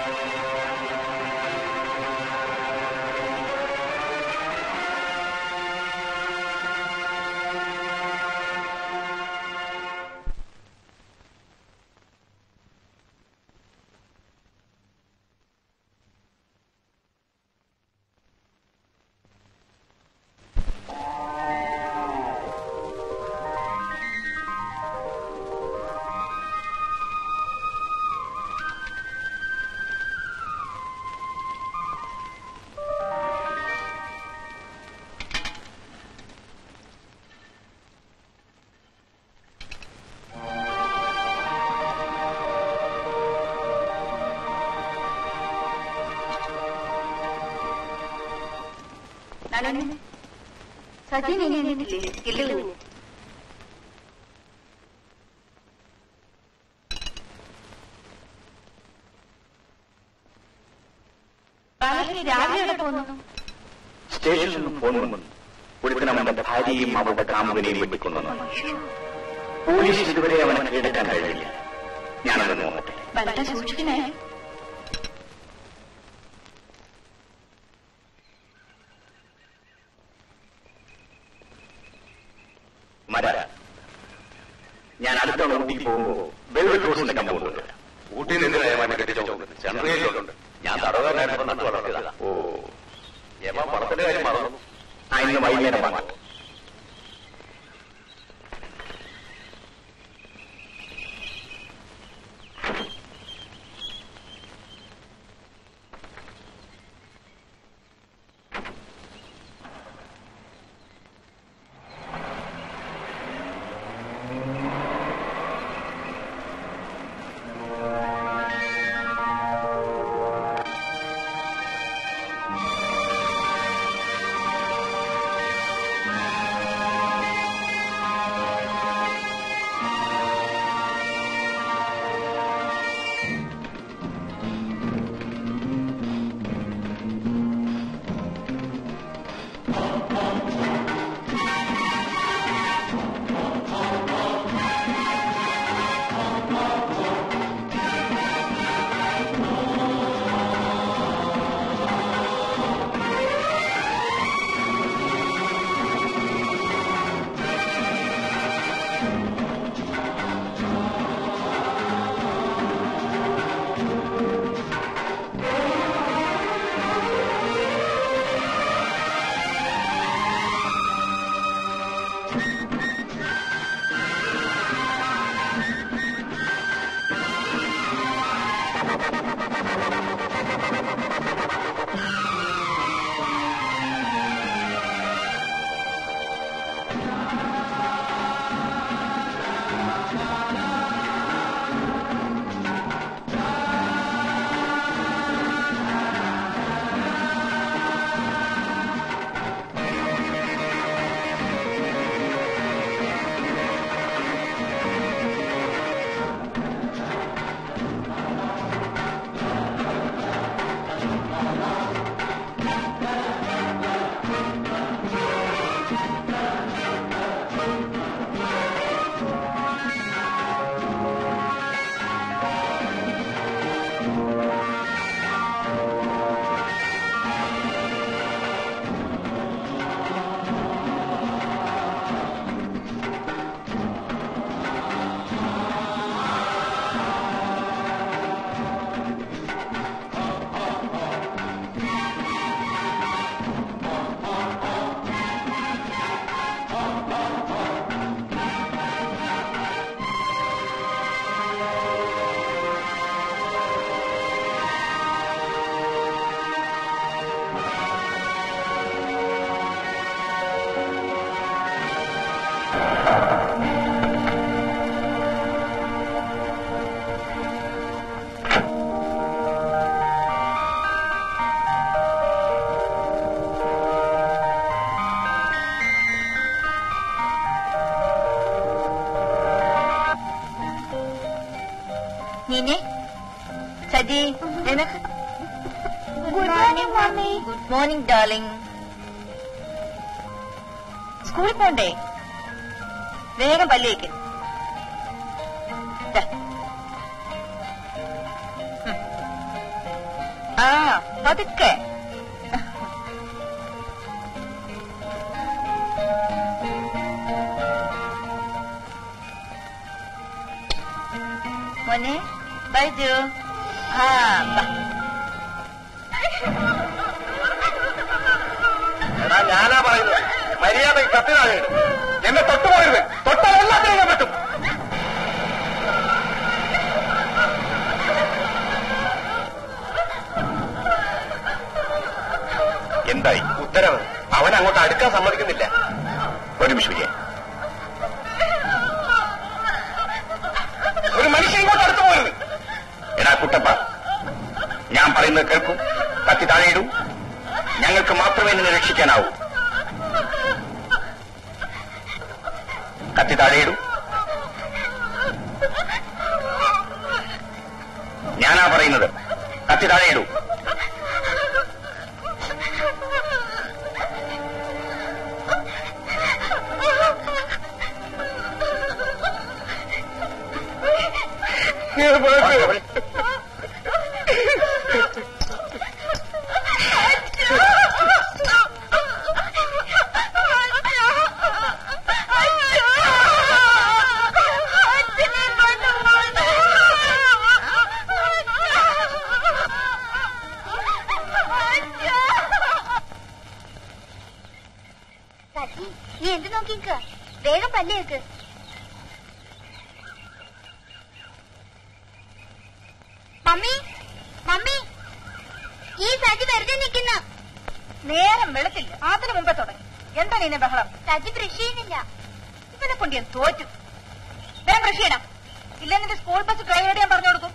സജീവ് എണീറ്റില്ലേ? ഇല്ല. രാവിലെ പോകുന്നു. സ്റ്റേഷനിൽ നിന്നും ഫോൺ വന്നു. ഒരുത്തനം അവന്റെ ഭാര്യയും അവളുടെ കാമുകനെയും വെട്ടിക്കൊന്നു. പോലീസ് ഇതുവരെ അവനെ കീഴടക്കാൻ കഴിയില്ല. ഞാനത് നോക്കട്ടെ. വളരെ സൂക്ഷിക്കണേ. ഞാൻ അടുത്ത ഊട്ടിയിൽ പോകുമ്പോ വെൽവെറ്റ് റോസിന്റെ കമ്പൗണ്ട് വരാം. ഊട്ടിയിൽ എന്തിനാണ് കെട്ടിച്ചോണ്ട് ചന്ദ്രയിലുണ്ട്. ഞാൻ തടവുകാരനായിട്ട് നട്ടു വളർത്തിയതാ. ഓ യവ പണത്തിന്റെ കാര്യം മറന്നു. ഇന്ന് വൈകുന്നേരം വന്നു. നീനെ സജി നിനക്ക് good morning mummy. Good morning darling. സ്കൂളിൽ പോണ്ടേ? വേഗം പല്ലിയേക്ക്. പതുക്കെ. മോനെ ബൈജു. എടാ ഞാനാ പറയുന്നത്, മര്യാദ കത്തിനാണ്. എന്നെ തൊട്ടുപോയത് തൊട്ടാലെല്ലാം ചെയ്യാൻ പറ്റും. എന്തായി ഉത്തരവ്? അവൻ അങ്ങോട്ട് അടുക്കാൻ സമ്മതിക്കുന്നില്ല. ഒരു നിമിഷം, ഒരു മനുഷ്യൻ ഇങ്ങോട്ട് അടുത്തു പോയത്. എടാ കുട്ടപ്പ, ഞാൻ പറയുന്നത് കേൾക്കൂ. കത്തി താഴെയിടൂ. ഞങ്ങൾക്ക് മാത്രമേ നിന്നെ രക്ഷിക്കാനാവൂ. കത്തി താഴെയിടൂ. ഞാനാ പറയുന്നത്, കത്തി താഴെയിടൂ. നീ എന്ത് നോക്കിക്ക? വേഗം പല്ലേക്ക്. മമ്മി, മമ്മി, ഈ സജി വെറുതെ നിൽക്കുന്ന. നേരം വെളുത്തില്ല, അതിനു മുമ്പേ തുടങ്ങി. എന്താണ് ഇതിന്റെ ബഹളം? സജി ബ്രഷ് ചെയ്യുന്നില്ല. ഇവനെ കൊണ്ട് ഞാൻ തോറ്റു. വേഗം ബ്രഷ് ചെയ്യണം, ഇല്ലെന്നിട്ട് സ്കൂൾ ബസ് ഡ്രൈവ് ചെയ്യാൻ പറഞ്ഞു കൊടുക്കും.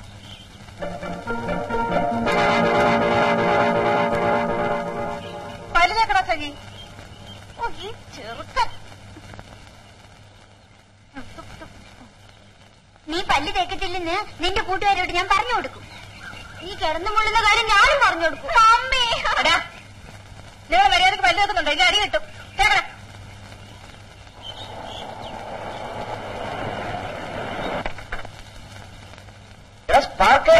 പല്ലിലേക്കടാ സജി. ഓ ഈ ചെറുക്കൻ. നീ പല്ല് തേക്കത്തില്ലെന്ന് നിന്റെ കൂട്ടുകാരോട് ഞാൻ പറഞ്ഞു കൊടുക്കും. നീ കിടന്നു മുള്ളുന്ന കാര്യം ഞാനും പറഞ്ഞു കൊടുക്കും. മമ്മി, നിങ്ങൾ മര്യാദക്ക് പല്ല് വെക്കുന്നുണ്ടോ? ഇല്ല, അടി കിട്ടും. കേൾക്കണം. സ്പാർക്ക്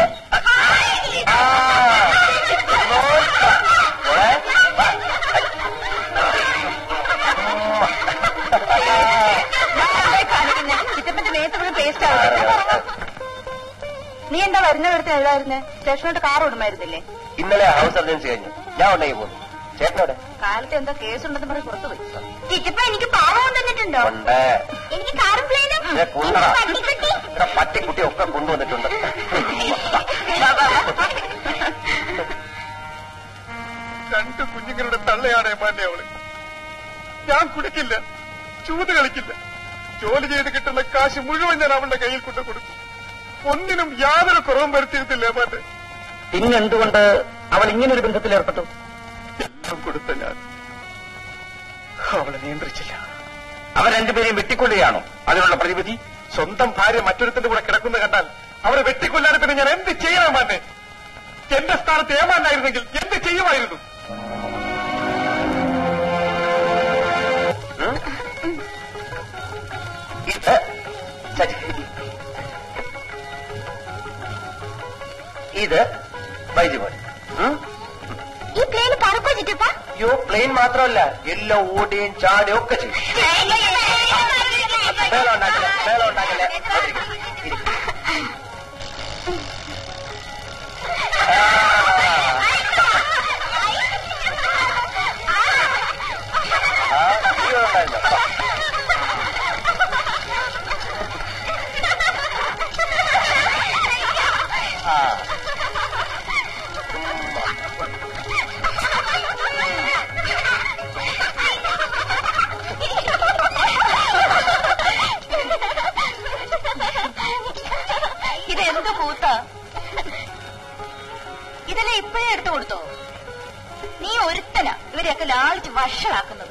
ചിറ്റപ്പന്റെ നേരത്തെ മുഴുവൻ പേസ്റ്റ് ആവുക. നീ എന്താ വരുന്നവരത്തെ എഴുതായിരുന്നേ? സ്റ്റേഷനോട്ട് കാർ ഓടുമായിരുന്നില്ലേ? ഇന്നലെ ഹൗസ് സർജൻസി കഴിഞ്ഞു. ഞാൻ ഉണ്ടെങ്കിൽ പോകുന്നു. ചേട്ടനോടെ കാലത്ത് എന്താ കേസുണ്ടെന്ന് പറഞ്ഞ് പുറത്തു പോയി. ചിറ്റപ്പ എനിക്ക് പാവം തന്നിട്ടുണ്ടോ? ഉണ്ട്. എനിക്ക് കാറും പ്ലെയിനും പട്ടിക്കുട്ടി ഒക്കെ കൊണ്ടുവന്നിട്ടുണ്ട്. രണ്ട് കുഞ്ഞുങ്ങളുടെ തള്ളയാണ് മാന്നെ അവള്. ഞാൻ കുടിക്കില്ല, ചൂത് കളിക്കില്ല. ജോലി ചെയ്ത് കിട്ടുന്ന കാശ് മുഴുവൻ ഞാൻ അവളുടെ കയ്യിൽ കൊണ്ടു കൊടുക്കും. ഒന്നിനും യാതൊരു കുറവും വരുത്തിയിരുത്തില്ല മാറ്റെ. പിന്നെന്തുകൊണ്ട് അവൾ ഇങ്ങനൊരു ബന്ധത്തിൽ ഏർപ്പെട്ടു? എല്ലാം കൊടുത്ത ഞാൻ അവളെ നിയന്ത്രിച്ചില്ല. അവർ രണ്ടുപേരെയും വെട്ടിക്കൊള്ളുകയാണോ അതിനുള്ള പ്രതിവിധി? സ്വന്തം ഭാര്യ മറ്റൊരുത്തിന്റെ കൂടെ കിടക്കുന്ന കണ്ടാൽ അവരെ വെട്ടിക്കൊല്ലാതെ പിന്നെ ഞാൻ എന്ത് ചെയ്യണം മാറ്റെ? എന്റെ സ്ഥാനത്ത് ഏമാനായിരുന്നെങ്കിൽ എന്ത് ചെയ്യുമായിരുന്നു? ഇത് ബൈജുമോൻ. ഈ പ്ലെയിൻ പറക്കോ ചിറ്റപ്പ? യോ പ്ലെയിൻ മാത്രമല്ല, എല്ലാം ഓടുകയും ചാടുകയും ഒക്കെ ചെയ്യും. മേളുണ്ടാക്കല്ലേ, മേളുണ്ടാക്കല്ലേ. ഇതെന്ത് കൂത്ത? ഇതെല്ലാം ഇപ്പോഴേ എടുത്തു കൊടുത്തോ? നീ ഒരുത്തനാ ഇവരെയൊക്കെ ലാളിച്ച് വഷളാക്കുന്നത്.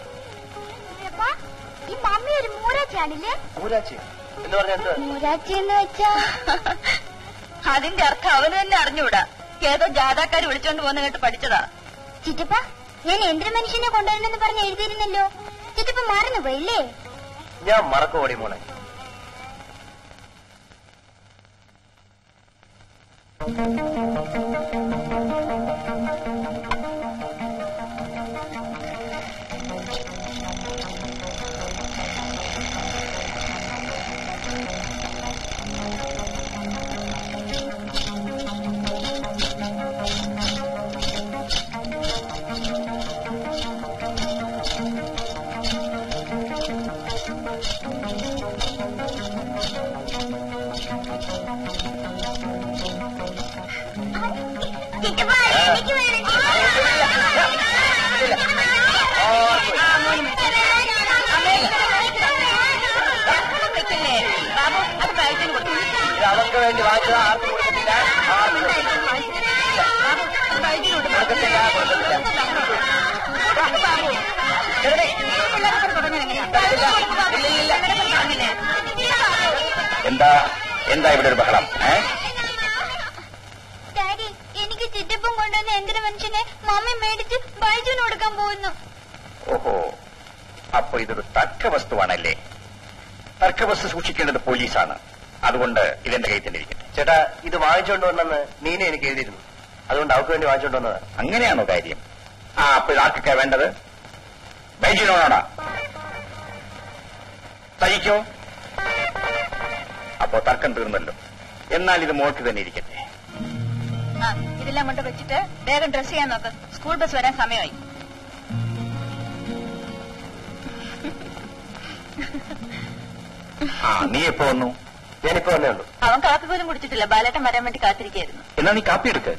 ഈ മമ്മി ഒരു മൂരാച്ചിയാണില്ലേ? മൂരാച്ചി എന്ന് പറഞ്ഞാൽ മൂരാച്ചി എന്ന് വെച്ചാ അതിന്റെ അർത്ഥം അവന് തന്നെ അറിഞ്ഞൂടാ. ഏതോ ജാഥാക്കാർ വിളിച്ചോണ്ട് പോകുന്ന കേട്ട് പഠിച്ചതാ. ചിറ്റപ്പ, ഞാൻ യന്ത്ര മനുഷ്യനെ കൊണ്ടുവരണമെന്ന് പറഞ്ഞ് എഴുതിയിരുന്നല്ലോ. ചിറ്റപ്പ മറന്നുപോയില്ലേ? ഞാൻ മറക്കോടി മോളെ. അവർക്ക് വേണ്ടി വാങ്ങിച്ചത് ആർക്കും കൊടുക്കത്തില്ല. എന്താ എന്താ ഇവിടെ ഒരു ബഹളം? ഡാഡി, എനിക്ക് ചിറ്റപ്പം കൊണ്ടുവന്ന യന്ത്ര മനുഷ്യനെ മമ്മി മേടിച്ച് ബൈജുവിന് കൊടുക്കാൻ പോകുന്നു. ഓഹോ, അപ്പൊ ഇതൊരു തർക്കവസ്തുവാണല്ലേ? തർക്കവസ്തു സൂക്ഷിക്കേണ്ടത് പോലീസാണ്. അതുകൊണ്ട് ഇതെന്റെ കയ്യിൽ തന്നെ ഇരിക്കട്ടെ. ചേട്ടാ, ഇത് വാങ്ങിച്ചോണ്ട് വന്നെന്ന് നീന എനിക്ക് എഴുതിയിരുന്നു. അതുകൊണ്ട് അവർക്ക് വേണ്ടി വാങ്ങിച്ചോണ്ട് വന്നത്. അങ്ങനെയാണോ കാര്യം? അപ്പൊ ഇതാർക്കൊക്കെ വേണ്ടത്? ബൈജിനോടാ തയ്ക്കോ? അപ്പോ തർക്കം തീർന്നല്ലോ. എന്നാൽ ഇത് മോൾക്ക് തന്നെ ഇരിക്കട്ടെ. ഇതെല്ലാം കൊണ്ട് വെച്ചിട്ട് വേഗം ഡ്രസ് ചെയ്യാൻ നോക്ക്. സ്കൂൾ ബസ് വരാൻ സമയമായി. നീ എപ്പോ വന്നു? ഞാനിപ്പോ വന്നേ ഉള്ളൂ. അവൻ കാപ്പി പോലും കുടിച്ചിട്ടില്ല. ബാലേട്ടൻ വരാൻ വേണ്ടി കാത്തിരിക്കായിരുന്നു. എന്നാ നീ കാപ്പി എടുക്ക്.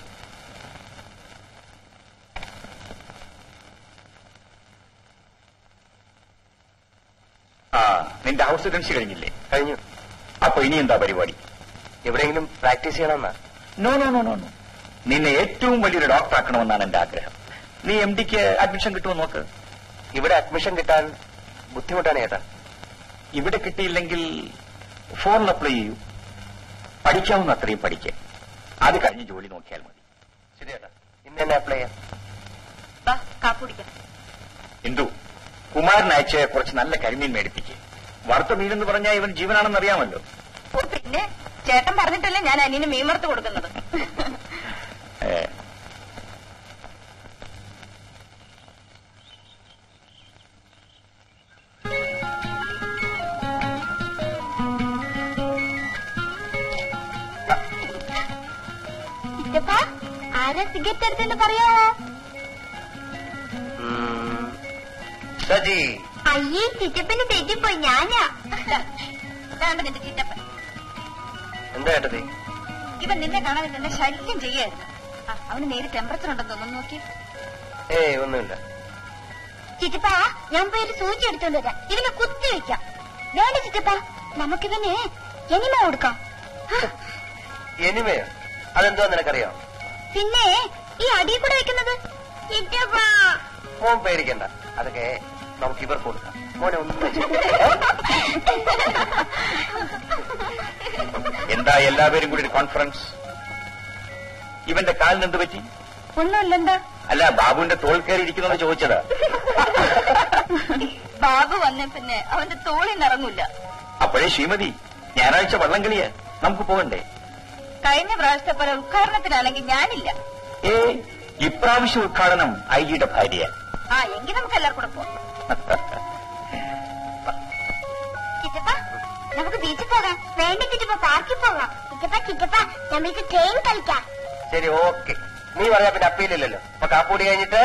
നിന്റെ ഹൗസ് ടെൻസി കഴിഞ്ഞില്ലേ? കഴിഞ്ഞു. അപ്പൊ ഇനി എന്താ പരിപാടി? എവിടെയെങ്കിലും പ്രാക്ടീസ് ചെയ്യണമെന്നാ. No no no no no. നിന്നെ ഏറ്റവും വലിയൊരു ഡോക്ടർ ആക്കണമെന്നാണ് എന്റെ ആഗ്രഹം. നീ MD അഡ്മിഷൻ കിട്ടുമോ നോക്ക്. ഇവിടെ അഡ്മിഷൻ കിട്ടാൻ ബുദ്ധിമുട്ടാണ് ചേട്ടാ. ഇവിടെ കിട്ടിയില്ലെങ്കിൽ ഫോറിൽ അപ്ലൈ ചെയ്യൂ. പഠിക്കാവുന്ന അത്രയും പഠിക്കുക. അത് കഴിഞ്ഞ് ജോലി നോക്കിയാൽ മതി. ശരി ചേട്ടാ, ഇന്ന് തന്നെ അപ്ലൈ ചെയ്യാം. കാപ്പി കുടിക്കാം. എന്തു കുമാരൻ അയച്ച് കുറച്ച് നല്ല കരിമീൻ മേടിപ്പിക്കുക. വറുത്ത മീനെന്ന് പറഞ്ഞാൽ ഇവൻ ജീവനാണെന്ന് അറിയാമല്ലോ. പിന്നെ ചേട്ടൻ പറഞ്ഞിട്ടല്ലേ ഞാൻ അനിയന് മീൻ വറുത്ത് കൊടുക്കുന്നത്. ആരാ സിഗരറ്റ് എടുത്തെന്ന് പറയാമോ? സജി. അയ്യേ, ചിറ്റപ്പന് തെറ്റിപ്പോയി. ഞാനാ. വേണ്ട നിന്റെ ചിറ്റപ്പൻ. എന്താ ചേട്ടത്തി? ഇവൻ നിന്നെ കാണാൻ നിന്നെ ശല്യം ചെയ്യായിരുന്നു. അവന് നേരെ ടെമ്പറേച്ചർ ഉണ്ടെന്ന് തോന്നുന്നു. നോക്കി. ഒന്നുമില്ല. ചിറ്റപ്പ, ഞാൻ പോയൊരു സൂചി എടുത്തോണ്ട് വരാം. ഇവനെ കുത്തി വെക്കാം. വേണ്ട ചിറ്റപ്പ, നമുക്കിവന് എനിമ കൊടുക്കാം. എനിമയോ? അതെന്തോ നിനക്കറിയോ? പിന്നെ ഈ അടിയിൽ കൂടെ വെക്കുന്നത്. ചിറ്റപ്പ, മോൻ പേടിക്കണ്ട, അതൊക്കെ നമുക്ക് ഇവർക്ക് കൊടുക്കാം. മോനെ ഒന്നും എന്താ എല്ലാവരും കൂടി ഒരു കോൺഫറൻസ്? ഇവന്റെ കാലിന് എന്ത് പറ്റി? ഒന്നുമില്ലെന്താ? അല്ല, ബാബുവിന്റെ തോൾ കയറി ഇരിക്കുന്നത് ചോദിച്ചത്. ബാബു വന്ന പിന്നെ അവന്റെ തോളിൽ നിറങ്ങൂല. അപ്പോഴേ ശ്രീമതി, ഞായറാഴ്ച വള്ളംകളിയാ, നമുക്ക് പോകണ്ടേ? കഴിഞ്ഞ പ്രാവശ്യത്തെ പോലെ ഉദ്ഘാടനത്തിനാണെങ്കിൽ ഞാനില്ല. ഇപ്രാവശ്യം ഉദ്ഘാടനം ഐജിയുടെ ഭാര്യ. എങ്കിൽ നമുക്ക് എല്ലാവർക്കും കൂടെ പോകാം. ചിറ്റപ്പ, നമുക്ക് ബീച്ചിൽ പോകാം. വേണ്ട ചിറ്റപ്പ, പാർക്കിൽ പോകാം. ചിറ്റപ്പ നമുക്ക് ട്രെയിൻ കളിക്കാം. ശരി, ഓക്കെ. നീ പറയാ പിന്നെ അപ്പീലില്ലല്ലോ. അപ്പൊ കാപ്പൂടി കഴിഞ്ഞിട്ട്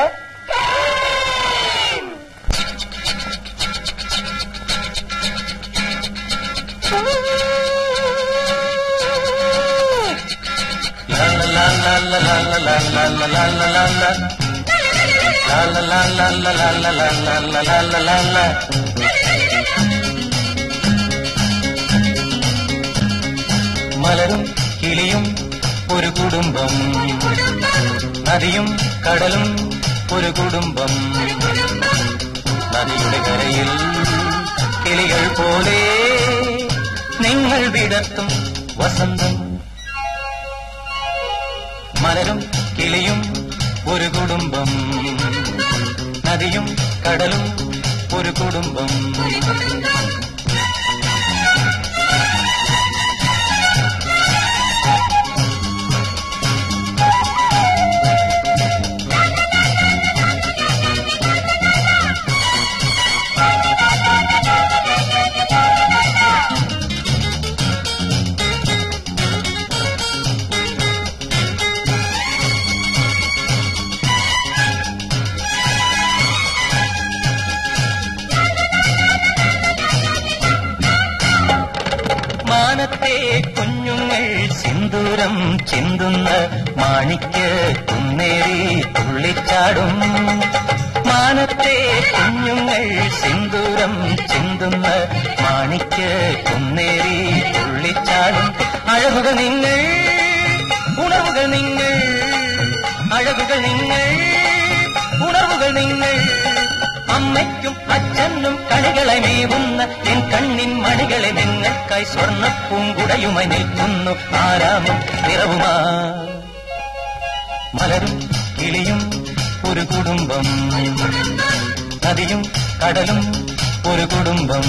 മലരും കിളിയും ഒരു കുടുംബം, നദിയും കടലും ഒരു കുടുംബം. നദിയുടെ കരയിൽ കിളികൾ പോലെ നിങ്ങൾ വിടർത്തും വസന്തം. മലരും കിളിയും ഒരു കുടുംബം, നദിയും കടലും ഒരു കുടുംബം. സിന്ദൂരം ചിന്തുന്ന മാണിക്ക് കുന്നേറി തുള്ളിച്ചാടും മാനത്തെ കുഞ്ഞുങ്ങൾ സിന്ദൂരം ചിന്തുന്ന മാണിക്ക് കുന്നേറി തുള്ളിച്ചാടും അഴകുകൾ നിങ്ങൾ ഉണർവുകൾ നിങ്ങൾ അഴകുകൾ നിങ്ങൾ ഉണർവുകൾ നിങ്ങൾ അമ്മയ്ക്കും അച്ഛനും കണികളെ മേവുന്ന എൻ കണ്ണിൻ മണികളെ നിങ്ങൾക്കായി സ്വർണ്ണ പൂങ്കുടയുമായി നിൽക്കുന്നു ആരാമം നിറവുമാ മലരും കിളിയും ഒരു കുടുംബം നദിയും കടലും ഒരു കുടുംബം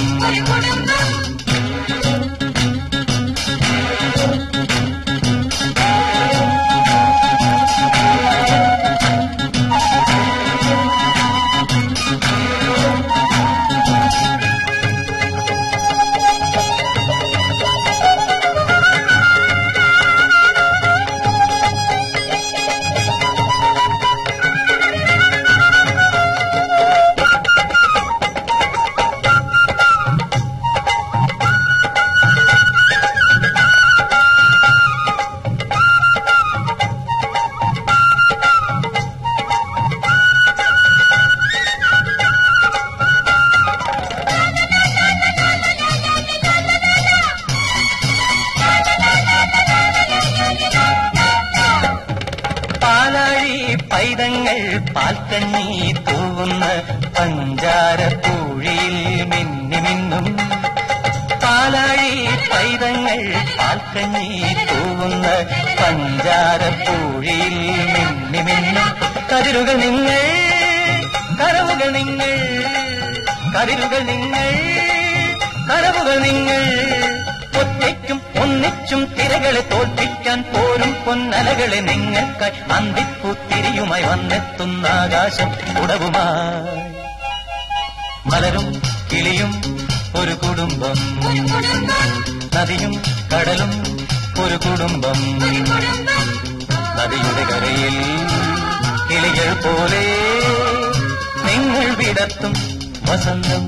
പൈതങ്ങൾ പാൽക്കഞ്ഞി തൂവുന്ന പഞ്ചാര പൂഴിയിൽ മിന്നി മിന്നും പാലാഴി പൈതങ്ങൾ പാൽക്കഞ്ഞി തൂവുന്ന പഞ്ചാര പൂഴിയിൽ മിന്നി മിന്നും കതിരുകൾ നിങ്ങൾ കരവുകൾ നിങ്ങൾ കതിരുകൾ നിങ്ങൾ കരവുകൾ നിങ്ങൾ ഒറ്റയ്ക്കും ഒന്നിച്ചും തിരകളെ തോൽപ്പിക്കാൻ പോരും പൊന്നലകളെ നിങ്ങൾക്കായി അന്തിപ്പൂത്തിരിയുമായി വന്നെത്തുന്ന ആകാശം ഉടവുമായി മലരും കിളിയും ഒരു കുടുംബം നദിയും കടലും ഒരു കുടുംബം നദിയുടെ കരയിൽ കിളികൾ പോലെ നിങ്ങൾ വിടർത്തും വസന്തം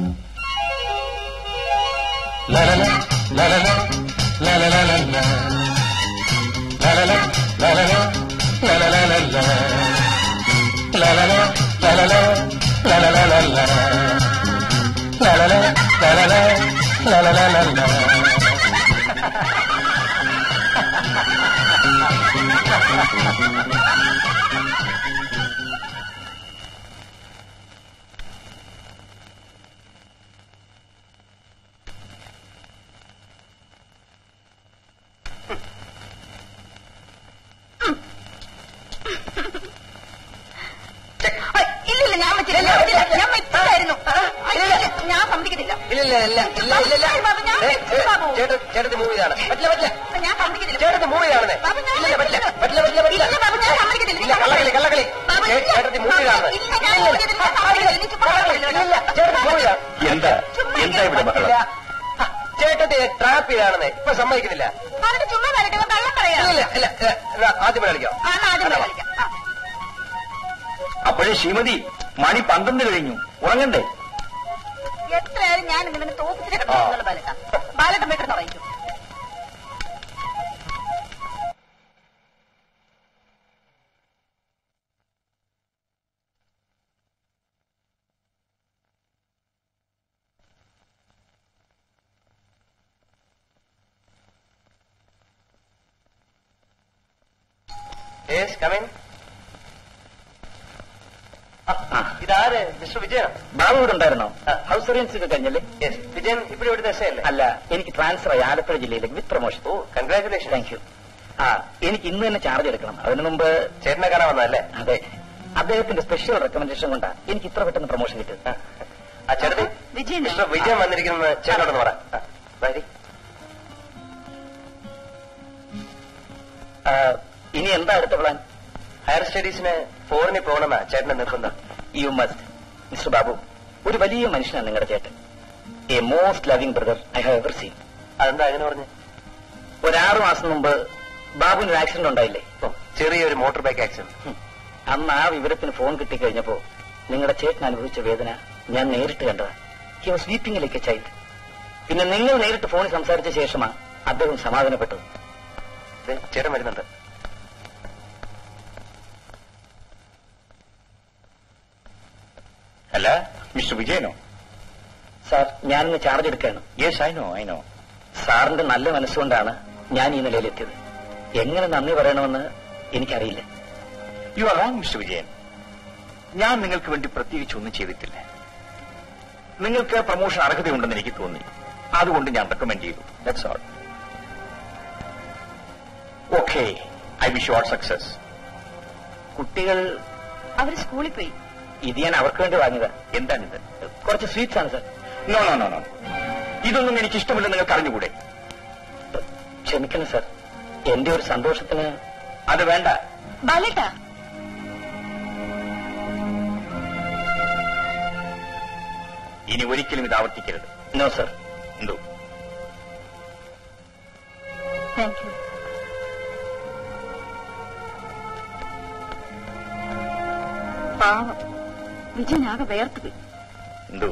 ലലല ലലല ലലലലല ലലല ലലല ലലലലല ലലല ലലല ലലലലല ലലല ലലല ലലലലല ഇല്ലില്ല ഞാൻ വെച്ചില്ല ഞാൻ വെച്ചായിരുന്നു ഞാൻ സമ്മതിക്കത്തില്ല ചേട്ടത്തി മൂവ് ചെയ്താണ് പറ്റില്ല പറ്റില്ല ഞാൻ സമ്മതിക്കത്തില്ല ചേട്ടത്തി മൂവ് ചെയ്താണ് പറ്റില്ല പറ്റില്ല പറ്റില്ല പറ്റില്ല ഞാൻ സമ്മതിക്കത്തില്ല കള്ളകളി കള്ളകളി ചേട്ടത്തി മൂവ് ചെയ്താണ് ചേട്ടത്തി മൂവ് ചെയ്താണ് എന്താ എന്താ ഇവിടെ മക്കളെ ചേട്ടത്തി ട്രാപ്പ് ചെയ്താണെന്ന് ഇപ്പൊ സമ്മതിക്കുന്നില്ല അവരുടെ ചുമ്മാ വരട്ടെ കള്ളം പറയാം ഇല്ല ഇല്ല ആദ്യം കളിക്കാം ആദ്യം കളിക്കാം അപ്പോഴേ ശ്രീമതി മണി 12 കഴിഞ്ഞു ഉറങ്ങണ്ടേ എത്രയായാലും ഞാൻ ഇങ്ങനെ തോപ്പിച്ചിട്ട് കിടന്നുള്ള ബാലട്ടം വീട്ടിൽ തുടങ്ങിക്കും യെസ് കമിൻ ഇതാര് മിസ്റ്റർ വിജയൻ ബാബു ഇവിടെ ഉണ്ടായിരുന്നോ ഹൗസ് സർവീസ് ഒക്കെ കഴിഞ്ഞല്ലേ യെസ് വിജയൻ ഇപ്പോഴും ഇവിടുത്തെ എസ് അല്ലേ അല്ല എനിക്ക് ട്രാൻസ്ഫർ ആയി ആലപ്പുഴ ജില്ലയിലേക്ക് with promotion oh congratulation thank you എനിക്ക് ഇന്ന് തന്നെ ചാർജ് എടുക്കണം അതിനു മുമ്പ് ചേട്ടനെ കാണാൻ വന്നതല്ലേ അതെ അദ്ദേഹത്തിന്റെ സ്പെഷ്യൽ റെക്കമെൻഡേഷൻ കൊണ്ടാണ് എനിക്ക് ഇത്ര പെട്ടെന്ന് പ്രൊമോഷൻ കിട്ടിയത് ആ ചേട്ടത്തി വിജയൻ മിസ്റ്റർ വിജയൻ വന്നിരിക്കുന്നത് ചേട്ടനോടൊന്ന് പറ വരി ഇനി എന്താ അടുത്ത പ്ലാൻ ഹയർ സ്റ്റഡീസിന് ഫോറിനിൽ പോകണമെന്നാ ചേട്ടനെ നിർബന്ധം യു മസ്റ്റ് മിസ്റ്റർ ബാബു ഒരു വലിയ മനുഷ്യനാണ് നിങ്ങളുടെ ചേട്ടൻ a most loving brother I have ever seen അതെന്താ അങ്ങനെ പറഞ്ഞു ഒരു 6 മാസം മുമ്പ് ബാബുവിന് ഒരു ആക്സിഡന്റ് ഉണ്ടായില്ലേ ചെറിയൊരു മോട്ടോർ ബൈക്ക് ആക്സിഡന്റ് അന്ന് ആ വിവരത്തിന് ഫോൺ കിട്ടിക്കഴിഞ്ഞപ്പോ നിങ്ങളുടെ ചേട്ടൻ അനുഭവിച്ച വേദന ഞാൻ നേരിട്ട് കണ്ടതാ he was weeping like a child പിന്നെ നിങ്ങൾ നേരിട്ട് ഫോണിൽ സംസാരിച്ച ശേഷമാണ് അദ്ദേഹം സമാധാനപ്പെട്ടത് ചേട്ടൻ വരുന്നുണ്ട്. അല്ല, മിസ്റ്റർ വിജയനോ? സാർ, ഞാനിന്ന് ചാർജ് എടുക്കുകയാണ്. Yes, I know. സാറിന്റെ നല്ല മനസ്സുകൊണ്ടാണ് ഞാൻ ഈ നിലയിലെത്തിയത്. എങ്ങനെ നന്ദി പറയണമെന്ന് എനിക്കറിയില്ല. You are wrong mister Vijayan. ഞാൻ നിങ്ങൾക്ക് വേണ്ടി പ്രത്യേകിച്ച് ഒന്നും ചെയ്തിട്ടില്ല. നിങ്ങൾക്ക് പ്രൊമോഷൻ അർഹതയുണ്ടെന്ന് എനിക്ക് തോന്നി. അതുകൊണ്ട് ഞാൻ റെക്കമെൻഡ് ചെയ്തു. That's all. Okay, I wish you all success. കുട്ടികൾ അവര് സ്കൂളിൽ പോയി. ഇത് ഞാൻ അവർക്ക് വേണ്ടി വാങ്ങിയതാ. എന്താണിത്? കുറച്ച് സ്വീറ്റ്സ് ആണ് സാർ. നോ. ഇതൊന്നും എനിക്ക് ഇഷ്ടമില്ലെന്ന് നിങ്ങൾക്ക് അറിഞ്ഞുകൂടെ? ക്ഷമിക്കണം സാർ, എന്റെ ഒരു സന്തോഷത്തിന്. അത് വേണ്ട. ബാലേട്ടാ, ഇനി ഒരിക്കലും ഇത് ആവർത്തിക്കരുത്. No sir. എന്തോ? Thank you. പാവം വിജയനാകെ വേർത്തുപോയി. എന്തോ?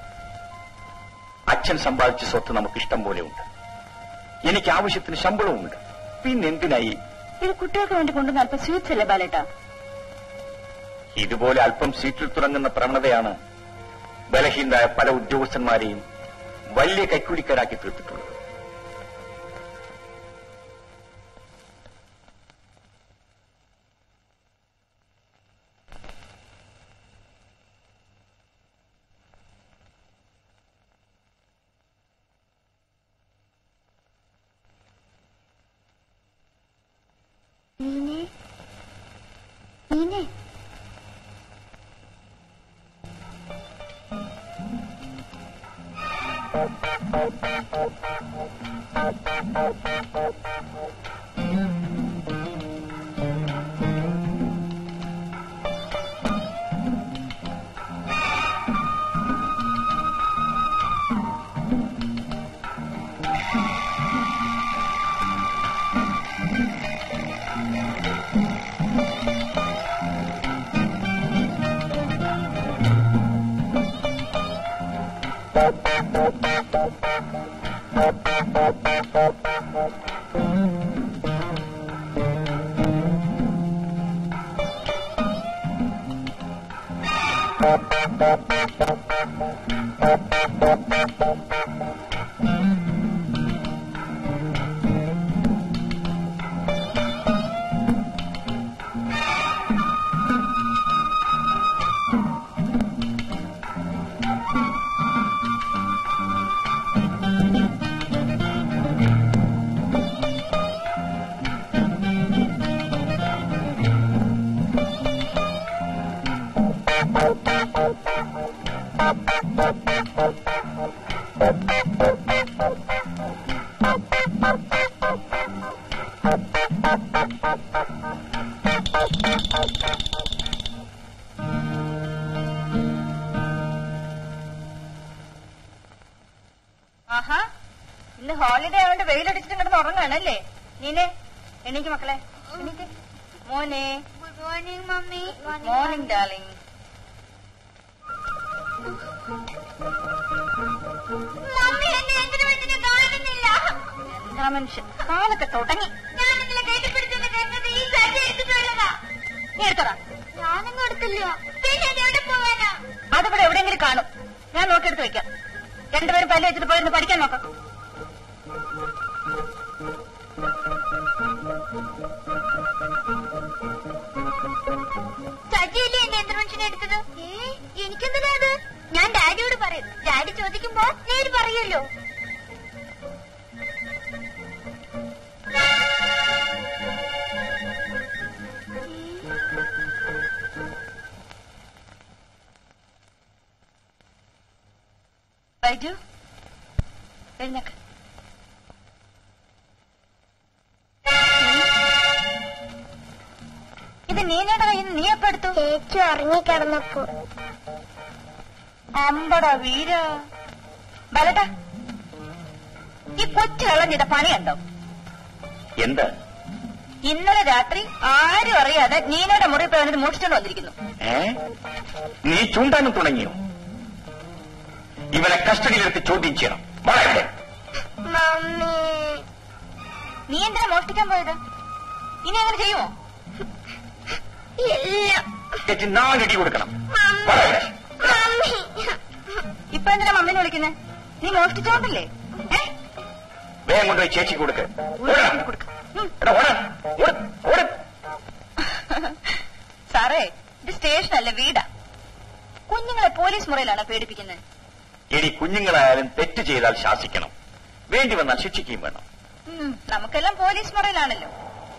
അച്ഛൻ സമ്പാദിച്ച സ്വത്ത് നമുക്ക് ഇഷ്ടം പോലെ ഉണ്ട്. എനിക്ക് ആവശ്യത്തിന് ശമ്പളവുമുണ്ട്. പിന്നെന്തിനായി? ഇത് കുട്ടികൾക്ക് വേണ്ടി കൊണ്ടുവന്ന അല്പം സ്വീറ്റ്സ് അല്ലേ ബാലേട്ടാ? ഇതുപോലെ അല്പം സീറ്റിൽ തുടങ്ങുന്ന പ്രവണതയാണ് ബലഹീനരായ പല ഉദ്യോഗസ്ഥന്മാരെയും വലിയ കൈക്കൂലിക്കാരാക്കി തീർത്തിട്ടുള്ളത്. നീനെ ആഹാ, ഇന്ന് ഹോളിഡേ ആയതുകൊണ്ട് വെയിലടിച്ചിട്ട് കിടന്ന് ഉറങ്ങാണല്ലേ? നീനെ എണീക്ക് മക്കളെ, എണീക്ക്. മോനെ. Good morning mummy. Morning darling. Mummy എന്നെ എന്തിനു വേണ്ടി കാണുന്നില്ല? എന്താ മനുഷ്യൻ, കാലൊക്കെ തുടങ്ങി. ഞാൻ ഇന്നലെ കെട്ടിപ്പിടിച്ചെന്ന് കേട്ടത് ഈ സജി എടുത്തിട്ടുള്ളതാ. നീ എടുത്തോടാ. ഞാനൊന്നും എടുത്തില്ല. പിന്നെ ഇത് എവിടെ പോവാനാ? അതിവിടെ എവിടെയെങ്കിലും കാണും. ഞാൻ നോക്കിയെടുത്ത് വെക്കാം. രണ്ടുപേരും പല്ല് വെച്ചിട്ട് പോയിരുന്നു പഠിക്കാൻ നോക്കാം. സജിയല്ലേ എന്റെ യന്ത്രമനുഷ്യനെ എടുത്തത്? എനിക്കെന്തിനാ അത്? ഞാൻ ഡാഡിയോട് പറയും. ഡാഡി ചോദിക്കുമ്പോ നേര് പറയുമല്ലോ. ബൈജു, എഴുന്നേക്ക്. ഇത് നീനയുടെ കയ്യിൽ നിന്ന് നീ എപ്പോ എടുത്തു? ചേച്ചി ഉറങ്ങിക്കിടന്നപ്പോ. അമ്പടാ വീര. ബലട്ടാ, ഈ കൊച്ചു കളഞ്ഞിട്ട പണിയുണ്ടോ? എന്താ? ഇന്നലെ രാത്രി ആരും അറിയാതെ നീനയുടെ മുറി പോയി വന്നിട്ട് മോഷിച്ചോണ്ട് വന്നിരിക്കുന്നു. നീ ചൂണ്ടാനും തുടങ്ങിയോ? ഇവനെ കസ്റ്റഡിയിലെടുത്ത് ചോദ്യം ചെയ്യണം. മമ്മി, നീ എന്തിനാ മോഷ്ടിക്കാൻ പോയത്? ഇനി അങ്ങനെ ചെയ്യുമോ? ചേച്ചി നാലടി കൊടുക്കണം. ഇപ്പൊ എന്തിനാ മമ്മീനെ വിളിക്കുന്നത്? നീ മോഷ്ടിച്ചോണ്ടല്ലേ? വേഗം കൊണ്ടുപോയി ചേച്ചി കൊടുക്ക. സാറേ, ഇത് സ്റ്റേഷനല്ല, വീടാ. കുഞ്ഞുങ്ങളെ പോലീസ് മുറയിലാണ് പേടിപ്പിക്കുന്നത്. ഇനി കുഞ്ഞുങ്ങളായാലും തെറ്റ് ചെയ്താൽ ശാസിക്കണം, വേണ്ടി വന്നാൽ ശിക്ഷിക്കുകയും വേണം. നമുക്കെല്ലാം പോലീസ് മുറയിലാണല്ലോ.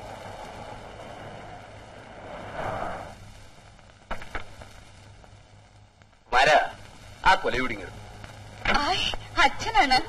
ആ കൊലയുടിങ്ങ അച്ഛനാണ്.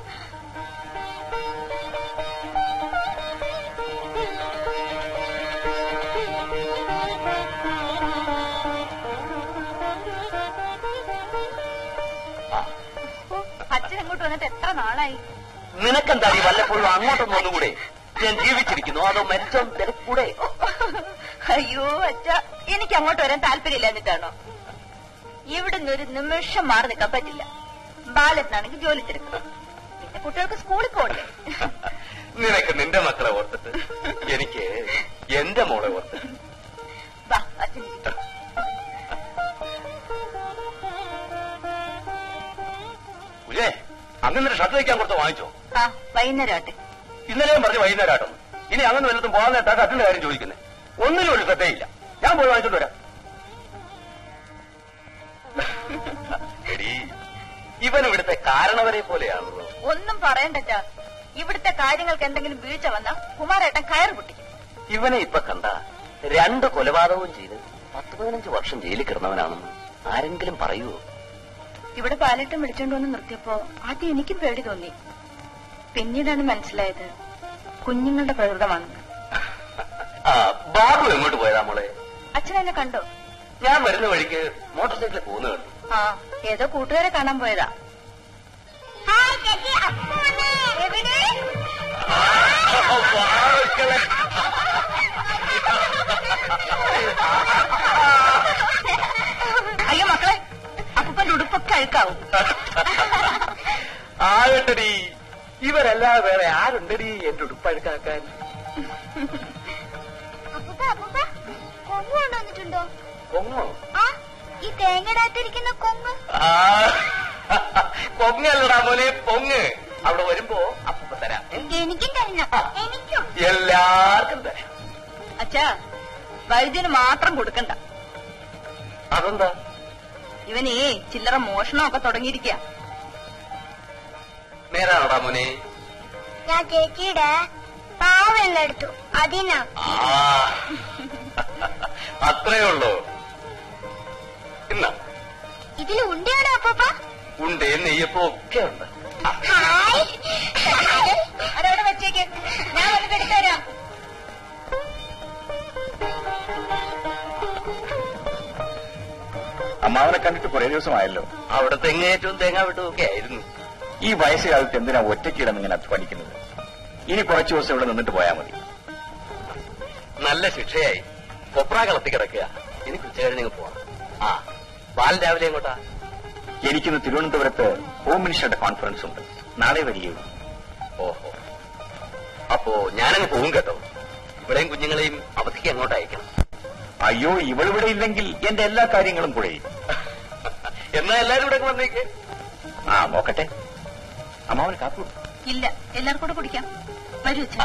അച്ഛൻ അങ്ങോട്ട് വന്നിട്ട് എത്ര നാളായി? നിനക്കെന്താ വല്ലപ്പോഴും അങ്ങോട്ടൊന്നും ഒന്നുകൂടെ? ഞാൻ ജീവിച്ചിരിക്കുന്നു, അതോ മരിച്ചോ തിരക്കൂടെ? അയ്യോ അച്ഛ, എനിക്ക് അങ്ങോട്ട് വരാൻ താല്പര്യമില്ല എന്നിട്ടാണോ? ഇവിടുന്ന് ഒരു നിമിഷം മാറി നിൽക്കാൻ പറ്റില്ല. ബാലത്തിനാണെങ്കിൽ ജോലി തിരക്കണം, പിന്നെ കുട്ടികൾക്ക് സ്കൂളിൽ പോകണ്ടേ. നിനക്ക് നിന്റെ മക്കളെ ഓർത്തിട്ട് എനിക്ക് എന്റെ മോളെ ഓർത്തിട്ട്. വാ അച്ഛൻ. ഉജേ, അങ്ങനെ ഷർട്ട് വയ്ക്കാൻ കൊടുത്ത് വാങ്ങിച്ചോ? ആ, വൈകുന്നേരം ആട്ടെ. ഇന്നലെയും പറഞ്ഞു വൈകുന്നേരം ആട്ടെന്ന്. ഇനി അങ്ങനെ വല്ലതും പോകാൻ നേട്ടാ അച്ഛന്റെ കാര്യം ചോദിക്കുന്നത്. ഒന്നിനും ഒരു ശ്രദ്ധയില്ല. ഞാൻ പോയി വാങ്ങിച്ചോണ്ട് വരാം. ഇവൻ ഇവിടുത്തെ കാരണവരെ പോലെയാണല്ലോ. ഒന്നും പറയണ്ടച്ചാ, ഇവിടുത്തെ കാര്യങ്ങൾക്ക് എന്തെങ്കിലും വീഴ്ച വന്നാ കുമാരേട്ടൻ കയറ് പൊട്ടിക്കും. ഇവനെ ഇപ്പൊ കണ്ട 2 കൊലപാതകവും ചെയ്ത് 10-15 വർഷം ജയിലിൽ കിടന്നവനാണെന്ന് ആരെങ്കിലും പറയുമോ? ഇവിടെ പാലേട്ടൻ വിളിച്ചോണ്ട് വന്ന് നിർത്തിയപ്പോ ആദ്യം എനിക്കും പേടി തോന്നി. പിന്നീടാണ് മനസ്സിലായത് കുഞ്ഞുങ്ങളുടെ പ്രകൃതമാണെന്ന്. ബാബു എങ്ങോട്ട് പോയതാ മോളെ? അച്ഛൻ എന്നെ കണ്ടോ? ഞാൻ വരുന്ന വഴിക്ക് മോട്ടോർ സൈക്കിളിൽ പോകുന്ന കണ്ടു. ആ, ഏതോ കൂട്ടുകാരെ കാണാൻ പോയതാ. അയ്യോ മക്കളെ, അപ്പൂപ്പന്റെ ഉടുപ്പൊക്കെ അഴുക്കാവും. ആകട്ടടി, ഇവരല്ലാതെ വേറെ ആരുണ്ടടി എന്റെ ഉടുപ്പഴുക്കാക്കാൻ? കൊങ്ങ് കൊണ്ടുവന്നിട്ടുണ്ടോ? കൊങ്ങോ? ആ, ഈ തേങ്ങടാത്തിരിക്കുന്ന കൊങ്ങ്. പൊങ്ങല്ലടാ മോനെ, പൊങ്ങ്. അവിടെ വരുമ്പോ അപ്പൂപ്പ തരാം. എനിക്കും തരണം. എനിക്കും. എല്ലാവർക്കും തരാം. അച്ഛാ, വൈദ്യന് മാത്രം കൊടുക്കണ്ട. അതെന്താ? ഇവനേ ചില്ലറ മോഷണമൊക്കെ തുടങ്ങിയിരിക്കുക. നേരാണോടാ മോനെ? ഞാൻ ചേച്ചിയുടെ പാവെള്ളം എടുത്തു, അതിനാ. അത്രേ ഉള്ളൂ. ഇന്ന ഇതിൽ ഉണ്ടയാണോ അപ്പൂപ്പ? ഉണ്ട്, നെയ്യപ്പോ ഒക്കെ ഉണ്ട്. ഹായ്. അതവിടെ വെച്ചേക്ക്, ഞാൻ വന്നിട്ട് എടുത്തുതരാം. അമ്മാവനെ കണ്ടിട്ട് കുറെ ദിവസമായല്ലോ. അവിടെ തെങ്ങേറ്റവും തേങ്ങ വിട്ടതും ഒക്കെ ആയിരുന്നു. ഈ വയസ്സുകാലത്ത് എന്തിനാ ഒറ്റയ്ക്കിടന്ന് ഇങ്ങനെ അധ്വാനിക്കുന്നത്? ഇനി കുറച്ചു ദിവസം ഇവിടെ നിന്നിട്ട് പോയാൽ മതി. നല്ല ശിക്ഷയായി. കൊപ്ര കളത്തി കിടക്കുക. എനിക്ക് ഉച്ചകഴിഞ്ഞ് പോവാം. ആ, ബാൽ രാവിലെ എങ്ങോട്ടാ? എനിക്കിന്ന് തിരുവനന്തപുരത്ത് ഹോം മിനിസ്റ്ററുടെ കോൺഫറൻസ് ഉണ്ട്. നാളെ വരികയുള്ളൂ. ഓഹോ, അപ്പോ ഞാനങ്ങ് പോകും കേട്ടോ. ഇവിടെയും കുഞ്ഞുങ്ങളെയും അവധിക്ക് അങ്ങോട്ട് അയക്കണം. അയ്യോ, ഇവളിവിടെ ഇല്ലെങ്കിൽ എന്റെ എല്ലാ കാര്യങ്ങളും കുഴയും. എന്നാ എല്ലാരും ഇവിടെ വന്നേക്ക്. ആ, നോക്കട്ടെ. അമ്മാവന് കാപ്പി ഇല്ല, എല്ലാവർക്കും കൂടെ കുടിക്കാം. വരൂ അച്ഛാ.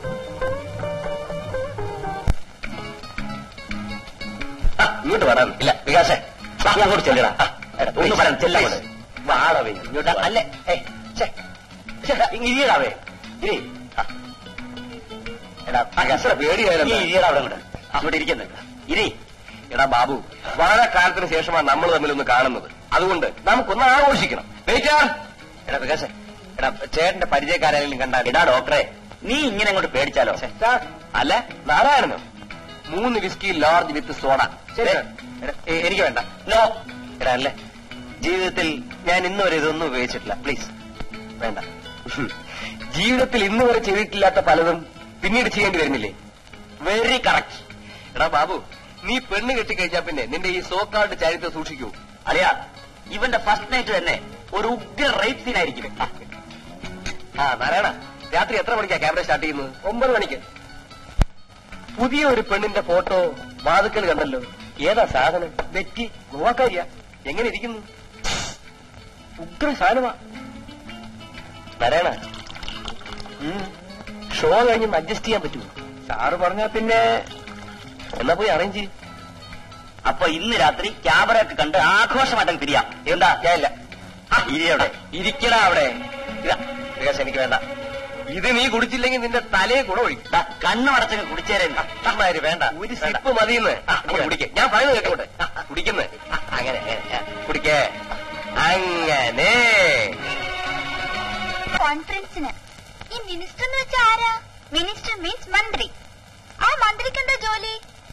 ഇങ്ങോട്ട് വരാൻ ഇല്ല. വികാസേ, അങ്ങോട്ട് ചെല്ലടാ. ഒന്ന് പറയാൻ ചെല്ലങ്ങോട്ട്. വാടവേ ഇങ്ങോട്ട്. അല്ലേ ഇരിയടാവേ. ഇരി. എടാ വികാസ പേടിയായിരുന്നു. ഇരിയടാ അവിടെ അങ്ങോട്ട്. അങ്ങോട്ട് ഇരിക്കുന്നത്. ഇരി. എടാ ബാബു, വളരെ കാലത്തിന് ശേഷമാണ് നമ്മൾ തമ്മിലൊന്ന് കാണുന്നത്. അതുകൊണ്ട് നമുക്കൊന്ന് ആഘോഷിക്കണം. എടാ വികാസേ, എടാ ചേട്ടന്റെ പരിചയക്കാരെങ്കിലും കണ്ടാൽ. എടാ ഡോക്ടറെ, നീ ഇങ്ങനെ അങ്ങോട്ട് പേടിച്ചാലോ? അല്ല, നാരായണനോ? 3 വിസ്കി ലാർജ് വിത്ത് സോഡ. എനിക്ക് വേണ്ട. നോ. എടാ അല്ലേ, ജീവിതത്തിൽ ഞാൻ ഇന്നുവരെ ഇതൊന്നും ഉപയോഗിച്ചിട്ടില്ല. പ്ലീസ് വേണ്ട. ജീവിതത്തിൽ ഇന്ന് വരെ ചെയ്തിട്ടില്ലാത്ത പലതും പിന്നീട് ചെയ്യേണ്ടി വരുന്നില്ലേ? Very correct. എടാ ബാബു, നീ പെണ്ണ് കെട്ടിക്കഴിഞ്ഞാൽ പിന്നെ നിന്റെ ഈ സോക്കാർഡ് ചരിത്രം സൂക്ഷിക്കൂ. അറിയാ, ഇവന്റെ ഫസ്റ്റ് നൈറ്റ് തന്നെ ഒരു ഉഗ്ര റേപ്പ് സീനായിരിക്കും. നാരായണ, രാത്രി എത്ര മണിക്കാ ക്യാമറ സ്റ്റാർട്ട് ചെയ്യുന്നത്? 9 മണിക്ക്. പുതിയ ഒരു പെണ്ണിന്റെ ഫോട്ടോ വാതുക്കൽ കണ്ടല്ലോ. ഏതാ സാധനം? വെറ്റി ഗോവാക്കാരിയാ. എങ്ങനെ ഇരിക്കുന്നു? ഉഗ്ര സാധനമാ. നാരായണ, ഷോ കഴിഞ്ഞൊന്ന് അഡ്ജസ്റ്റ് ചെയ്യാൻ പറ്റുമോ? സാറ് പറഞ്ഞാ പിന്നെ എന്നാ പോയി അറേഞ്ച് ചെയ്യും. അപ്പൊ ഇന്ന് രാത്രി ക്യാമറ ഒക്കെ കണ്ട് ആഘോഷമായിട്ടങ്ങ് തിരിയാം. എന്താ? ഞാനില്ല. ഇരിയവിടെ ഇരിക്കടാ അവിടെ. വികാസ്, എനിക്ക് വേണ്ട. ഇത് നീ കുടിച്ചില്ലെങ്കിൽ നിന്റെ തലയെ കൂടെ ഒഴിക്കും. കണ്ണുമടച്ചങ്ങ് കുടിച്ചേരേ. വേണ്ട, ഒരു സിപ്പ് മതിയെന്ന്. കുടിക്കേ, ഞാൻ പറയുന്നത് കേട്ടോട്ടെ. കുടിക്കുന്നേ അങ്ങനെ കുടിക്കേ. അങ്ങനെ കോൺഫറൻസിന് ഈ മിനിസ്റ്റർ എന്ന് വെച്ചാൽ ആരാ? മിനിസ്റ്റർ മീൻസ് മന്ത്രി. ആ മന്ത്രിക്ക് എന്താ ജോലി?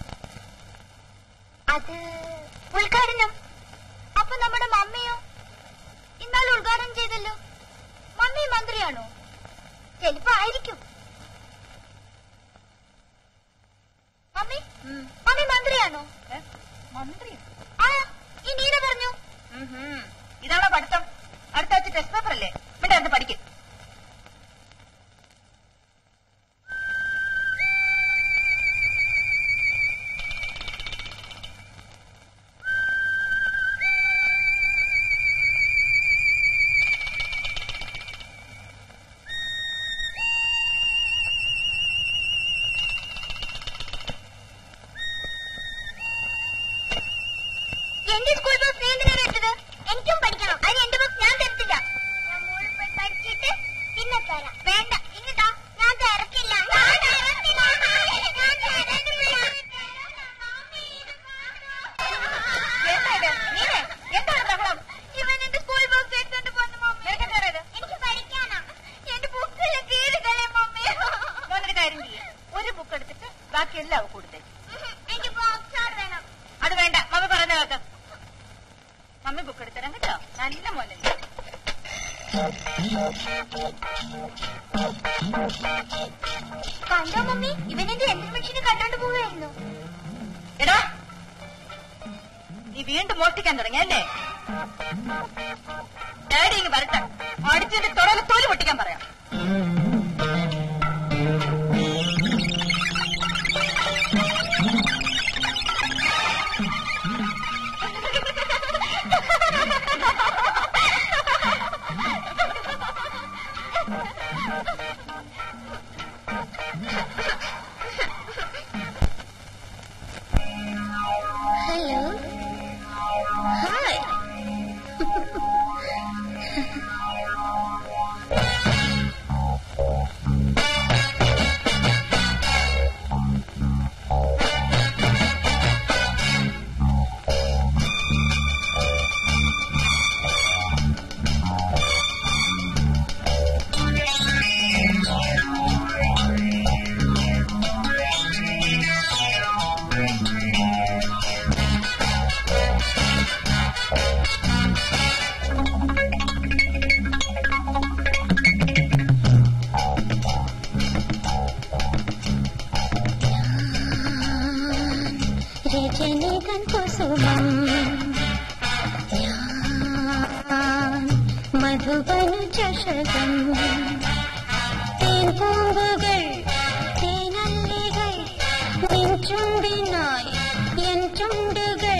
അത് ഉദ്ഘാടനം. അപ്പൊ നമ്മുടെ മമ്മിയോ? ഇന്നാലും ഉദ്ഘാടനം ചെയ്തല്ലോ. മമ്മി മന്ത്രിയാണോ? ചിലപ്പോ ആയിരിക്കും. മമ്മി മമ്മി മന്ത്രിയാണോ? മന്ത്രി? ആ, ഈ നീന പറഞ്ഞു. ഇതാണോ പഠിത്തം? അടുത്ത ആഴ്ച ടെസ്റ്റ് പേപ്പർ അല്ലേ? ഇവിടെ അത് പഠിക്കും. എന്റെ സ്കൂൾ ബസ് നീ എന്തിനാണ് എടുത്തത്? എനിക്കും പഠിക്കണം. അതിന് എന്റെ ബസ് ഞാൻ തരത്തില്ല. ഞാൻ മുകളിൽ പോയി പഠിച്ചിട്ട് പിന്നെ തരാം. വേണ്ട, ഇങ്ങട്ടാ. ഞാൻ തിരക്കില്ല. എന്താണ് ബഹളം? ഇവൻ എന്റെ സ്കൂൾ ബസ് എടുത്തോണ്ട് പോന്നു മമ്മി. എനിക്ക് പഠിക്കാനാ. എന്റെ ബുക്കെല്ലാം കീറികളെ മമ്മി. മോനൊരു കാര്യം ചെയ്യും, ഒരു ബുക്ക് എടുത്തിട്ട് ബാക്കി എല്ലാം കൊടുത്തേ. എനിക്ക് ബോക്സ് ഔട്ട് വേണം. അത് വേണ്ട, മമ്മി പറയുന്ന കേൾക്ക്. മമ്മി ബുക്ക് എടുത്തരാം കേട്ടോ. നല്ല മോനല്ലേ. കണ്ടോ മമ്മി, ഇവനെന്റെ യന്ത്ര മെഷീന് കണ്ടോണ്ട് പോവുകയായിരുന്നു. എടാ, നീ വീണ്ടും മോഷ്ടിക്കാൻ തുടങ്ങിയല്ലേ? ഡാഡി ഇങ്ങ് വരട്ടെ. അടിച്ചതിന്റെ തൊടയില് തൊലി പൊട്ടിക്കാൻ പറയാം. Hello, hi. രജനീകൻ കുസുമം ഞാൻ മധുബന ചഷകം തേൻ പൂവുകൾ തേനല്ലികൾ നിൻ ചുണ്ടിനായി എൻ ചുണ്ടുകൾ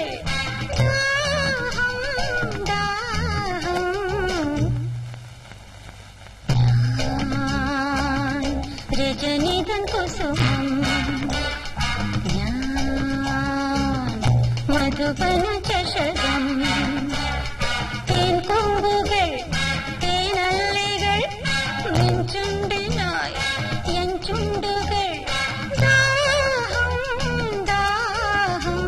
ദാഹം ഞാൻ രജനീകൻ കുസുമം മധുബന ചഷകം തേൻ കൊമ്പുകൾ തേനല്ലികൾ നിൻ ചുണ്ടിനായി എൻ ചുണ്ടുകൾ ദാഹം ദാഹം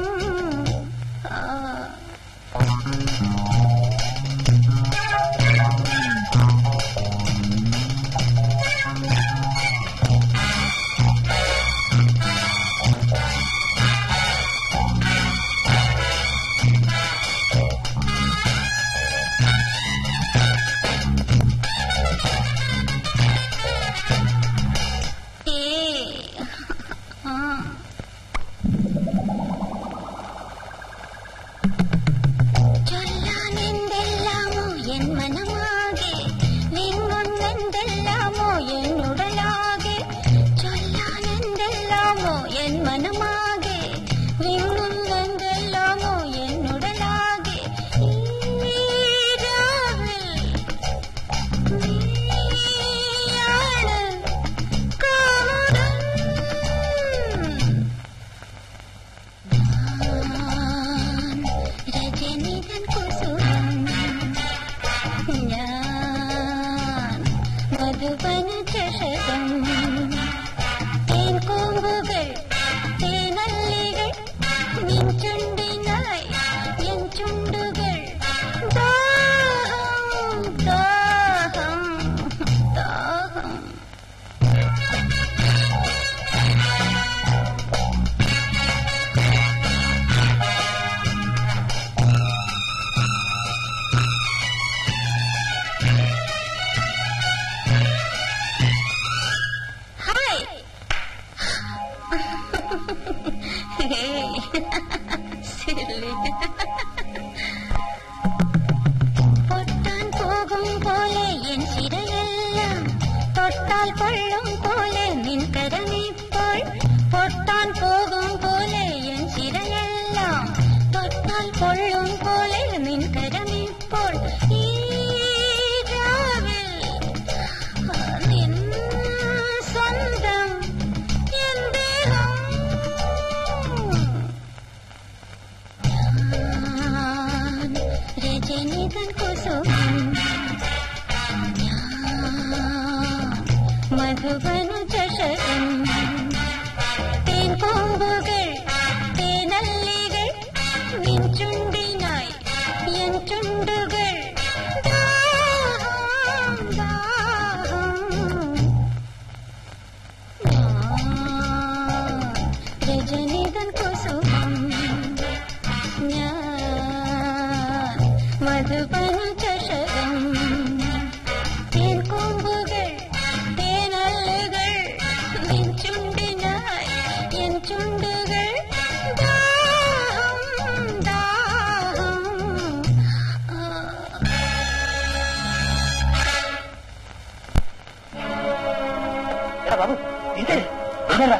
പൊട്ടാൻ പോകും പോലെ എൻ ശിരയെല്ലാം തൊട്ടാൽ കൊള്ളും പോലെ നിൻ കരമിപ്പോൾ പൊട്ടാൻ പോകും പോലെ എൻ ശിരയെല്ലാം തൊട്ടാൽ കൊള്ളും പോലെ നിൻ കരമിപ്പോൾ ഈ രാവിൽ നിൻ സ്വന്തം എൻ ദേഹം ഞാൻ രജനിതൻ കുസുമം മധുവനു ചഷകം തേൻ കൊമ്പുകൾ തേനല്ലികൾ നിൻ ചുണ്ടിനായി എൻ ചുണ്ടുകൾ ദാഹം ദാഹം ഞാൻ രജനിതൻ കുസുമം ഞാൻ മധുവനു ചഷകം തേൻ കൊമ്പുകൾ തേനല്ലുകൾ നിൻ ചുണ്ടിനായി എൻ ചുണ്ടുകൾ ദാഹം ദാഹം ബാബു ഇതല്ല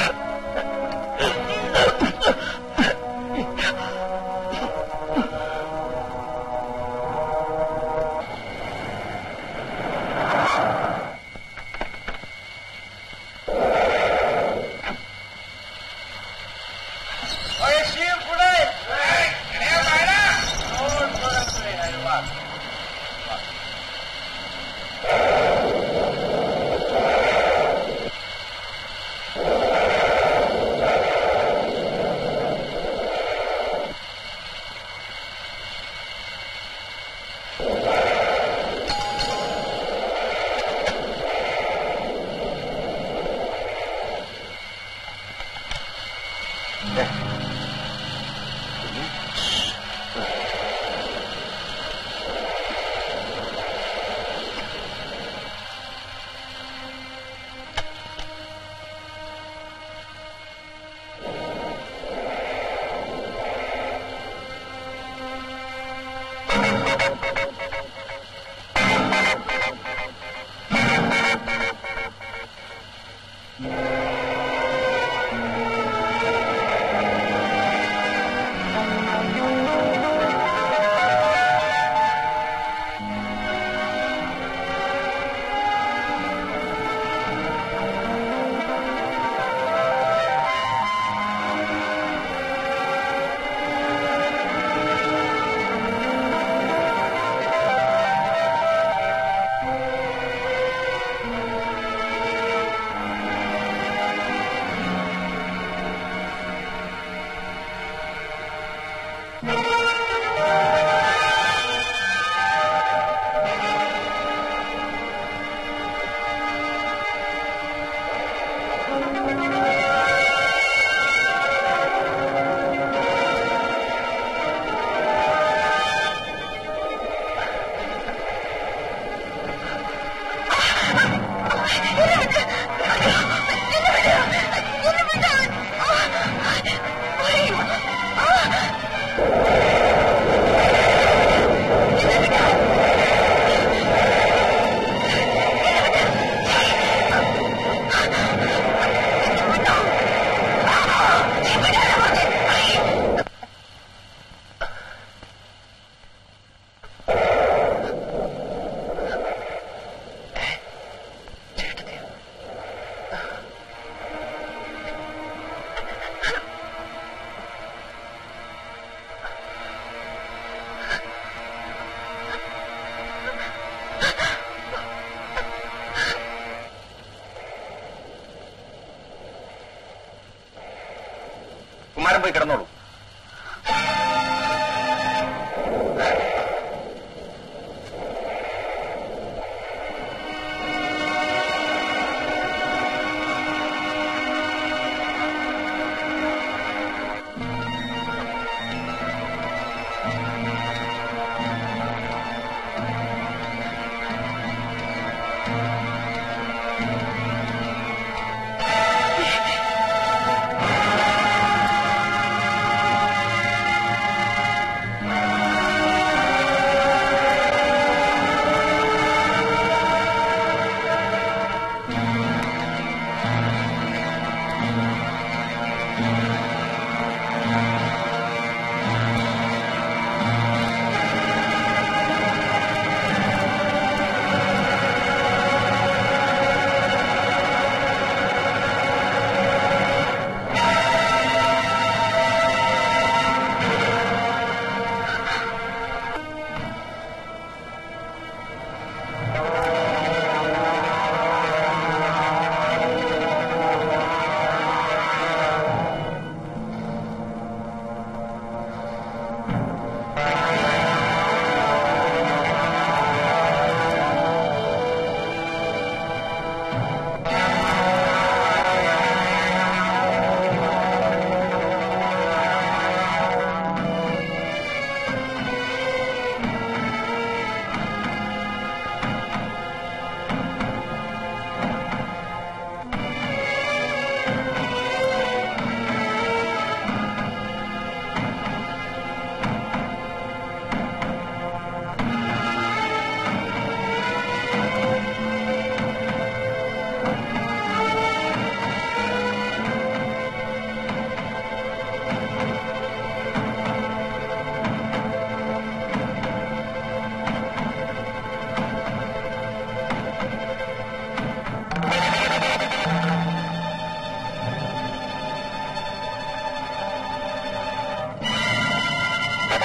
കുമാരൻ പോയി കിടന്നോളൂ.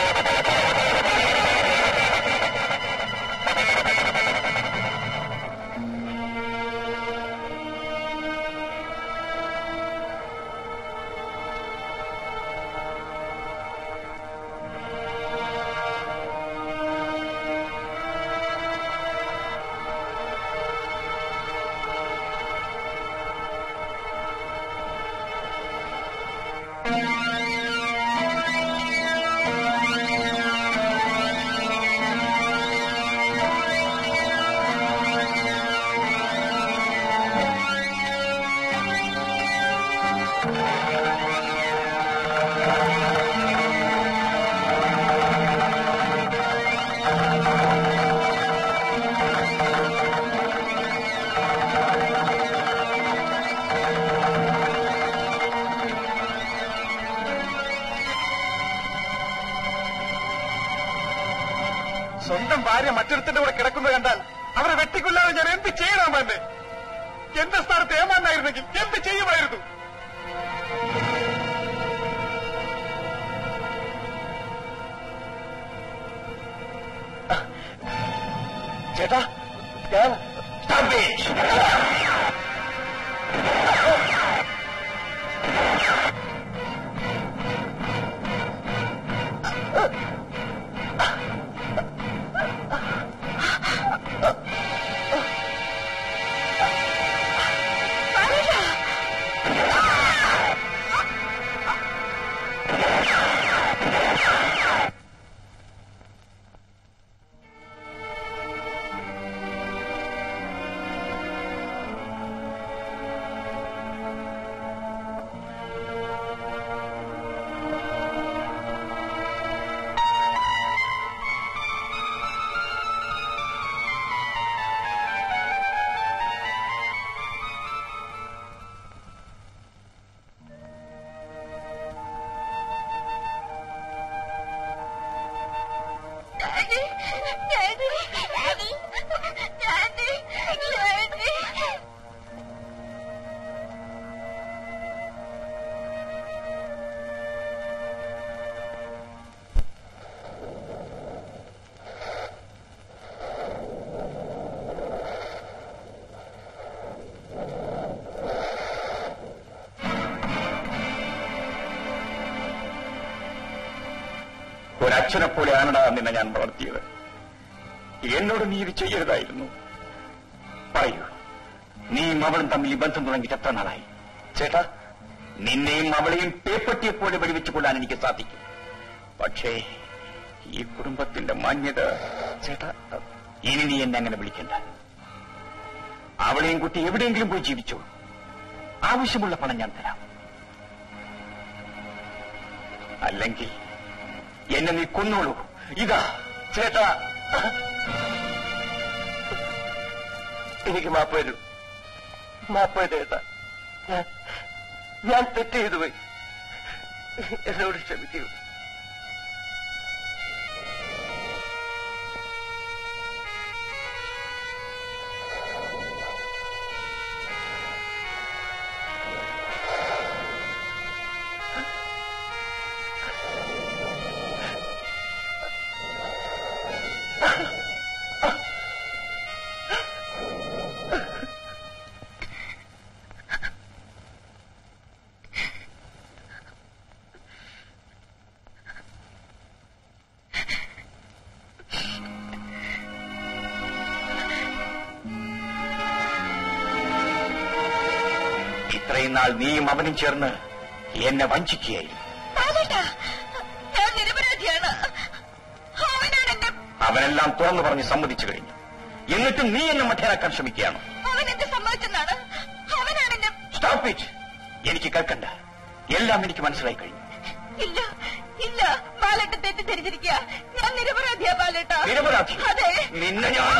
സ്വന്തം ഭാര്യ മറ്റൊരുത്തിന്റെ കൂടെ കിടക്കുന്നത് കണ്ടാൽ അവരെ വെട്ടിക്കൊല്ലാതെ ഞാൻ എന്ത് ചെയ്യണമെന്ന്? എന്റെ സ്ഥാനത്ത് ഏമാനായിരുന്നെങ്കിൽ എന്ത് ചെയ്യുമായിരുന്നു? ചേട്ടാ ഞാൻ ഒരച്ഛനെ പോലെയാണടാ നിന്നെ ഞാൻ വളർത്തിയത്. എന്നോട് നീ ഇത് ചെയ്യരുതായിരുന്നു. പറയൂ, നീയും അവളും തമ്മിൽ ഈ ബന്ധം തുടങ്ങിയിട്ട് എത്ര നാളായി? ചേട്ടാ, നിന്നെയും അവളെയും പേപ്പട്ടിയെപ്പോലെ വെടിവെച്ചു കൊള്ളാൻ എനിക്ക് സാധിക്കും. പക്ഷേ ഈ കുടുംബത്തിന്റെ മാന്യത... ചേട്ടാ, ഇനി നീ എന്നെ അങ്ങനെ വിളിക്കണ്ട. അവളെയും കുട്ടി എവിടെയെങ്കിലും പോയി ജീവിച്ചോളൂ. ആവശ്യമുള്ള പണം ഞാൻ തരാം. അല്ലെങ്കിൽ എന്നെ നീ കൊന്നോളൂ. ഇതാ. ചേട്ടാ, എനിക്ക് മാപ്പ് തരൂ. മാപ്പ് ചേട്ടാ, ഞാൻ തെറ്റ് ചെയ്തു പോയി. എന്നോട് ക്ഷമിക്കൂ. ഇത്രയും നാൾ നീയും അവനും ചേർന്ന് എന്നെ വഞ്ചിക്കുകയായിരുന്നു. ഞാൻ നിരപരാധിയാണ്. അവനെല്ലാം തുറന്നു പറഞ്ഞ് സമ്മതിച്ചു കഴിഞ്ഞു. എന്നിട്ടും നീ എന്നെ മഠേനാക്കാൻ ശ്രമിക്കുകയാണ്. അവൻ എന്നെ സമ്മതിച്ചെന്നാണ്. അവനാണെന്നെ. Stop it. എനിക്ക് കേൾക്കണ്ട. എല്ലാം എനിക്ക് മനസ്സിലായി കഴിഞ്ഞു. ഇല്ല ഇല്ല, ബാലേട്ടൻ തെറ്റിദ്ധരിച്ചിരിക്കുക. ഞാൻ നിരപരാധിയാ ബാലേട്ട. നിരപരാധി? അതെ. നിന്നെ ഞാൻ...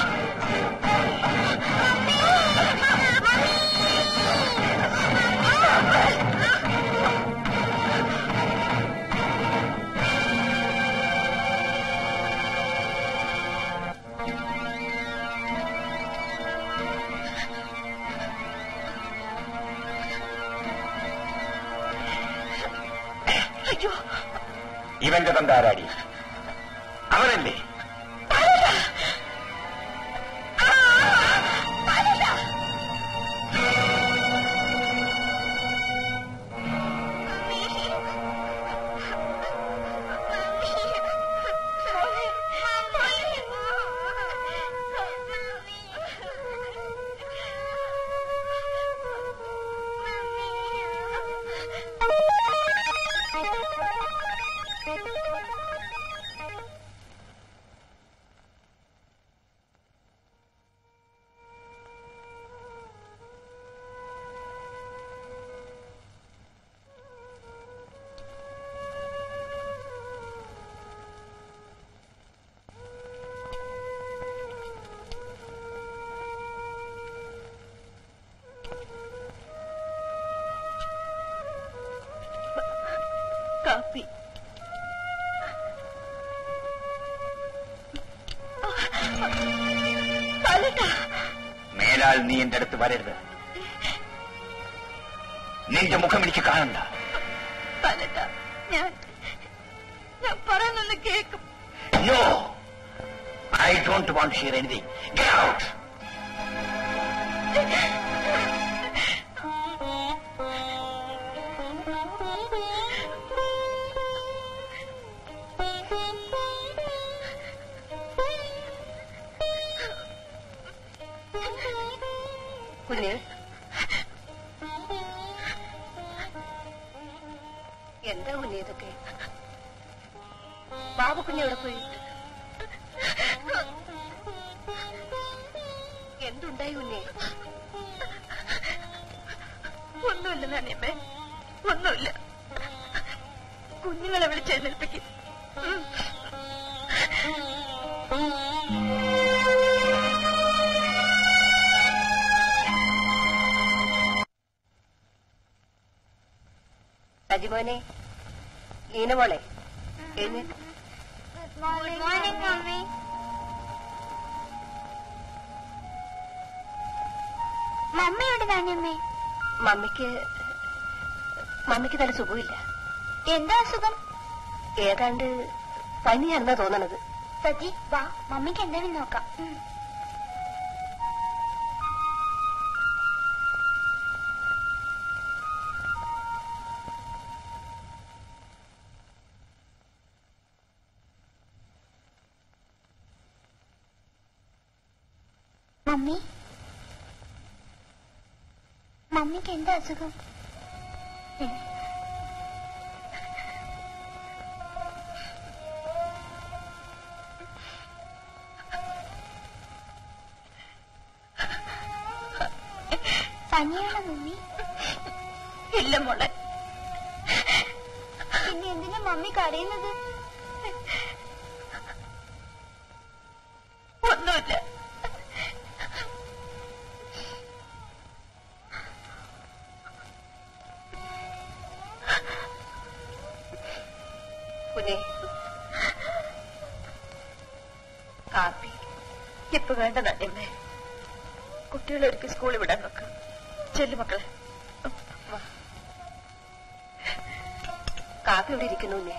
അയ്യോ, ഇവന്റെ തന്താരാടി അവനല്ലേ? കാപ്പി. മേലാൽ നീ എന്റെ അടുത്ത് വരരുത്. നിന്റെ മുഖം എനിക്ക് കാണണ്ട. ഞാൻ പറയുന്നൊന്ന് കേൾക്കും. No, I don't want to hear anything. Get out. കുഞ്ഞ്, എന്താ കുഞ്ഞ് ഇതൊക്കെ? ബാബു കുഞ്ഞ് എവിടെ പോയി? എന്തുണ്ടായി കുഞ്ഞെ? ഒന്നുമില്ല നാണിയമ്മേ, ഒന്നുമില്ല. കുഞ്ഞുങ്ങളെ വിളിച്ചെഴുന്നേൽപ്പിക്കും. അജിമോനെ, ലീനമോളെ, എഴുന്നേറ്റ്. Good morning, Mummy. മമ്മിയുടെ നാണിയമ്മേ. മമ്മിക്ക് നല്ല സുഖമില്ല. എന്താ അസുഖം? ഏതാണ്ട് പനിയാണെന്നാ തോന്നണത്. സജി വാ, മമ്മിക്ക് എന്തായാലും നോക്കാം. മമ്മി, മമ്മിക്ക് എന്താ അസുഖം? പനിയാണോ മമ്മി? ഇല്ല മോളെ. പിന്നെ എന്തിനാ മമ്മി കരയുന്നത്? ഒന്നുമില്ല. കുഞ്ഞെ, കാപ്പി ഇപ്പൊ വേണ്ട നാണിയമ്മേ. കുട്ടികളെ ഒരുക്കി സ്കൂളിൽ വിടാൻ നോക്കാം. ചെല്ലു മക്കളെ. കാപ്പി ഇവിടെ ഇരിക്കുന്നു. കുഞ്ഞെ,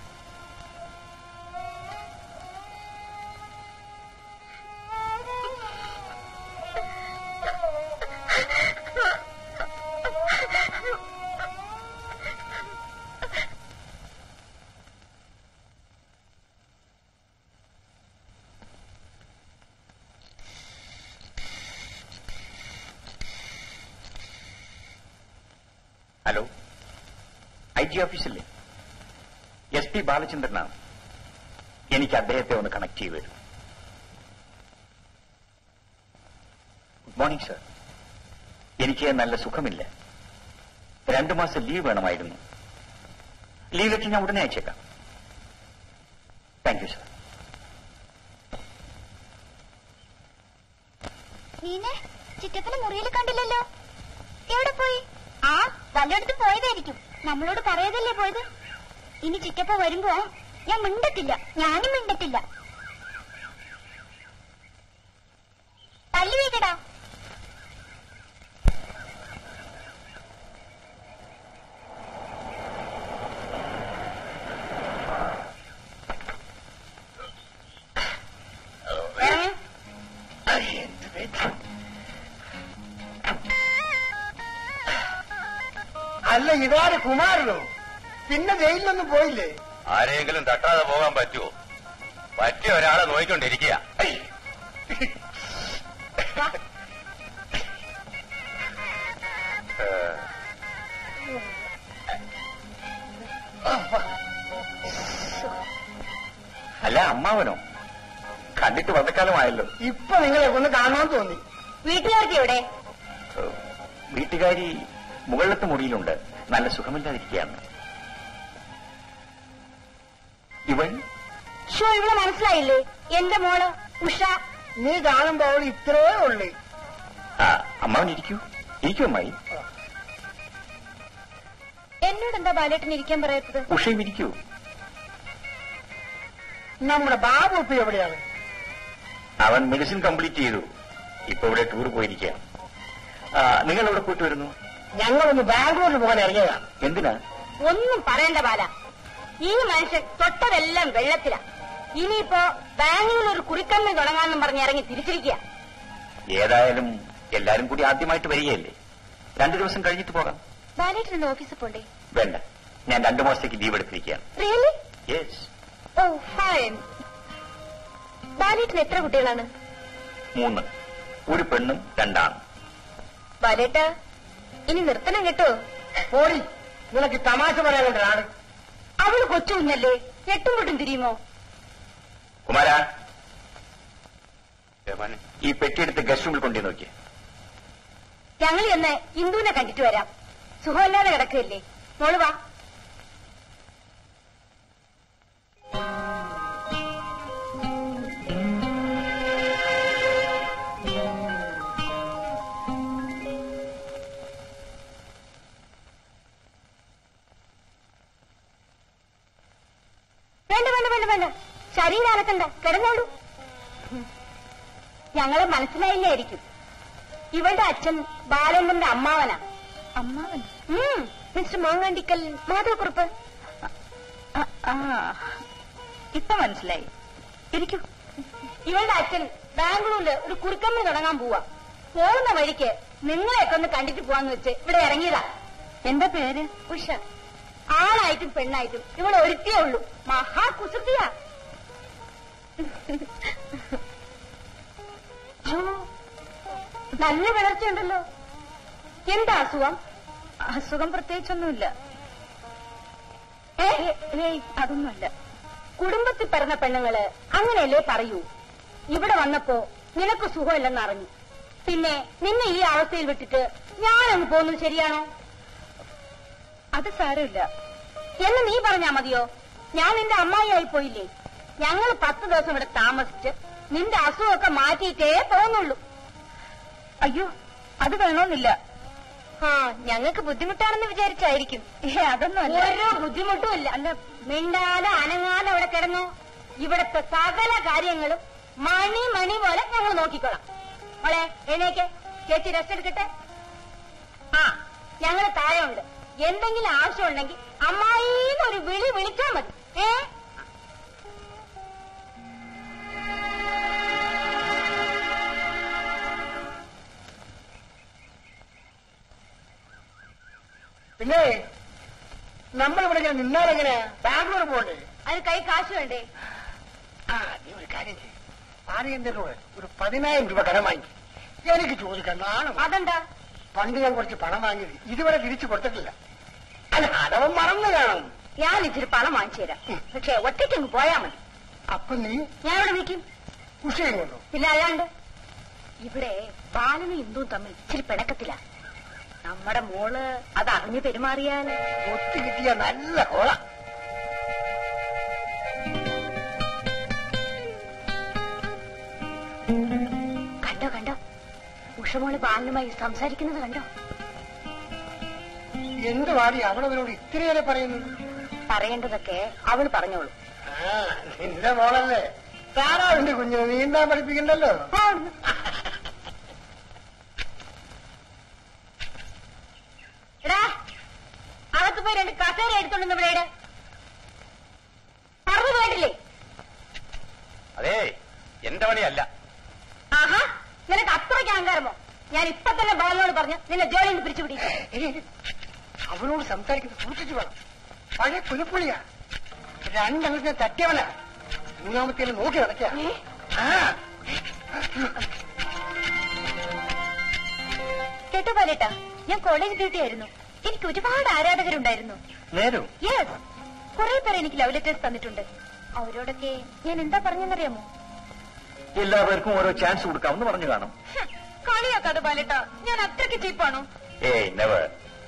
ഹലോ, IG ഓഫീസല്ലേ? SP ബാലചന്ദ്രനാണ്. എനിക്ക് അദ്ദേഹത്തെ ഒന്ന് കണക്ട് ചെയ്തു തരും. Good morning sir. എനിക്ക് നല്ല സുഖമില്ല. 2 മാസം ലീവ് വേണമായിരുന്നു. ലീവ് ലെറ്റർ ഞാൻ ഉടനെ അയച്ചേക്കാം. Thank you sir. നീനെ ചിറ്റപ്പനെ മുറിയിൽ കണ്ടില്ലല്ലോ. എവിടെ പോയി? ആ, വല്ലയിടത്തും പോയതായിരിക്കും. നമ്മളോട് പറയാതല്ലേ പോയത്. ഇനി ചിറ്റപ്പ വരുമ്പോ ഞാൻ മിണ്ടത്തില്ല. ഞാനും മിണ്ടത്തില്ല. തല്ലി വീക്കടാ. ഇതാര് കുമാരനോ? പിന്നെ ജയിലിലൊന്നും പോയില്ലേ? ആരെങ്കിലും തട്ടാതെ പോകാൻ പറ്റുമോ? പറ്റിയ ഒരാളെ നോയിക്കൊണ്ടിരിക്കുക. അല്ല അമ്മാവനോ? കണ്ടിട്ട് വന്നക്കാലമായല്ലോ. ഇപ്പൊ നിങ്ങളെ ഒന്ന് കാണാൻ തോന്നി. വീട്ടുകാർക്ക് എവിടെ? വീട്ടുകാരി മുകളിലത്തെ മുറിയിലുണ്ട്. നല്ല സുഖമില്ലാതിരിക്കുകയാണ്. ഇവൻ ഇവിടെ മനസ്സിലായില്ലേ? എന്റെ മോള് ഉഷ. നീ കാണുമ്പോ അവൾ ഇത്രേ ഉള്ളു. അമ്മാവൻ ഇരിക്കൂ. ഇരിക്കൂ അമ്മായി. എന്നോടെന്താ ബാലേട്ടന് ഇരിക്കാൻ പറയത്തത്? ഉഷയും ഇരിക്കൂ. നമ്മുടെ ബാബു ഇപ്പൊ എവിടെയാണ്? അവൻ മെഡിസിൻ കംപ്ലീറ്റ് ചെയ്തു. ഇപ്പൊ ഇവിടെ ടൂർ പോയിരിക്കുക. നിങ്ങൾ എവിടെ പോയിട്ട് വരുന്നു? ഞങ്ങളൊന്ന് ബാംഗ്ലൂരിൽ പോകാൻ ഇറങ്ങിയതാ. എന്തിനാ? ഒന്നും പറയണ്ട ബാല. ഈ മനുഷ്യൻ തൊട്ടതെല്ലാം വെള്ളത്തിലാ. ഇനിയിപ്പോ ബാംഗ്ലൂരിൽ ഒരു കുറിക്കമ്മി തുടങ്ങാമെന്നും പറഞ്ഞ് ഇറങ്ങി തിരിച്ചിരിക്കുക. ഏതായാലും എല്ലാരും കൂടി ആദ്യമായിട്ട് വരികയല്ലേ. 2 ദിവസം കഴിഞ്ഞിട്ട് പോകാം. ബാലേട്ടൻ ഇന്ന് ഓഫീസിൽ പോണ്ടേ? വേണ്ട, ഞാൻ 2 മാസത്തേക്ക് ലീവ് എടുത്തിരിക്കുകയാണ്. റിയലി? യെസ്. Oh fine. ബാലേട്ടന് എത്ര കുട്ടികളാണ്? 3. ഒരു പെണ്ണും 2 ആണും. ബാലേട്ട ഇനി നിർത്തണം കേട്ടോ. പോടി, നിനക്ക് തമാശ പറയാൻ കൊണ്ടാണ്. അവള് കൊച്ചു കുഞ്ഞല്ലേ, എട്ടും പൊട്ടും തിരിയുമോ? കുമാര, ഈ പെട്ടിയെടുത്ത് ഗസ്റ്റ് റൂമിൽ കൊണ്ടു നോക്കിയേ. ഞങ്ങൾ എന്ന് ഇന്ദുവിനെ കണ്ടിട്ട് വരാം. സുഖമില്ലാതെ കിടക്കുകയല്ലേ. മോള് വാ. വേണ്ട വേണ്ട വേണ്ട വേണ്ട, ശരീരം അനക്കണ്ട, കിടന്നോളൂ. ഞങ്ങളെ മനസ്സിലായില്ലായിരിക്കും. ഇവളുടെ അച്ഛൻ ബാലന്റെ അമ്മാവനാ. അമ്മാവൻ? മിസ്റ്റർ മാങ്ങാണ്ടിക്കൽ മാധവക്കുറുപ്പ്. ഇപ്പൊ മനസ്സിലായി. ഇരിക്കൂ. ഇവളുടെ അച്ഛൻ ബാംഗ്ലൂരില് ഒരു കുറുക്കമ്മി തുടങ്ങാൻ പോവാ. പോകുന്ന വഴിക്ക് നിങ്ങളെയൊക്കെ ഒന്ന് കണ്ടിട്ട് പോവാന്ന് വെച്ച് ഇവിടെ ഇറങ്ങിയതാ. എന്താ പേര്? ഉഷ. ആണായിട്ടും പെണ്ണായിട്ടും ഇവൾ ഒരുത്തിയേ ഉള്ളൂ. മഹാ കുസൃതിയാ. നല്ല വളർച്ചയുണ്ടല്ലോ. എന്താ അസുഖം? അസുഖം പ്രത്യേകിച്ചൊന്നുമില്ല. അതൊന്നുമല്ല. കുടുംബത്തിൽ പിറന്ന പെണ്ണുങ്ങള് അങ്ങനെയല്ലേ പറയൂ. ഇവിടെ വന്നപ്പോ നിനക്ക് സുഖമില്ലെന്ന് അറിഞ്ഞു. പിന്നെ നിന്നെ ഈ അവസ്ഥയിൽ വിട്ടിട്ട് ഞാനങ്ങ് പോകുന്നത് ശരിയാണോ? അത് സാരമില്ല എന്ന് നീ പറഞ്ഞാ മതിയോ? ഞാൻ നിന്റെ അമ്മായിയായി പോയില്ലേ. ഞങ്ങൾ 10 ദിവസം ഇവിടെ താമസിച്ച് നിന്റെ അസുഖമൊക്കെ മാറ്റിയിട്ടേ പോകുന്നുള്ളൂ. അയ്യോ, അത് വേണമെന്നില്ല. ഞങ്ങൾക്ക് ബുദ്ധിമുട്ടാണെന്ന് വിചാരിച്ചായിരിക്കും. അതൊന്നും ഓരോ ബുദ്ധിമുട്ടും ഇല്ല. അല്ല, മിണ്ടാതെ അനങ്ങാതെ അവിടെ കിടന്നോ. ഇവിടത്തെ സകല കാര്യങ്ങളും മണി പോലെ ഞങ്ങൾ നോക്കിക്കോളാം. മോളെ എഴുന്നേക്ക്, ചേച്ചി റെസ്റ്റ് എടുക്കട്ടെ. ഞങ്ങൾ താഴെ ഉണ്ട്. എന്തെങ്കിലും ആവശ്യമുണ്ടെങ്കിൽ അമ്മായിന്നൊരു വിളി വിളിച്ചാൽ മതി. പിന്നെ നമ്മളിവിടെ ഇങ്ങനെ നിന്നാലെങ്ങനെ? ബാംഗ്ലൂർ പോകണ്ടേ? അതിന് കൈ കാശ് വേണ്ടേ? നീ ഒരു കാര്യം ചെയ്യും. ആരെന്തെങ്കിലും ഒരു 10,000 രൂപ കടം വാങ്ങി എനിക്ക് ചോദിക്കാൻ നാണം. അതെന്താ? പണ്ട് ഞാൻ കുറച്ച് പണം വാങ്ങിയത് ഇതുവരെ തിരിച്ചു കൊടുത്തിട്ടില്ല. അല്ല, അടവം മറന്നു കാണും. ഞാൻ ഇച്ചിരി പണം വാങ്ങിച്ചു തരാം. പക്ഷെ ഒറ്റയ്ക്കങ്ങ് പോയാ മതി. അപ്പൊ നീ ഞാൻ ഇവിടെ നിൽക്കും. ഉഷയും കൊണ്ടോ? പിന്നെ അല്ലാണ്ട്. ഇവിടെ ബാലനും ഇന്ദുവും തമ്മിൽ ഇച്ചിരി പിണക്കത്തില്ല. നമ്മുടെ മോള് അത് അറിഞ്ഞു പെരുമാറിയാൽ ഒത്തു കിട്ടിയ നല്ല കോള. കണ്ടോ കണ്ടോ, ഉഷമോള് ബാലനുമായി സംസാരിക്കുന്നത് കണ്ടോ? എന്ത് വാടി അവളവരോട് ഇത്രയേറെ പറയുന്നത്? പറയേണ്ടതൊക്കെ അവള് പറഞ്ഞോളൂ. നിന്റെ മോളല്ലേ, താറാവിന്റെ കുഞ്ഞിനെ നീന്താൻ പഠിപ്പിക്കണ്ടല്ലോ. എടാ, അകത്ത് പോയി 2 കസേര എടുത്തോണ്ട് ഇവിടെ പറഞ്ഞു പോയിട്ടില്ലേ? അതേ, എന്റെ പണിയല്ല. ആഹാ, നിനക്ക് അത്രയ്ക്ക് അഹങ്കാരമോ? ഞാൻ ഇപ്പൊ തന്നെ ബാലനോട് പറഞ്ഞ് നിന്നെ ജോലിയിൽ നിന്ന് പിരിച്ചുപിടിക്കും. അവനോട് സംസാരിക്കുന്നത് സൂക്ഷിച്ചു വേണം. പഴയ പുലിപ്പുളിയാ, രണ്ടെണ്ണത്തിനെ തട്ടിയവനാ. മൂന്നാമത്തേന് നോക്കി നടക്കുക. കേട്ടോ പാലേട്ടാ, ഞാൻ കോളേജ് ഡ്യൂട്ടി ആയിരുന്നു. എനിക്ക് ഒരുപാട് ആരാധകരുണ്ടായിരുന്നു. നേരോ? യെസ്, കുറെ പേർ എനിക്ക് ലവ് ലെറ്റേഴ്സ് തന്നിട്ടുണ്ട്. അവരോടൊക്കെ ഞാൻ എന്താ പറഞ്ഞെന്നറിയാമോ? എല്ലാവർക്കും ഓരോ ചാൻസ് കൊടുക്കാമെന്ന് പറഞ്ഞു കാണും. കളിയാക്കാതെ പാലേട്ടാ, ഞാൻ അത്രയ്ക്ക് ചീപ്പാണോ? ഏയ് നെവർ.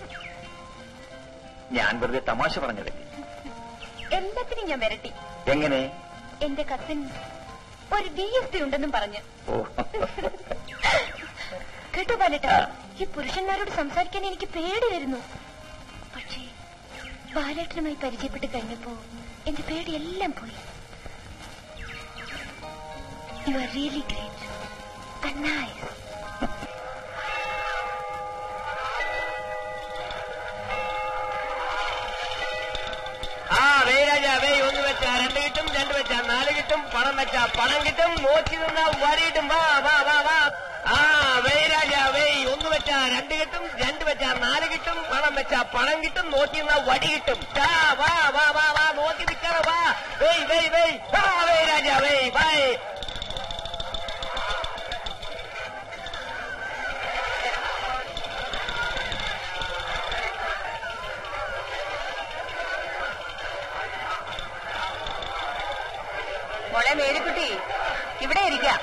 ഞാൻ വെറുതെ തമാശ പറഞ്ഞതല്ലേ. എല്ലാത്തിനും ഞാൻ വരട്ടി. എങ്ങനെ? എന്റെ കസിൻ ഒരു DSP ഉണ്ടെന്നും പറഞ്ഞ്. ഓ കേട്ടോ പാലേട്ടാ, ഈ പുരുഷന്മാരോട് സംസാരിക്കാൻ എനിക്ക് പേടി വരുന്നു. പക്ഷേ ബാലേട്ടനുമായി പരിചയപ്പെട്ട് കഴിഞ്ഞപ്പോ എന്റെ പേടിയെല്ലാം പോയി. You are really great and nice. ഒന്ന് വെച്ചാ 2 കിട്ടും, 2 വെച്ചാ 4 കിട്ടും, പണം വെച്ചാ പണം കിട്ടും, നോക്കി നിന്നാ വരി കിട്ടും. വാ വാ വാ വാ. രാജാ ഒന്ന് വെച്ചാ 2 കിട്ടും, 2 വെച്ചാ 4 കിട്ടും, പണം വെച്ചാ പണം കിട്ടും, നോക്കി നിന്നാ വടി കിട്ടും. വാ വാ വാ വാ, നോക്കി നിൽക്കാറ. വാ രാജാ വാ. മോളെ മേരിക്കുട്ടി, ഇവിടെ ഇരിക്കാം.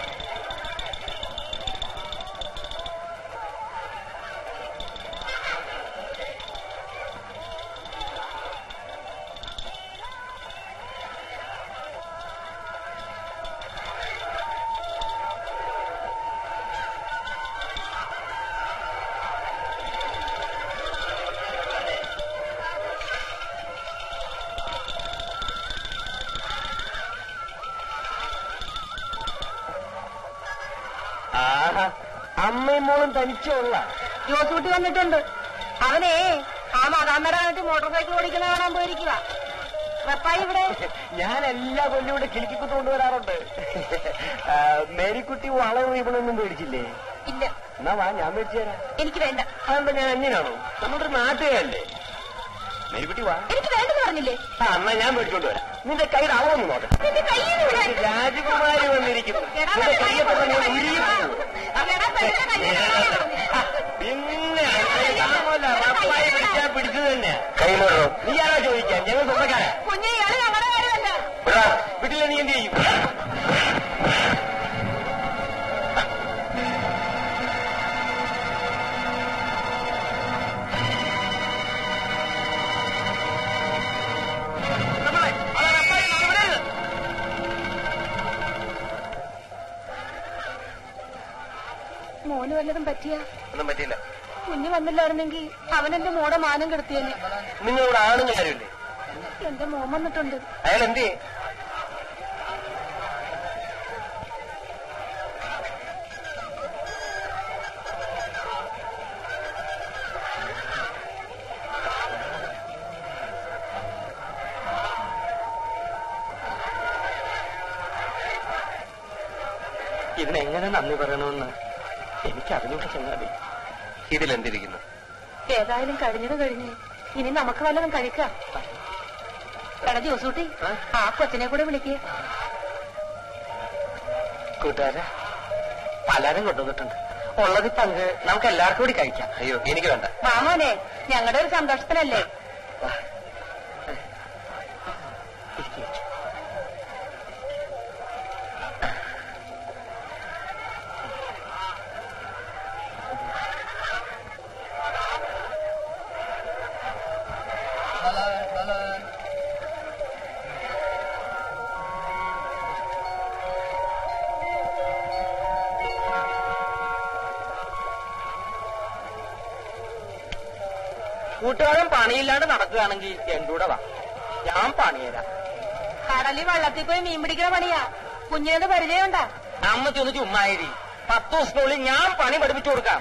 അമ്മയും മോളും തനിച്ചുള്ള ജോസൂട്ടി വന്നിട്ടുണ്ട്. അവനെ ആ മകാമരായിട്ട് മോട്ടോർ സൈക്കിൾ ഓടിക്കുന്ന കാണാൻ പോയിരിക്കുക. റപ്പായി ഇവിടെ. ഞാൻ എല്ലാ കൊല്ലം ഇവിടെ കിളിക്കുത്ത് കൊണ്ടുവരാറുണ്ട്. മേരിക്കുട്ടി വളവും ഇവളൊന്നും പേടിച്ചില്ലേ? ഇല്ല. എന്നാ വാ, ഞാൻ മേടിച്ചു തരാം. എനിക്ക് വേണ്ട. അതെന്താ, ഞാൻ അന്യനാണോ? നമ്മുടെ നാട്ടുകാരല്ലേ. മേരിക്കുട്ടി വാ. എനിക്ക് വേണ്ടെന്ന് പറഞ്ഞില്ലേ? എന്നാ ഞാൻ മേടിച്ചോണ്ട് വരാം. നിന്റെ കയ്യിൽ അളവൊന്നും നോക്കാം. രാജകുമാരി വന്നിരിക്കുന്നു. നിന്റെ കയ്യപ്പോ ഞാൻ ഉരിയും. പിന്നെ റപ്പായി പിടിച്ചാ പിടിച്ചത് തന്നെ. കയ്യിലോട്ടോ? നീ ആരാ ചോദിക്കാൻ? ഞങ്ങൾ സ്വന്തക്കാരാ. കുഞ്ഞിയാള് ഞങ്ങളുടെ കാര്യമല്ല. വീട്ടിലെ നീ എന്ത് ചെയ്യും? മോന് വല്ലതും പറ്റിയ? ഒന്നും പറ്റിയില്ല. കുഞ്ഞ് വന്നില്ലായിരുന്നെങ്കിൽ അവനെന്റെ മോടെ മാനം കെടുത്തിയേനെ. നിങ്ങളിവിടെ ആണുങ്ങൾ ആരുമില്ലേ? എന്റെ മോൻ വന്നിട്ടുണ്ട്. അയാൾ എന്ത് ചെയ്യും? ഇതിനെങ്ങനെ നന്ദി പറയണമെന്ന് എനിക്ക് അതിലൂടെ ചെന്നാടി. ഇതിലെന്തിരിക്കുന്നു? ഏതായാലും കഴിഞ്ഞത് കഴിഞ്ഞ് ഇനി നമുക്ക് വല്ലതും കഴിക്കാം. എടാ ജോസൂട്ടി, ആ കൊച്ചിനെ കൂടെ വിളിക്കുക. കൂട്ടുകാരെ, പലരും കൊണ്ടുവന്നിട്ടുണ്ട്. ഉള്ളത് പങ്ക് നമുക്ക് എല്ലാവർക്കും കൂടി കഴിക്കാം. അയ്യോ, എനിക്ക് വേണ്ട. മാമോനെ, ഞങ്ങളുടെ ഒരു സന്തോഷത്തിനല്ലേ. കൂട്ടുകാരൻ പണിയില്ലാണ്ട് നടക്കുകയാണെങ്കിൽ എന്റെ കൂടെ വാ, ഞാൻ പണിയരാം. കടലിൽ വെള്ളത്തിൽ പോയി മീൻ പിടിക്കുന്ന പണിയാ. കുഞ്ഞിനത് പരിചയമുണ്ടാ? അമ്മ ചെന്ന് ചുമ്മാരി. 10 ദിവസത്തിനുള്ളിൽ ഞാൻ പണി പഠിപ്പിച്ചു കൊടുക്കാം.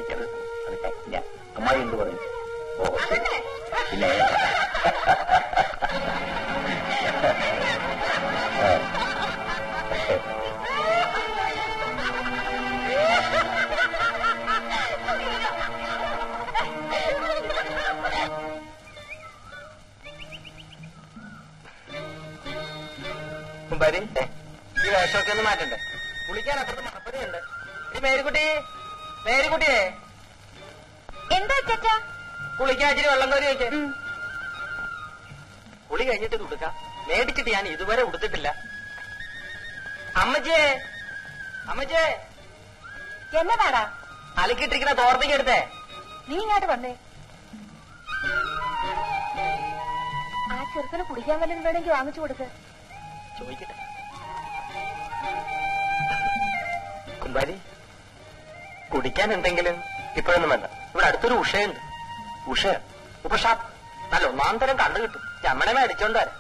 ഇരിക്കരുത്. അത് പറ്റില്ല. അമ്മായി എന്ത് പറയും? ഓ ശരി. പിന്നെ കുമ്പാരി, ഈ വേഷമൊക്കെ ഒന്ന് മാറ്റണ്ടേ? കുളിക്കാൻ അപ്പുറത്ത് മണപ്പടിയുണ്ട്. ഈ മേരിക്കുട്ടിയെ എന്താ ചേച്ചാ? കുളിക്കാൻ ഇച്ചിരി വെള്ളം കോരി വയ്ക്കേ. കുളി കഴിഞ്ഞിട്ട് ഇത് ഉടുക്കാം. മേടിച്ചിട്ട് ഞാൻ ഇതുവരെ ഉടുത്തിട്ടില്ല. അമ്മച്ചേ, എന്നതാടാ? അലക്കിട്ടിരിക്കുന്ന തോർത്തേക്ക് എടുത്തേ. നീ ഇങ്ങോട്ട് വന്നേ. ആ ചെറുക്കന് കുടിക്കാൻ വല്ലതും വേണമെങ്കിൽ വാങ്ങിച്ചു കൊടുക്ക്. ചോദിക്കട്ടെ. കുമ്പാരി, കുടിക്കാൻ എന്തെങ്കിലും? ഇപ്പോഴൊന്നും വേണ്ട. ഇവിടെ അടുത്തൊരു ഉഷയുണ്ട്. ഉഷ? ഉപഷാപ്പ്. നല്ല ഒന്നാം തരം കണ്ടു കിട്ടും. ചമ്മണ മേടിച്ചോണ്ട് വരാം.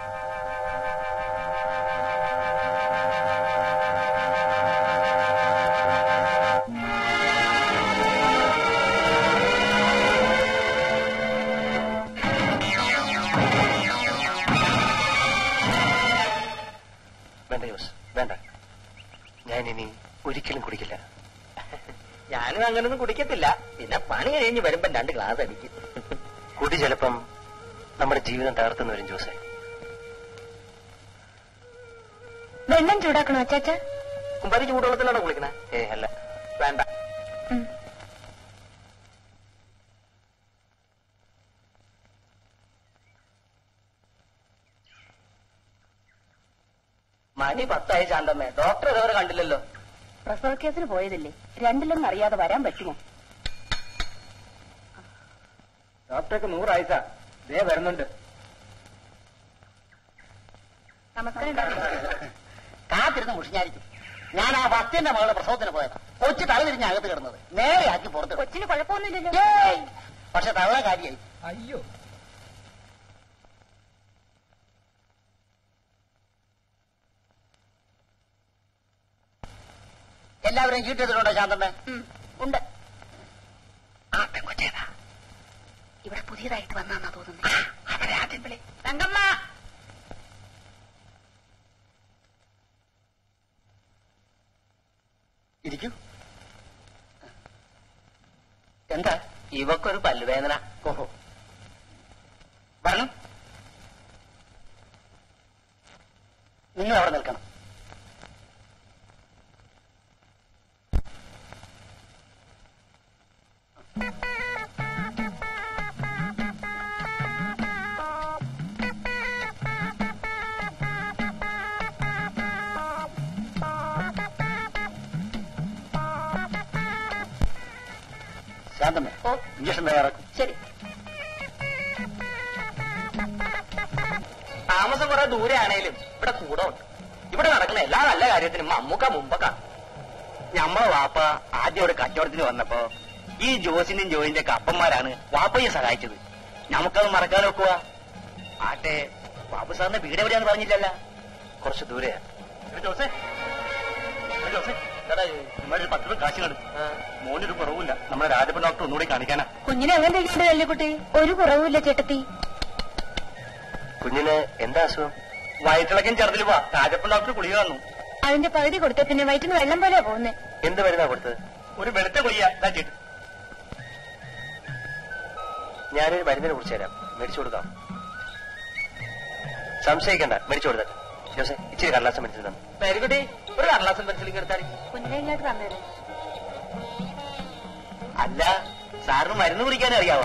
വേണ്ട ജോസ്, വേണ്ട. ഞാനിനി ഒരിക്കലും കുടിക്കില്ല. ഞാനും അങ്ങനൊന്നും കുടിക്കത്തില്ല. പിന്നെ പണി കഴിഞ്ഞ് വരുമ്പോ 2 ഗ്ലാസ് അടിക്കും. കുടി ചിലപ്പം നമ്മുടെ ജീവിതം തകർത്തുന്ന വരും ജോസെ. വെള്ളം ചൂടാക്കണോ അച്ചാച്ച? കുമ്പാരി ചൂടുവെള്ളത്തിലാണോ കുളിക്കണേ? അല്ല. വേണ്ട. മണി 10 ശാന്തമ്മേ. ഡോക്ടർ ഇതുവരെ കണ്ടില്ലല്ലോ. പ്രസവ കേസിന് പോയതല്ലേ, 2 അറിയാതെ വരാൻ പറ്റുമോ? ഡോക്ടർക്ക് 100 ആയിസാ. ദേ വരുന്നുണ്ട്. നമസ്കാരം. കാത്തിരുന്ന് മുഷിഞ്ഞായിരിക്കും. ഞാൻ ആ ഭക്തിന്റെ മകളുടെ പ്രസവത്തിന് പോയതാ. കൊച്ചു തലതിരിഞ്ഞ അകത്ത് കിടന്നത് നേരെയാക്കി പുറത്ത്. കൊച്ചിന് കുഴപ്പമൊന്നുമില്ലല്ലോ. പക്ഷെ തള്ള കാര്യമായി. അയ്യോ, എല്ലാവരെയും ചീട്ടെടുത്തിട്ടുണ്ടോ ശാന്തമ്മേ? ഉണ്ട്. ആ പെൺകൊച്ചേതാ? ഇവിടെ പുതിയതായിട്ട് വന്നാന്നാ തോന്നുന്നത്. അവരെ ആദ്യം വിളി. തങ്കമ്മ, ഇരിക്കൂ. എന്താ? ഇവക്കൊരു പല്ലുവേദന. ഓഹോ, വരണം. നിങ്ങൾ അവിടെ നിൽക്കണം. ശാന്തമ്മേ, ഇഞ്ചക്ഷൻ തയ്യാറാക്കും. ശരി. താമസം കുറെ ദൂരെ ആണേലും ഇവിടെ കൂടെ ഉണ്ട്. ഇവിടെ നടക്കുന്ന എല്ലാ നല്ല കാര്യത്തിനും മമ്മൂക്ക മുമ്പൊക്കെ. ഞമ്മളെ വാപ്പ ആദ്യം ഒരു കച്ചവടത്തിന് വന്നപ്പോ ഈ ജോസിന്റെയും ജോയിന്റെ ഒക്കെ അപ്പന്മാരാണ് വാപ്പയെ സഹായിച്ചത്. നമുക്കത് മറക്കാൻ വെക്കുക. ആട്ടെ, ബാബു സാറിന്റെ വീട് എവിടെയാന്ന് പറഞ്ഞില്ലല്ല? കുറച്ച് ദൂരെയാ. ജോസേ, ജോസേ, ഒരു 10 രൂപ കാശ് കണ്ടു. മോനൊരു കുറവില്ല. നമ്മുടെ രാജപ്പൻ ഡോക്ടർ ഒന്നുകൂടി കാണിക്കാനാ. കുഞ്ഞിനെ അങ്ങനെ ഇരിക്കട്ടെ കല്ലുകുട്ടി. ഒരു കുറവുമില്ല ചേട്ടത്തി. കുഞ്ഞിന് എന്താ അസുഖം? വയറ്റിളക്കം ചെറുതിൽ പോവാ. രാജപ്പൻ ഡോക്ടർ ഗുളിക തന്നു. അതിന്റെ പകുതി കൊടുത്ത പിന്നെ വയറ്റിന് വെള്ളം പോലെയാ പോകുന്നേ. എന്ത് മരുന്നാ കൊടുത്തത്? ഒരു വെളുത്ത ഗുളിക ഇതാക്കിയിട്ട്. ഞാനൊരു മരുന്നിനെ കുറിച്ച് തരാം, മേടിച്ചു കൊടുക്കാം. സംശയിക്കണ്ട, മേടിച്ചു കൊടുത്തേ. ജോസെ, ഇച്ചിരി കടലാസം മേടിച്ചു തന്നെ. പേരുകുട്ടി, ഒരു കടലാസം പെൻസിലിംഗ് എടുത്താൽ. കുഞ്ഞിനെ ഇങ്ങോട്ട് തന്നേരെ. അല്ല, സാറിന് മരുന്ന് കുടിക്കാൻ അറിയാവാ?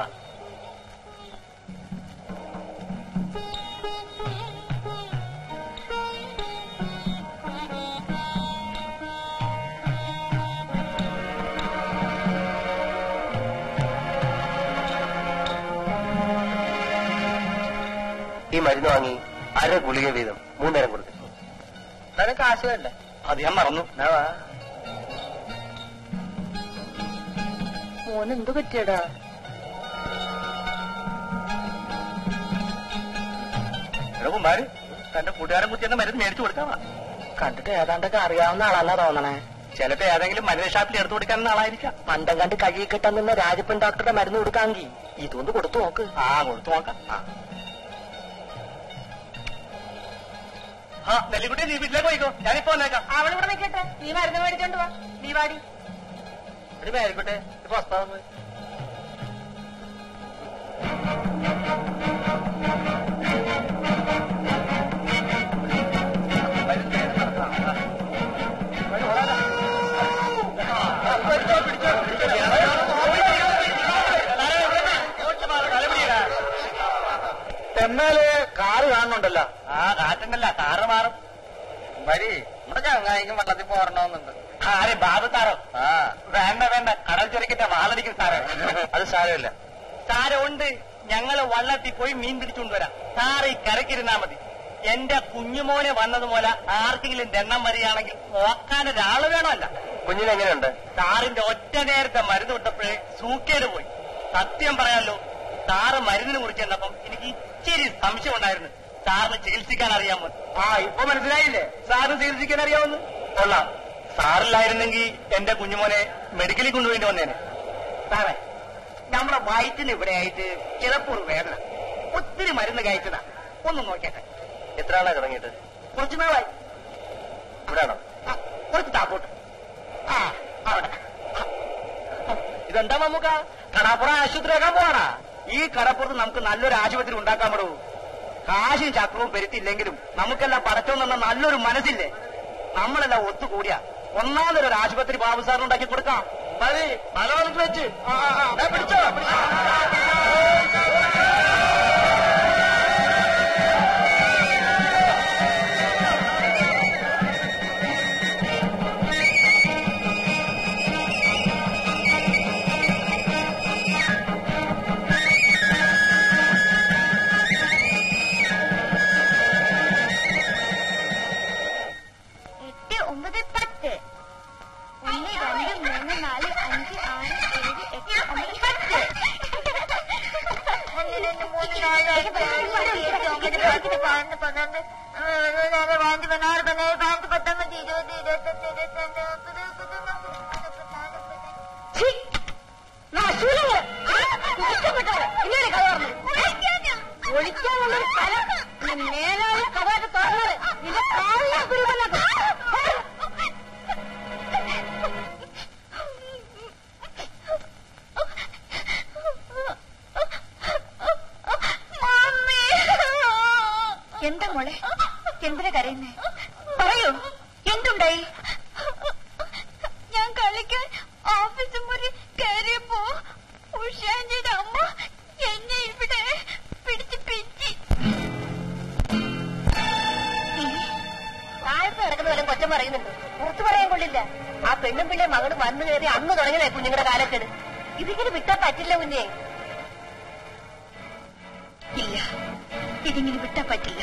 ഈ മരുന്ന് വാങ്ങി 1/2 ഗുളിക വീതം 3 നേരം കൊടുക്കും. അതിന് കാശ് വേണ്ടേ? അത് ഞാൻ മറന്നു. മോന് എന്ത് പറ്റിയടാ? കുമാര് തന്റെ കൂട്ടുകാരൻ കുത്തിയെന്ന മരുന്ന് മേടിച്ചു കൊടുക്കാവാ. കണ്ടിട്ട് ഏതാണ്ടൊക്കെ അറിയാവുന്ന ആളല്ല തോന്നണേ. ചിലപ്പോ ഏതെങ്കിലും മരുന്ന് ഷാപ്പിൽ എടുത്തു കൊടുക്കാൻ ആളായിരിക്കാം. മണ്ടം കണ്ട് കഴുകി കിട്ടാൻ നിന്ന രാജപ്പൻ ഡോക്ടറുടെ മരുന്ന് കൊടുക്കാമെങ്കിൽ ഇതൊന്ന് കൊടുത്തു നോക്ക്. കൊടുത്തു നോക്കാം. നെല്ലിക്കുട്ടി നീ വീട്ടിലേക്ക് പോയിക്കോ, ഞാനിപ്പോ വന്നേക്കാം. അവളിവിടെ നിൽക്കട്ടെ, നീ മരുന്ന് മേടിച്ചോണ്ട് പോവാ. നീ വാടി. ആയിക്കോട്ടെ, ഇപ്പൊ വസ്താവ് തെമ്മേല് കാറ് കാണുന്നുണ്ടല്ലോ. കാറ്റുണ്ടല്ല, കാറ് മാറും. വരി നമ്മുടെ ചങ്ങായിക്കും വള്ളത്തിൽ പോരണമെന്നുണ്ട്. ആരെ ബാബു സാറോ? വേണ്ട വേണ്ട, കടൽ ചൊരിക്കട്ടെ, വാളടിക്കും സാറേ. അത് സാരമില്ല. സാരമുണ്ട്, ഞങ്ങള് വള്ളത്തിൽ പോയി മീൻ പിടിച്ചുകൊണ്ടുവരാം. സാറ് ഈ കരക്കിരുന്നാ മതി. എന്റെ കുഞ്ഞുമോനെ വന്നതുപോലെ ആർക്കെങ്കിലും എണ്ണം വരികയാണെങ്കിൽ നോക്കാനൊരാള് വേണമല്ല. കുഞ്ഞിനെങ്ങനെയുണ്ട്? സാറിന്റെ ഒറ്റ നേരത്തെ മരുന്ന് വിട്ടപ്പോഴേ സൂക്കേട് പോയി. സത്യം പറയാമല്ലോ, സാറ് മരുന്നിനെ കുറിച്ച് ചെന്നപ്പം എനിക്ക് ഇച്ചിരി സംശയം ഉണ്ടായിരുന്നു. സാറിന് ചികിത്സിക്കാൻ അറിയാമോ? ഇപ്പൊ മനസ്സിലായില്ലേ സാറിന് ചികിത്സിക്കാൻ അറിയാമെന്ന്? കൊള്ളാം. സാറില്ലായിരുന്നെങ്കിൽ എന്റെ കുഞ്ഞുമോനെ മെഡിക്കലിൽ കൊണ്ടുപോയിട്ട് വന്നേനെ. സാറേ, നമ്മുടെ വയറ്റിന് ഇവിടെ ആയിട്ട് ചിലപ്പോൾ വേദന. ഒത്തിരി മരുന്ന് കഴിച്ചതാ. ഒന്ന് നോക്കട്ടെ. എത്ര ആളാ തുടങ്ങിയിട്ട്? കുറച്ചു നാളായി. ഇവിടാണോ? കുറച്ച് താപ്പോട്ട്. അവിടെ. ഇതെന്താ മമ്മൂക്ക, കടപ്പുറം ആശുപത്രി ആക്കാൻ പോവാണാ? ഈ കടപ്പുറത്ത് നമുക്ക് നല്ലൊരു ആശുപത്രി ഉണ്ടാക്കാൻ പറ്റൂ. കാശും ചക്രവും പെരുത്തില്ലെങ്കിലും നമുക്കെല്ലാം പടച്ചോന്ന് തന്ന നല്ലൊരു മനസ്സില്ലേ? നമ്മളെല്ലാം ഒത്തുകൂടിയ ഒന്നാമതൊരു ആശുപത്രി ബാബു സാറിന് ഉണ്ടാക്കി കൊടുക്കാം. മതി, മലവലത്ത് വെച്ച് പിടിച്ചോ. ഒളിക്കാനുള്ളൊരു സ്ഥലം മേലുള്ള കവാട്ട് തുറന്നത് നിന്റെ കാലിനെ പിടിക്കുന്നത്. എന്താ മോളെ, എന്തിനാ കരയുന്നേ? പറയൂ, എന്തുണ്ടായി? ഞാൻ കളിക്കാൻ ഓഫീസ് മുറി കയറിയപ്പോ ഉഷാന്റെ അമ്മ എന്നെ ഇവിടെ പിടിച്ച് പിച്ചി. താഴത്ത് കിടക്കുന്ന പോലെ കൊച്ചം പറയുന്നുണ്ട്, പുറത്തു പറയാൻ കൊള്ളില്ല. ആ പെണ്ണും പിള്ളേ മകളും വന്നു കയറി അന്ന് തുടങ്ങിയതേ കുഞ്ഞുങ്ങളുടെ കാലക്കേട്. ഇതിങ്ങനെ വിട്ടാൻ പറ്റില്ല കുഞ്ഞെ. ഇല്ല, ഇതിങ്ങനെ വിട്ടാൻ പറ്റില്ല.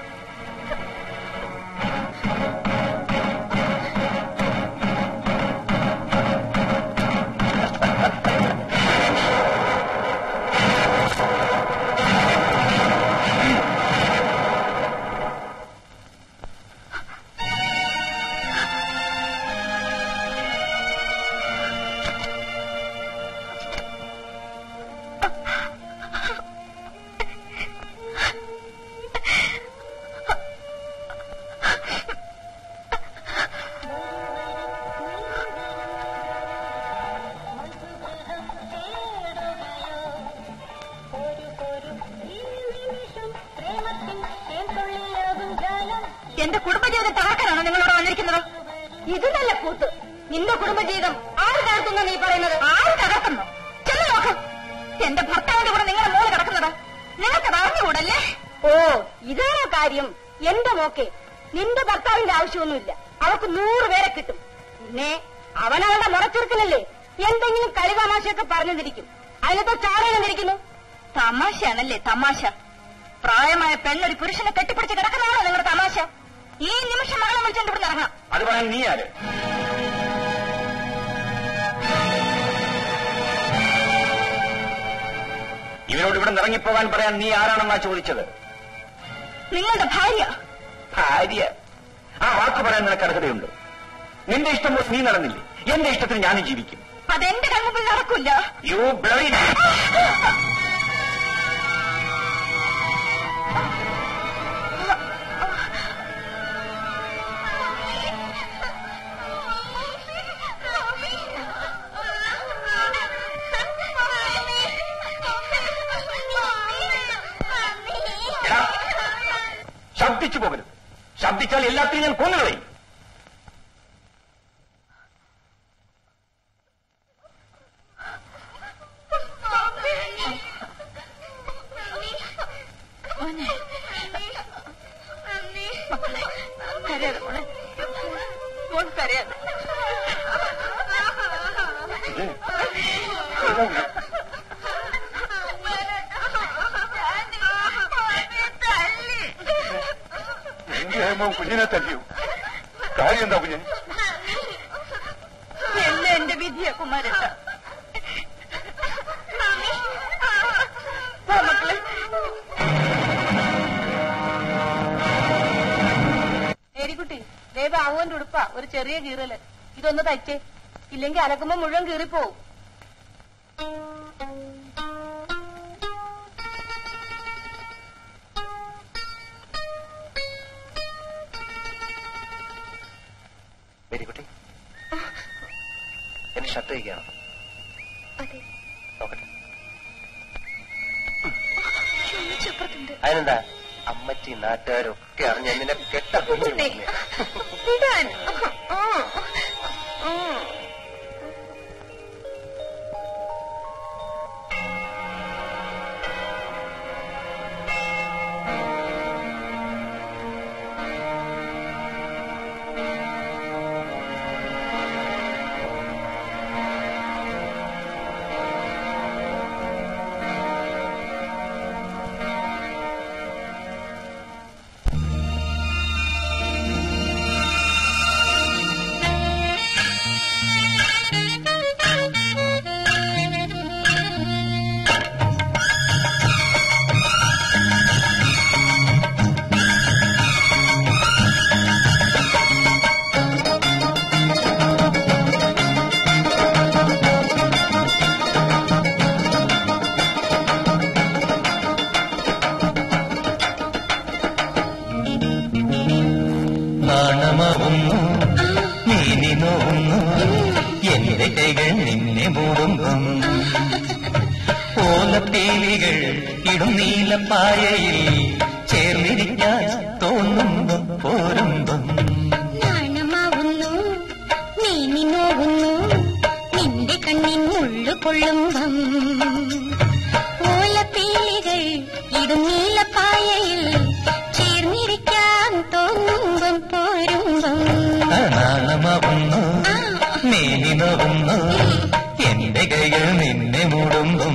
എന്റെ കുടുംബജീവിതം തകർക്കാനാണോ നിങ്ങളോട് വന്നിരിക്കുന്നത്? ഇത് നല്ല കൂത്ത്. നിന്റെ കുടുംബജീവിതം ആര് തകർക്കുന്ന നീ പറയുന്നത്? ആര് തകർക്കുന്നു? ചെന്ന് നോക്കും. എന്റെ ഭർത്താവിന്റെ കൂടെ നിങ്ങളുടെ മോള് കിടക്കുന്നത് നിങ്ങൾക്ക് അറിഞ്ഞുകൂടല്ലേ? ഓ, ഇതാണോ കാര്യം? എന്റെ മോക്കെ, നിന്റെ ഭർത്താവിന്റെ ആവശ്യമൊന്നുമില്ല. അവർക്ക് 100 പേരെ കിട്ടും. പിന്നെ അവനവളുടെ മുറച്ചെറുക്കനല്ലേ, എന്തെങ്കിലും കളി തമാശയൊക്കെ പറഞ്ഞിരിക്കും. അതിനകത്ത് ചാടന്നിരിക്കുന്നു. തമാശയാണല്ലേ തമാശ? പ്രായമായ പെണ്ണൊരു പുരുഷനെ കെട്ടിപ്പിടിച്ച് കിടക്കുന്നതാണോ നിങ്ങളുടെ തമാശ? ഈ നിമിഷം മകളെ വിളിച്ചോണ്ട് ഇവിടെ ഇറങ്ങാം. അത് പറയാൻ നീ ആര്? ഇവനോട് ഇവിടെ ഇറങ്ങിപ്പോകാൻ പറയാൻ നീ ആരാണെന്നാ ചോദിച്ചത്? നിങ്ങളുടെ ഭാര്യ. ഭാര്യ? ആ വാക്ക് പറയാൻ നിനക്ക് അർഹതയുണ്ട്. നിന്റെ ഇഷ്ടം പോലെ നീ നടന്നില്ലേ? എന്റെ ഇഷ്ടത്തിന് ഞാനും ജീവിക്കും. അതെന്റെ കൺമുമ്പിൽ നടക്കില്ല. യു ബ്ലഡി ശബ്ദിച്ചു പോകരുത്. ശബ്ദിച്ചാൽ എല്ലാത്തിനും ഞാൻ കൊന്നുകളയും. കരയാതെ മോളെ, മോൾ കരയാതെ. കുഞ്ഞിനെ തല്ലിയോ? കാര്യം എന്താ കുഞ്ഞെ? എല്ലാം എന്റെ വിധിയാ കുമാരേട്ട. മക്കളെ, ഏരിക്കുട്ടി, ദേവാവുവിന്റെ ഉടുപ്പാ ഒരു ചെറിയ കീറല്. ഇതൊന്ന് തയ്ച്ചേ, ഇല്ലെങ്കിൽ അലക്കുമ്പോ മുഴുവൻ കീറിപ്പോവും. മേരിക്കുട്ടി, എന്റെ ഷർട്ട് കഴിക്കണം. നോക്കട്ടെ. അതിനെന്താ? അമ്മച്ചി നാട്ടുകാരൊക്കെ അറിഞ്ഞ നിന്നെ കെട്ടപ്പൊന്നു. നിന്നെ മൂടുമ്പം ഓലപ്പീലികൾ ഇടും നീലപ്പായയിൽ ചേർന്നിരിക്കാൻ തോന്നുമ്പം പോരുമ്പം നാണമാവുന്നു നീ നോവുന്നു നിന്റെ കണ്ണിൻ മുള്ളു കൊള്ളുമ്പം ഓലപ്പീലികൾ ഇടും നീലപ്പായയിൽ ചേർന്നിരിക്കാൻ തോന്നുമ്പം പോരുമ്പം നാണമാവുന്നു നീ നോവുന്നു എന്റെ കൈകൾ നിന്നെ മൂടുമ്പം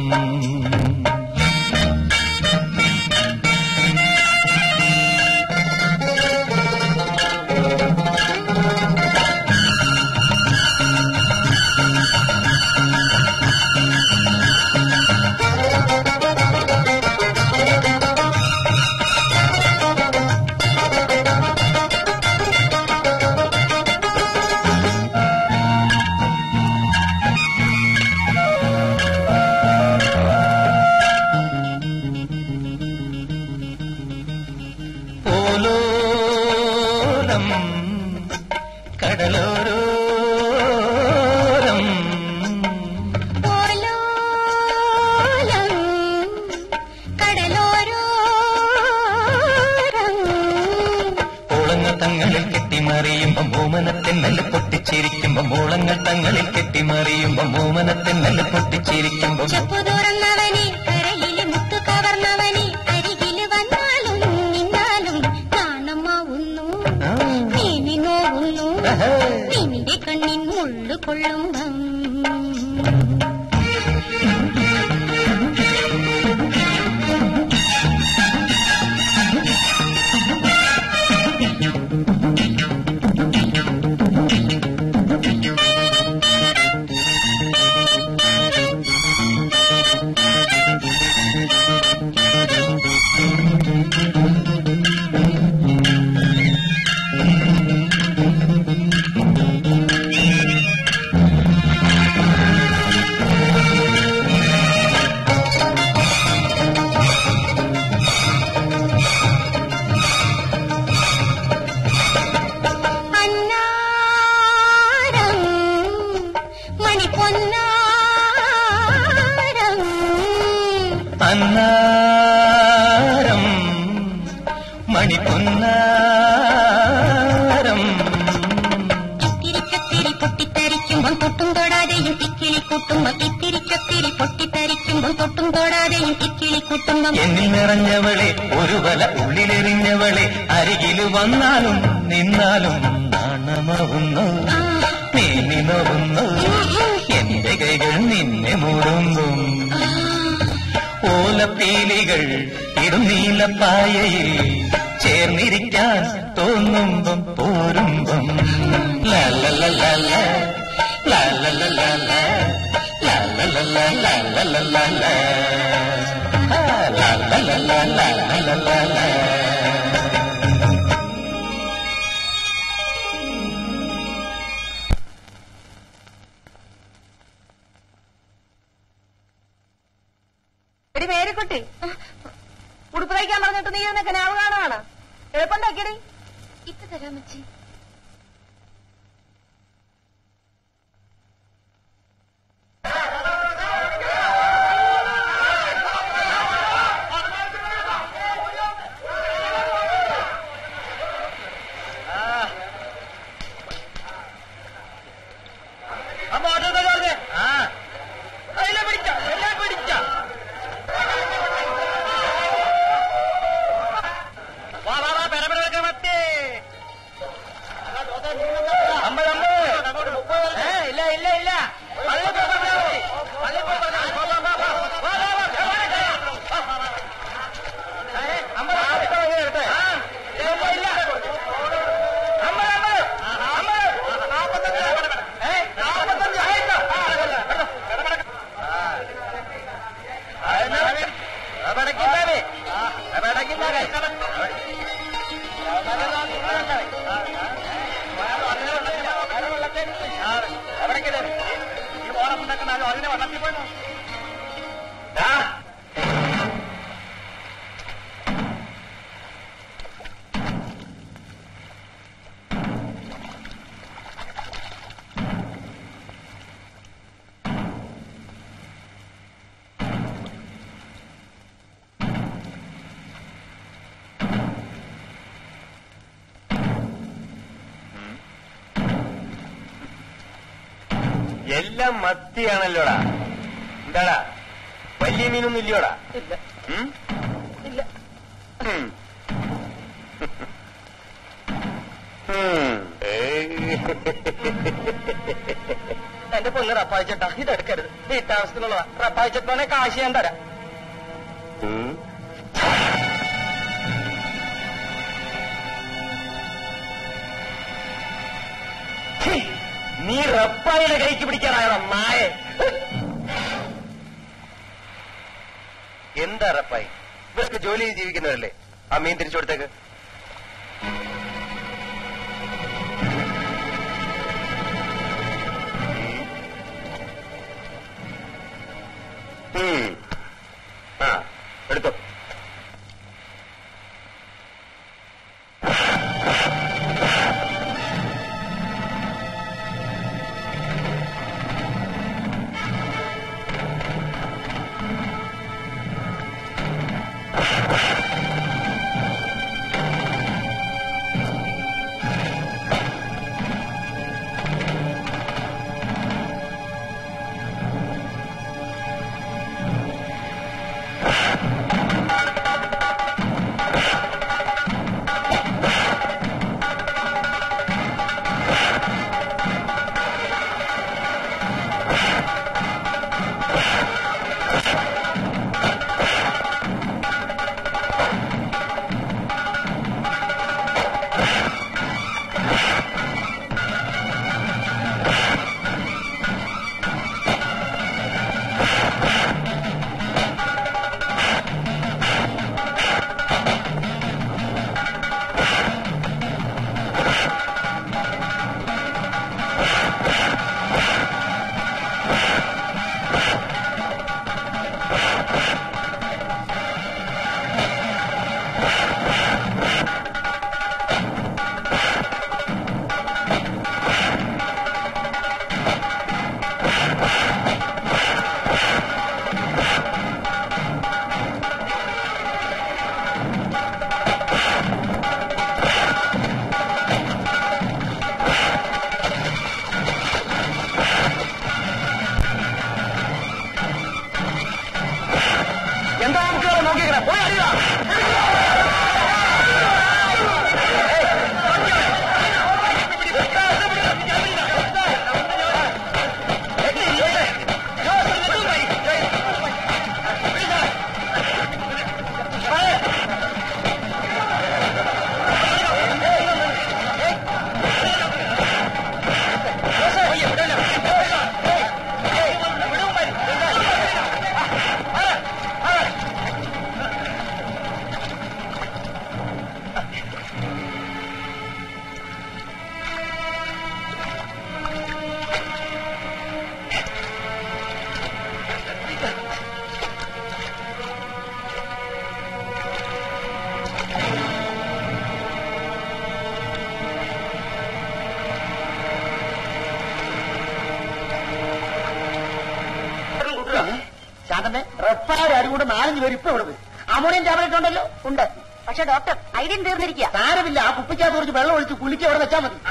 ഓമനത്തെന്നല് പൊട്ടിച്ചിരിക്കുമ്പോ മോളങ്ങൾ തങ്ങളിൽ കെട്ടിമറിയുമ്പോ ഓമനത്തെന്നല് പൊട്ടിച്ചിരിക്കുമ്പോ ചപ്പു തുറന്നവനെ കരയില് മുത്തു കവർന്നവനെ അരികില് വന്നാലും നിന്നാലും നാണമാവുന്നു നീ നോവുന്നു നിന്റെ കണ്ണിൻ മുള്ളു കൊള്ളുമ്പം മണിപ്പൊന്നാരം അന്നാരം മണിപ്പൊന്നാരം ഇത്തിരിച്ചൊത്തിരി പൊട്ടിത്തെറിക്കുമ്പോൾ തൊട്ടും തൊടാതെയും ഇക്കിളി കൂട്ടുമ്പോൾ ഇത്തിരിച്ചൊത്തിരി പൊട്ടിത്തെറിക്കുമ്പോൾ തൊട്ടും തൊടാതെയും ഇക്കിളി കൂട്ടുമ്പോൾ എന്നിൽ നിറഞ്ഞവളെ ഒരു വല ഉള്ളിലെറിഞ്ഞവളെ അരികില് വന്നാലും നിന്നാലും നാണമാവുന്നു നീ നോവുന്നു എന്റെ കൈകൾ നിന്നെ മൂടുമ്പും ഓലപ്പീലികൾ ഇടും നീലപ്പായയിൽ ചേർന്നിരിക്കാൻ തോന്നുമ്പം പോരുമ്പം ലാലലലാല ലാലലലാല ലാലലലാല ലാലലലാല. എടി മേരിക്കുട്ടി, ഉടുപ്പ് തയ്ക്കാൻ പറഞ്ഞിട്ട് നീ എന്നൊക്കെ നാവ് കാണുവാണ്. എളുപ്പമുണ്ടാക്കിയടി. ഇപ്പൊ തരാം മച്ചി. എല്ലാം മത്തിയാണല്ലോടാ. എന്താടാ വലിയ മീനൊന്നും ഇല്ലയോടാ? ഇല്ല. എന്റെ പൊന്ന് റപ്പായിച്ചേട്ടാ, ഇതെടുക്കരുത്. വീട്ടാവശ്യത്തിനുള്ളതാ. റപ്പായിച്ചേട്ടാനെ കാശ് ഞാൻ തരാം. നീ റപ്പായിയുടെ കൈക്ക് പിടിക്കാനായോ നായ? എന്താ റപ്പായി? ഇവർക്ക് ജോലി ചെയ്ത് ജീവിക്കുന്നവരല്ലേ? ആ മീൻ തിരിച്ചു കൊടുത്തേക്ക്. ആ എടുത്തോ. ശാന്തന്നെ റെഫാരും കൂടെ 4-5 പേര് ഇപ്പൊ ഇവിടെ വരും. അമോണിയം ടാബ്ലറ്റ് ഉണ്ടല്ലോ? ഉണ്ട്. പക്ഷെ ഡോക്ടർ ഐഡിയൻ തീർന്നിരിക്കുക. സാരമില്ല, ആ കുപ്പിക്കകത്ത് കുറച്ച് വെള്ളം ഒഴിച്ച് കുളിക്ക് അവിടെ വെച്ചാൽ മതി.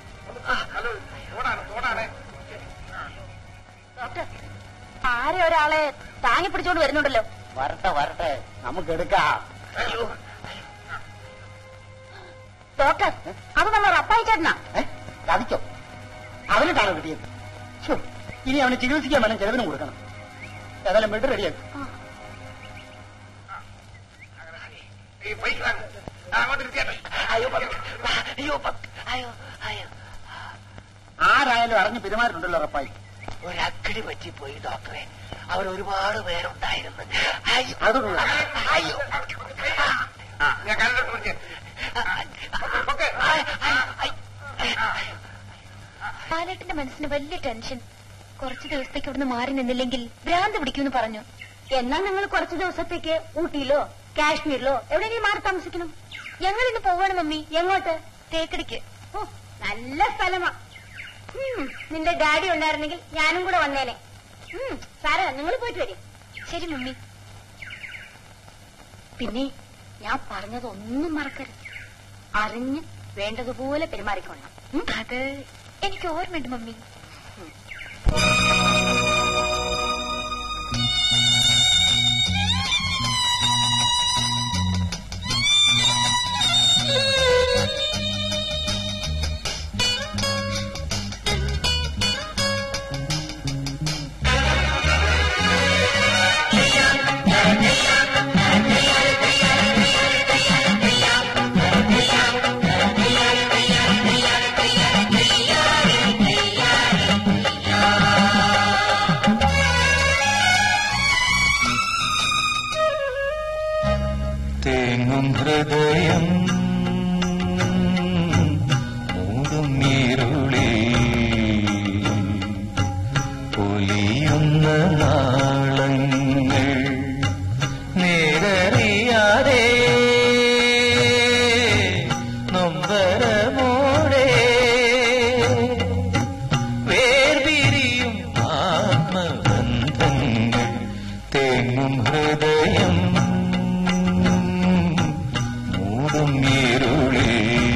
ഡോക്ടർ ആരെ ഒരാളെ താങ്ങി പിടിച്ചോണ്ട് വരുന്നുണ്ടല്ലോ. വരട്ടെ വരട്ടെ, നമുക്ക് എടുക്കാം. ഡോക്ടർ അത് നമ്മൾ റപ്പായി ചേട്ടനാ. ചതിച്ചോ? അവനിട്ടാണ് കിട്ടിയത്. ഇനി അവന് ചികിത്സിക്കാൻ വേണം, ചെലവിനും കൊടുക്കണം. ഏതായാലും ബെഡ് റെഡിയാക്കും. ആരായാലും അറിഞ്ഞ് പെരുമാറുണ്ടല്ലോ റപ്പായി. ഒരക്കടി പറ്റിപ്പോയി ഡോക്ടറെ. അവരൊരുപാട് പേരുണ്ടായിരുന്നു. പാലേട്ടന്റെ മനസ്സിന് വലിയ ടെൻഷൻ. കുറച്ചു ദിവസത്തേക്ക് ഇവിടുന്ന് മാറി നിന്നില്ലെങ്കിൽ ഭ്രാന്ത് പിടിക്കുമെന്ന് പറഞ്ഞു. എന്നാൽ നിങ്ങൾ കുറച്ചു ദിവസത്തേക്ക് ഊട്ടിയിലോ കാശ്മീരിലോ എവിടെയെങ്കിലും മാറി താമസിക്കണം. ഞങ്ങൾ ഇന്ന് പോവാണ് മമ്മി. എങ്ങോട്ട്? തേക്കടിക്ക്. ഓ നല്ല സ്ഥലമാ. നിന്റെ ഡാഡി ഉണ്ടായിരുന്നെങ്കിൽ ഞാനും കൂടെ വന്നേനെ. സാരല്ല, നിങ്ങൾ പോയിട്ട് വരും. ശരി മമ്മി. പിന്നെ ഞാൻ പറഞ്ഞതൊന്നും മറക്കരുത്. അറിഞ്ഞ് വേണ്ടതുപോലെ പെരുമാറിക്കൊള്ളണം. അത് എനിക്ക് ഓർമ്മയുണ്ട് മമ്മി. തേങ്ങും ഹൃദയം മൂടും നീരുളി പൊലിയുന്ന നാളങ്ങൾ നേരറിയാതെ നൊമ്പരമോടെ വേർപിരിയും ആത്മബന്ധങ്ങൾ. തേങ്ങും ഹൃദയം നീരുളി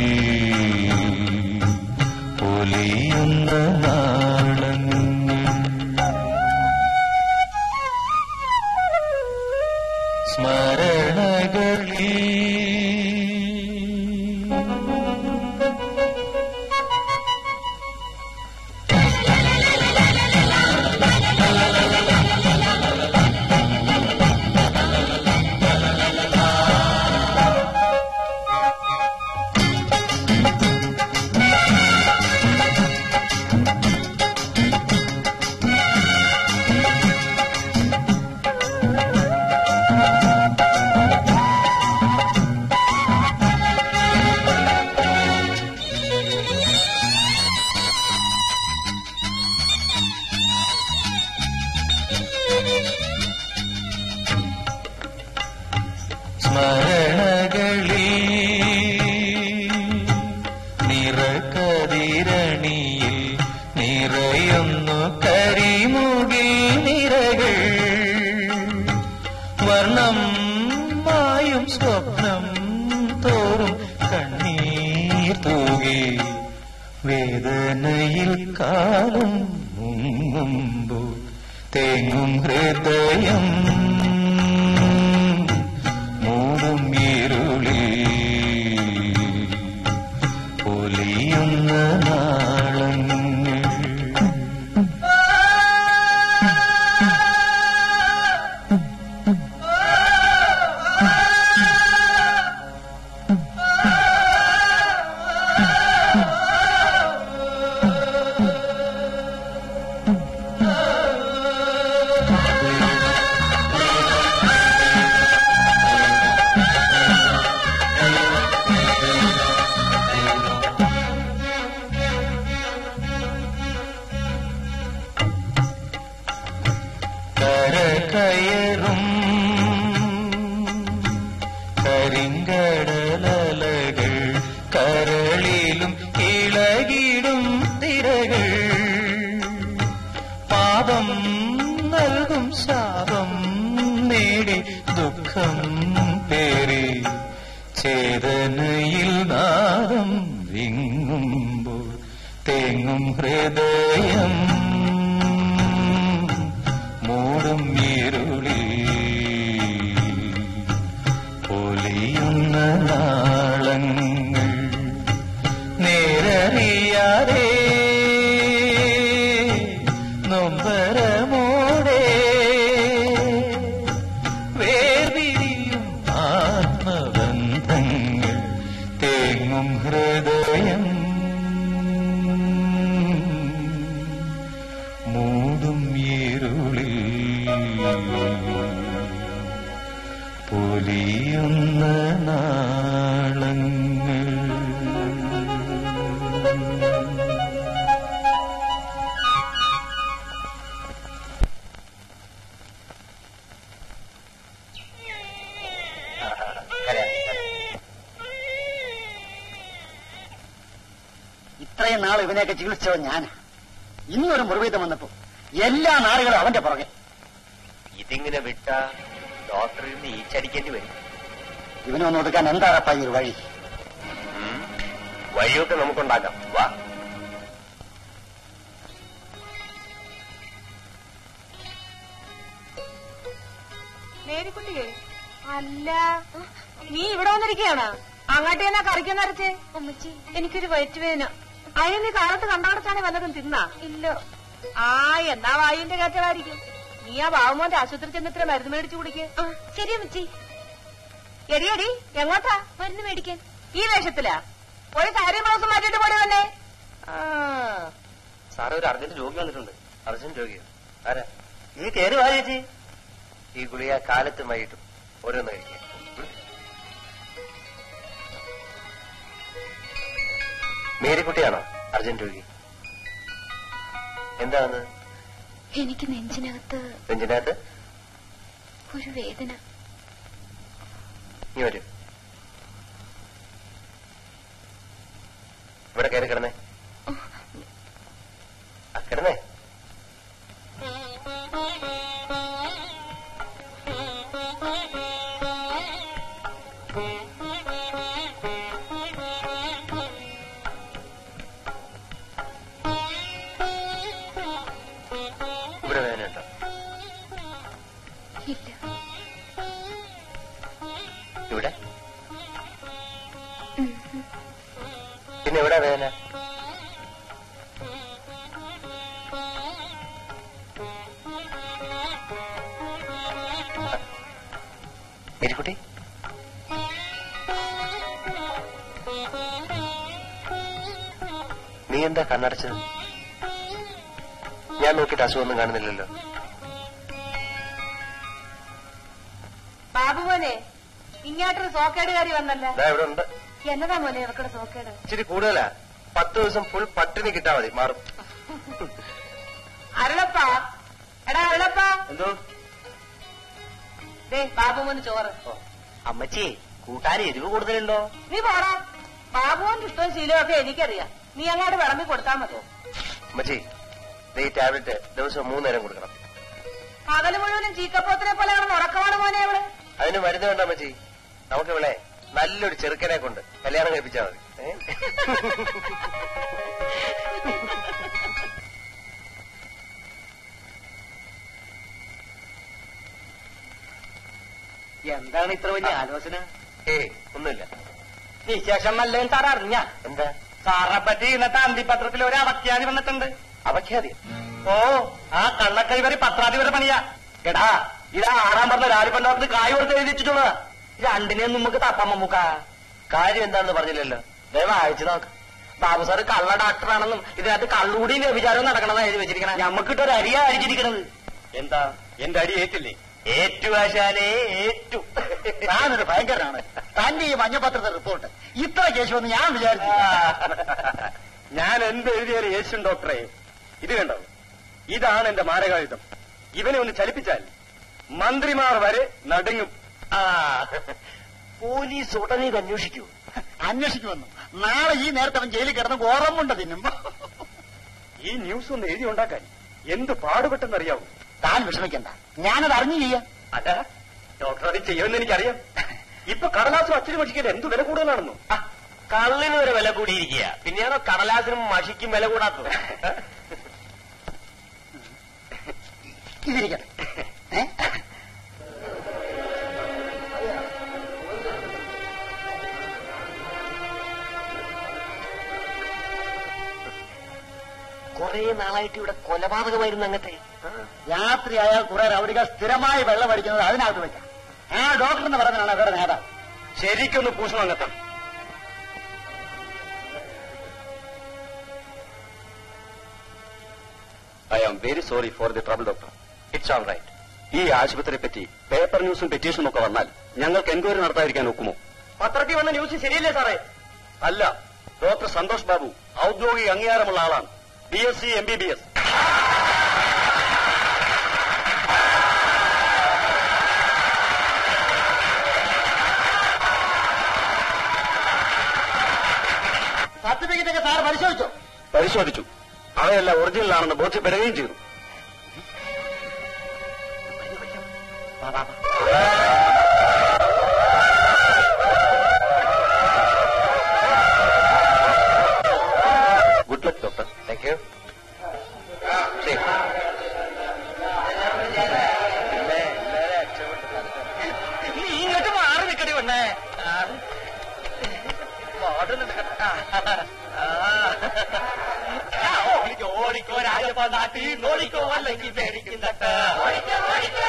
പൊലിയുന്ന നാളങ്ങൾ. സ്മരണകളിൽ നിറകതിരണിയിൽ നിറയുന്നു കരിമുകിൽ നിരകൾ. വർണ്ണം മായും സ്വപ്നം തോറും കണ്ണീർ തൂകി വേദനയിൽ കാലം മുങ്ങുമ്പോൾ തേങ്ങും ഹൃദയം മൂടും ഇരുളി പൊലിയുന്ന നാളങ്ങൾ. കരകയറും കരിങ്കടലകൾ കരളിലും ഇളകിടും തിരകൾ പാദം നൽകും ശാപം നേടി ദുഃഖം പേറി ചേതനയിൽ നാദം വിങ്ങുമ്പോൾ തേങ്ങും ഹൃദയം മൂടും ഇരുളിൽ പൊലിയുന്ന നാളങ്ങൾ നേരറിയാതെ നൊമ്പരമോടെ വേർപിരിയും ആത്മബന്ധങ്ങൾ തേങ്ങും ഹൃദയം മൂടും ഇരുളിൽ പൊലിയുന്ന നാളങ്ങൾ. ഇത്രയും നാൾ ഇവനെയൊക്കെ ചികിത്സിച്ചവൻ ഞാനാ. ഇന്നൊരു മുറിവീതം വന്നപ്പോ എല്ലാ നാളുകളും അവന്റെ പുറകെ. ഇതിങ്ങനെ വിട്ട ഡോക്ടറിൽ നിന്ന് ഈച്ചടിക്കേണ്ടി വരും. ഇവനൊന്ന് ഒതുക്കാൻ എന്താണപ്പാ ഈ ഒരു വഴി? വഴിയൊക്കെ നമുക്കുണ്ടാക്കാം. വാ. മേരിക്കുട്ടിയെ, അല്ല നീ ഇവിടെ വന്നിരിക്കുകയാണ്? അങ്ങോട്ട് തന്നെ കറിക്കാൻ നിറച്ചേ. അമ്മച്ചി, എനിക്കൊരു വയറ്റുവേദന. അതിന് നീ കാലത്ത് കണ്ടാടച്ചാണെ വല്ലതും തിന്നാ? ഇല്ല. ആ, എന്നാ വായുവിന്റെ കയറ്റമായിരിക്കും. നീ ആ ബാബുമോന്റെ ആശുപത്രി ചെന്നിത്ര മരുന്ന് മേടിച്ചു കുടിക്ക്. ശരി അമ്മച്ചി. എടിയടി, എങ്ങോട്ടാ? മരുന്ന് മേടിക്കാൻ. ഈ വേഷത്തിലാ? പോയി സാരി ബ്ലൗസ് മാറ്റിട്ട് പോടി വന്നേ. സാറേ, ഒരു അർജന്റ് രോഗി വന്നിട്ടുണ്ട്. അർജന്റ് രോഗിയോ? ആരാ? നീ കയറി വാ ചേച്ചി. ഈ ഗുളിക കാലത്തും വൈകിട്ടും ഓരോന്ന് കഴിക്കുക. മേരിക്കുട്ടിയാണോ അർജന്റ് രോഗി? എന്താണ്? എനിക്ക് നെഞ്ചിനകത്ത് ഒരു വേദന. നീ വരൂ. ഇവിടെ കയറി കിടന്നേ. കിടന്നേ. ഇവിടെ വേദനയുണ്ടോ? ഇല്ല. ഇവിടെ? പിന്നെ എവിടെ വേദന? മേരിക്കുട്ടി, നീ എന്താ കണ്ണടച്ചത്? ഞാൻ നോക്കിയിട്ട് അസുഖമൊന്നും കാണുന്നില്ലല്ലോ. ബാബുമോനെ, ഇങ്ങോട്ടൊരു സോക്കേടുകാരി വന്നല്ല. ഇവിടെ ഉണ്ട്. എന്നതാ മോനെ ഇവർക്കുടെ സോക്കേട്? ഇച്ചിരി കൂടുതലാ. 10 ദിവസം ഫുൾ പട്ടിണി കിട്ടാ മതി, മാറും. അരുളപ്പാ, എടാ അരുളപ്പാ. എന്തോ? ദേ ബാബുമോന് ചോറ്. അമ്മച്ചി, കൂട്ടാൻ എരിവ് കൂടുതലുണ്ടോ? നീ പോടാ. ബാബുവിന്റെ ഇഷ്ടവും ശീലവും ഒക്കെ എനിക്കറിയാം. നീ അങ്ങോട്ട് വിളമ്പി കൊടുത്താൽ മതി. അമ്മച്ചി, ഈ ടാബ്ലറ്റ് ദിവസം 3 നേരം കൊടുക്കണം. പകല് മുഴുവനും ചീക്കപ്പോത്തിനെ പോലെ കിടന്ന് ഉറക്കമാണ് മോനെ അവള്. അതിന് മരുന്ന് വേണ്ട അമ്മച്ചി. നമുക്ക് ഇവിടെ നല്ലൊരു ചെറുക്കനെ കൊണ്ട് കല്യാണം കഴിപ്പിച്ചാൽ മതി. എന്താണ് ഇത്ര വലിയ ആലോചന? ഒന്നുമില്ല. വിശേഷം നല്ലതും സാർ അറിഞ്ഞ? എന്താ? സാറിനെ പറ്റി ഇന്നത്തെ അന്തിപത്രത്തിൽ ഒരു അവഖ്യാതി വന്നിട്ടുണ്ട്. അവഖ്യാതി? ഓ, ആ കള്ളക്കൈവരി പത്രാധിപരുടെ പണിയാ. എടാ, ഇത് 6-ാം പറഞ്ഞ രാജപണ്ടാത്തിന് കായ് കൊടുത്ത് എഴുതിച്ചിട്ടുള്ളതാ. രണ്ടിനെയും നമുക്ക് തപ്പാൻ മമ്മൂക്ക. കാര്യം എന്താണെന്ന് പറഞ്ഞില്ലല്ലോ. ദയവായി അയച്ചു നോക്ക്. ബാബു സാറ് കള്ള ഡോക്ടറാണെന്നും ഇതിനകത്ത് കള്ളുകൂടിയും വ്യഭിചാരവും നടക്കണമെന്നാ എഴുതി വെച്ചിരിക്കണം. ഞമ്മക്കിട്ടൊരു അരിയാ അടിച്ചിരിക്കണത്. എന്താ? എന്റെ അടി ഏറ്റില്ലേ? ഏറ്റുവാശാലേ ഏറ്റു. താനൊരു ഭയങ്കരനാണ്. തന്റെ ഈ മഞ്ഞപത്രത്തെ റിപ്പോർട്ട് ഇത്ര കേശമെന്ന് ഞാൻ വിചാരിച്ചു. ഞാൻ എന്ത് എഴുതിയാലും യേശുൻ ഡോക്ടറെ. ഇത് കണ്ടോ? ഇതാണ് എന്റെ മാരകായുധം. ഇവനെ ഒന്ന് ചലിപ്പിച്ചാൽ മന്ത്രിമാർ വരെ നടുങ്ങും. പോലീസ് ഉടനെ ഇത് അന്വേഷിക്കൂ. അന്വേഷിക്കുമെന്നും നാളെ ഈ നേരത്തെ അവൻ ജയിലിൽ കിടന്ന് ഓർമ്മ കൊണ്ട് തിന്നും. ഈ ന്യൂസ് ഒന്ന് എഴുതി ഉണ്ടാക്കാൻ എന്ത് പാടുപെട്ടെന്നറിയാവൂ. താൻ വിഷമിക്കണ്ട, ഞാനത് അറിഞ്ഞു ചെയ്യാം. അല്ല ഡോക്ടർ അത് ചെയ്യുമെന്ന് എനിക്കറിയാം. ഇപ്പൊ കടലാസും അച്ഛനും മഷിക്കാൻ എന്ത് വില കൂടുതലാണെന്നോ? കള്ളിന് വരെ വില കൂടിയിരിക്കുക, പിന്നെയാണോ കടലാസിനും മഷിക്കും വില കൂടാത്തത്? ഇതിരിക്കട്ടെ. കുറെ നാളായിട്ട് ഇവിടെ കൊലപാതകമായിരുന്നു അങ്ങത്തെ. രാത്രിയായാൽ കുറെ രൗഡികൾ സ്ഥിരമായി വെള്ളം അടിക്കുന്നത് അതിനകത്ത് വെക്കാം. ആ ഡോക്ടർ എന്ന് പറഞ്ഞാണ് അവരുടെ നേതാവ്. ശരിക്കൊന്ന് പൂഷണം അങ്ങത്തെ. I am very sorry for the trouble doctor. It's all right. ഈ ആശുപത്രിയെ പറ്റി പേപ്പർ ന്യൂസും പെറ്റീഷനും ഒക്കെ വന്നാൽ ഞങ്ങൾക്ക് എൻക്വയറി നടത്താതിരിക്കാൻ ഒക്കുമോ? പത്രത്തിൽ വന്ന ന്യൂസ് ശരിയല്ലേ സാറേ? അല്ല, ഡോക്ടർ സന്തോഷ് ബാബു ഔദ്യോഗിക അംഗീകാരമുള്ള ആളാണ്. BSc MBBS. സർട്ടിഫിക്കറ്റ് ഒക്കെ സാർ പരിശോധിച്ചോ? പരിശോധിച്ചു. അവയെല്ലാം ഒറിജിനലാണെന്ന് ബോധ്യപ്പെടുകയും ചെയ്തു. Good luck doctor. Thank you. നീ ഇങ്ങോട്ട് മാറി നിൽക്കടി വണ്ണേ. ഓടിക്കോ രാജപ്പ നാട്ടി നോടിക്കോ അല്ലെങ്കിൽ പേടിക്കും തട്ട്. ഓടിക്കോ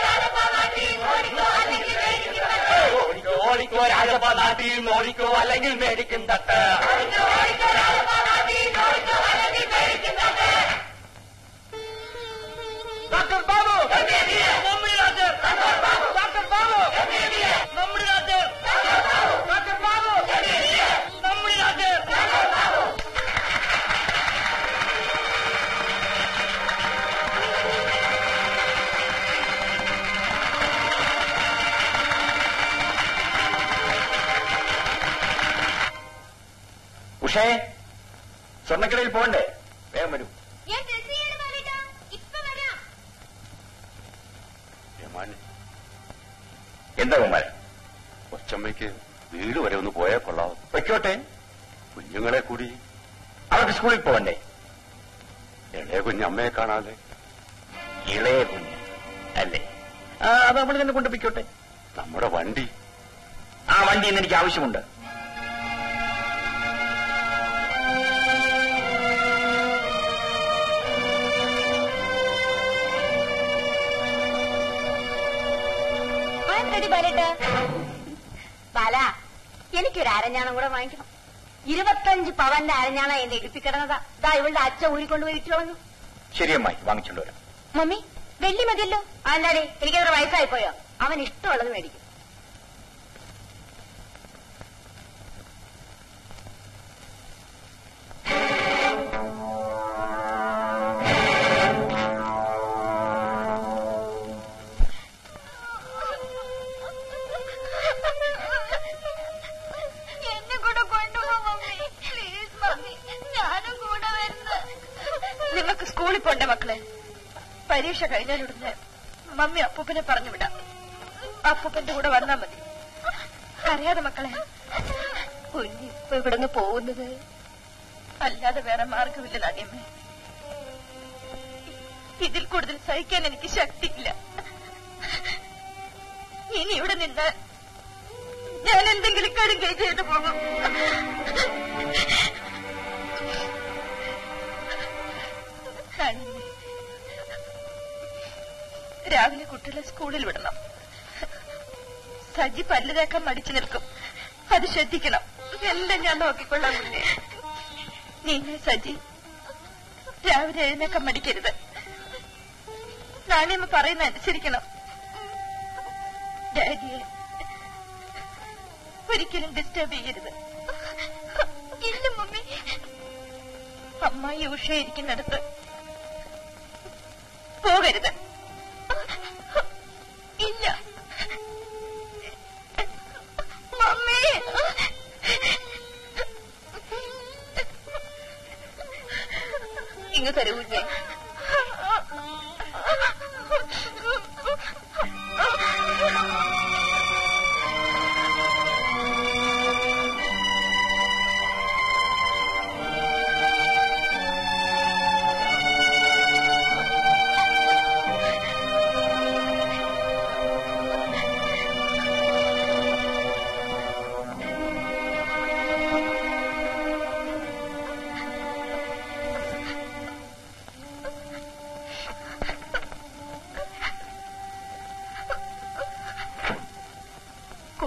രാജപ്പ നാട്ടി നോടിക്കോ അല്ലെങ്കിൽ മേടിക്കും തട്ട്. ഡോക്ടർ ബാബു നമ്മുടെ ഡോക്ടർ. ഡോക്ടർ ബാബു നമ്മുടെ ഡോക്ടർ. ഡോക്ടർ ബാബു നമ്മുടെ ഡോക്ടർ. ഉഷേ, സ്വർണ്ണക്കടയിൽ പോകണ്ടേ? വേഗം വരൂ. എന്താ കുമാരൻ? കൊച്ചമ്മയ്ക്ക് വീട് വരെ ഒന്ന് പോയാൽ കൊള്ളാവും. വെക്കോട്ടെ, കുഞ്ഞുങ്ങളെ കൂടി അവർക്ക് സ്കൂളിൽ പോകണ്ടേ? ഇളയ കുഞ്ഞമ്മയെ കാണാതെ. ഇളയ കുഞ്ഞ് അല്ലേ? അത് നമ്മൾ തന്നെ കൊണ്ടുപോയിക്കോട്ടെ. നമ്മുടെ വണ്ടി, ആ വണ്ടി ഇന്ന് എനിക്ക് ആവശ്യമുണ്ട്. ബാല, എനിക്കൊരു അരഞ്ഞാണം കൂടെ വാങ്ങിക്കണം. 25 പവന്റെ അരഞ്ഞാണ എന്നെ ഇടിപ്പിക്കിടന്നതാ. ദാ ഇവളുടെ അച്ഛൻ ഊരിക്കൊണ്ടുപോയി വിറ്റു കളഞ്ഞു. ശരിയമ്മായി, വാങ്ങിച്ചോണ്ട് വരാം. മമ്മി, വെള്ളി മതിയല്ലോ. അല്ലാതെ എനിക്കത്ര വയസ്സായിപ്പോയോ? അവൻ ഇഷ്ടമുള്ളത് മേടിക്കും. നിങ്ങൾക്ക് സ്കൂളിൽ പോണ്ടേ മക്കളെ? പരീക്ഷ കഴിഞ്ഞാലുടനെ മമ്മി അപ്പൂപ്പനെ പറഞ്ഞു വിടാം. അപ്പൂപ്പന്റെ കൂടെ വന്നാ മതി. അറിയാതെ മക്കളെ, കുഞ്ഞിപ്പോ ഇവിടുന്ന് പോകുന്നത് അല്ലാതെ വേറെ മാർഗമില്ല നാണിയമ്മേ. ഇതിൽ കൂടുതൽ സഹിക്കാൻ എനിക്ക് ശക്തിയില്ല. ഇനി ഇവിടെ നിന്ന് ഞാൻ എന്തെങ്കിലും കടുകൈ ചെയ്തു പോകും. രാവിലെ കുട്ടികളെ സ്കൂളിൽ വിടണം. സജി പല്ല് തേക്കാൻ മടിച്ചു നിൽക്കും. അത് ശ്രദ്ധിക്കണം. എല്ലാം ഞാൻ നോക്കിക്കൊള്ളാം. കുഞ്ഞെ, നീ സജി രാവിലെ എഴുന്നേക്കാൻ മടിക്കരുത്. നാണിയമ്മ പറയുന്ന അനുസരിക്കണം. ഡാഡിയെ ഒരിക്കലും ഡിസ്റ്റർബ് ചെയ്യരുത്. ഇല്ല മമ്മി. അമ്മായി ഉഷയിരിക്കുന്നിടത്ത് പോകരുത്. ഇല്ല മമ്മി. ഇങ്ങ് തരൂ കുഞ്ഞെ.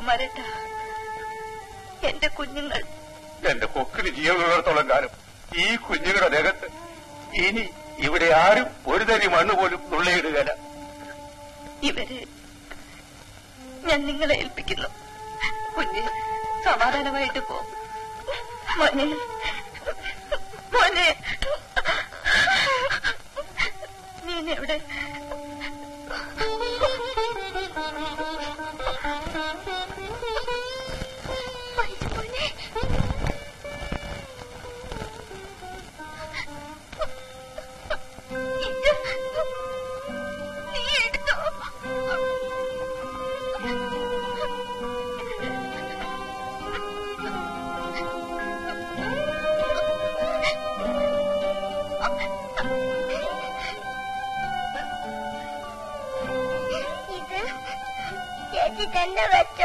കുമാരേട്ടാ, എന്റെ കുഞ്ഞുങ്ങൾ എന്റെ കൊക്കിന് ജീവനുള്ളിടത്തോളം കാലം ഈ കുഞ്ഞുങ്ങളുടെ ദേഹത്ത് ഇനി ഇവിടെ ആരും ഒരു തരി മണ്ണ് പോലും നുള്ളിയിടുകയില്ല. ഇവരെ ഞാൻ നിങ്ങളെ ഏൽപ്പിക്കുന്നു. കുഞ്ഞ് സമാധാനമായിട്ട് പോ. മോനെ, മോനെ, നീ എവിടെ? ചേച്ചി തന്നെ വെച്ചോ.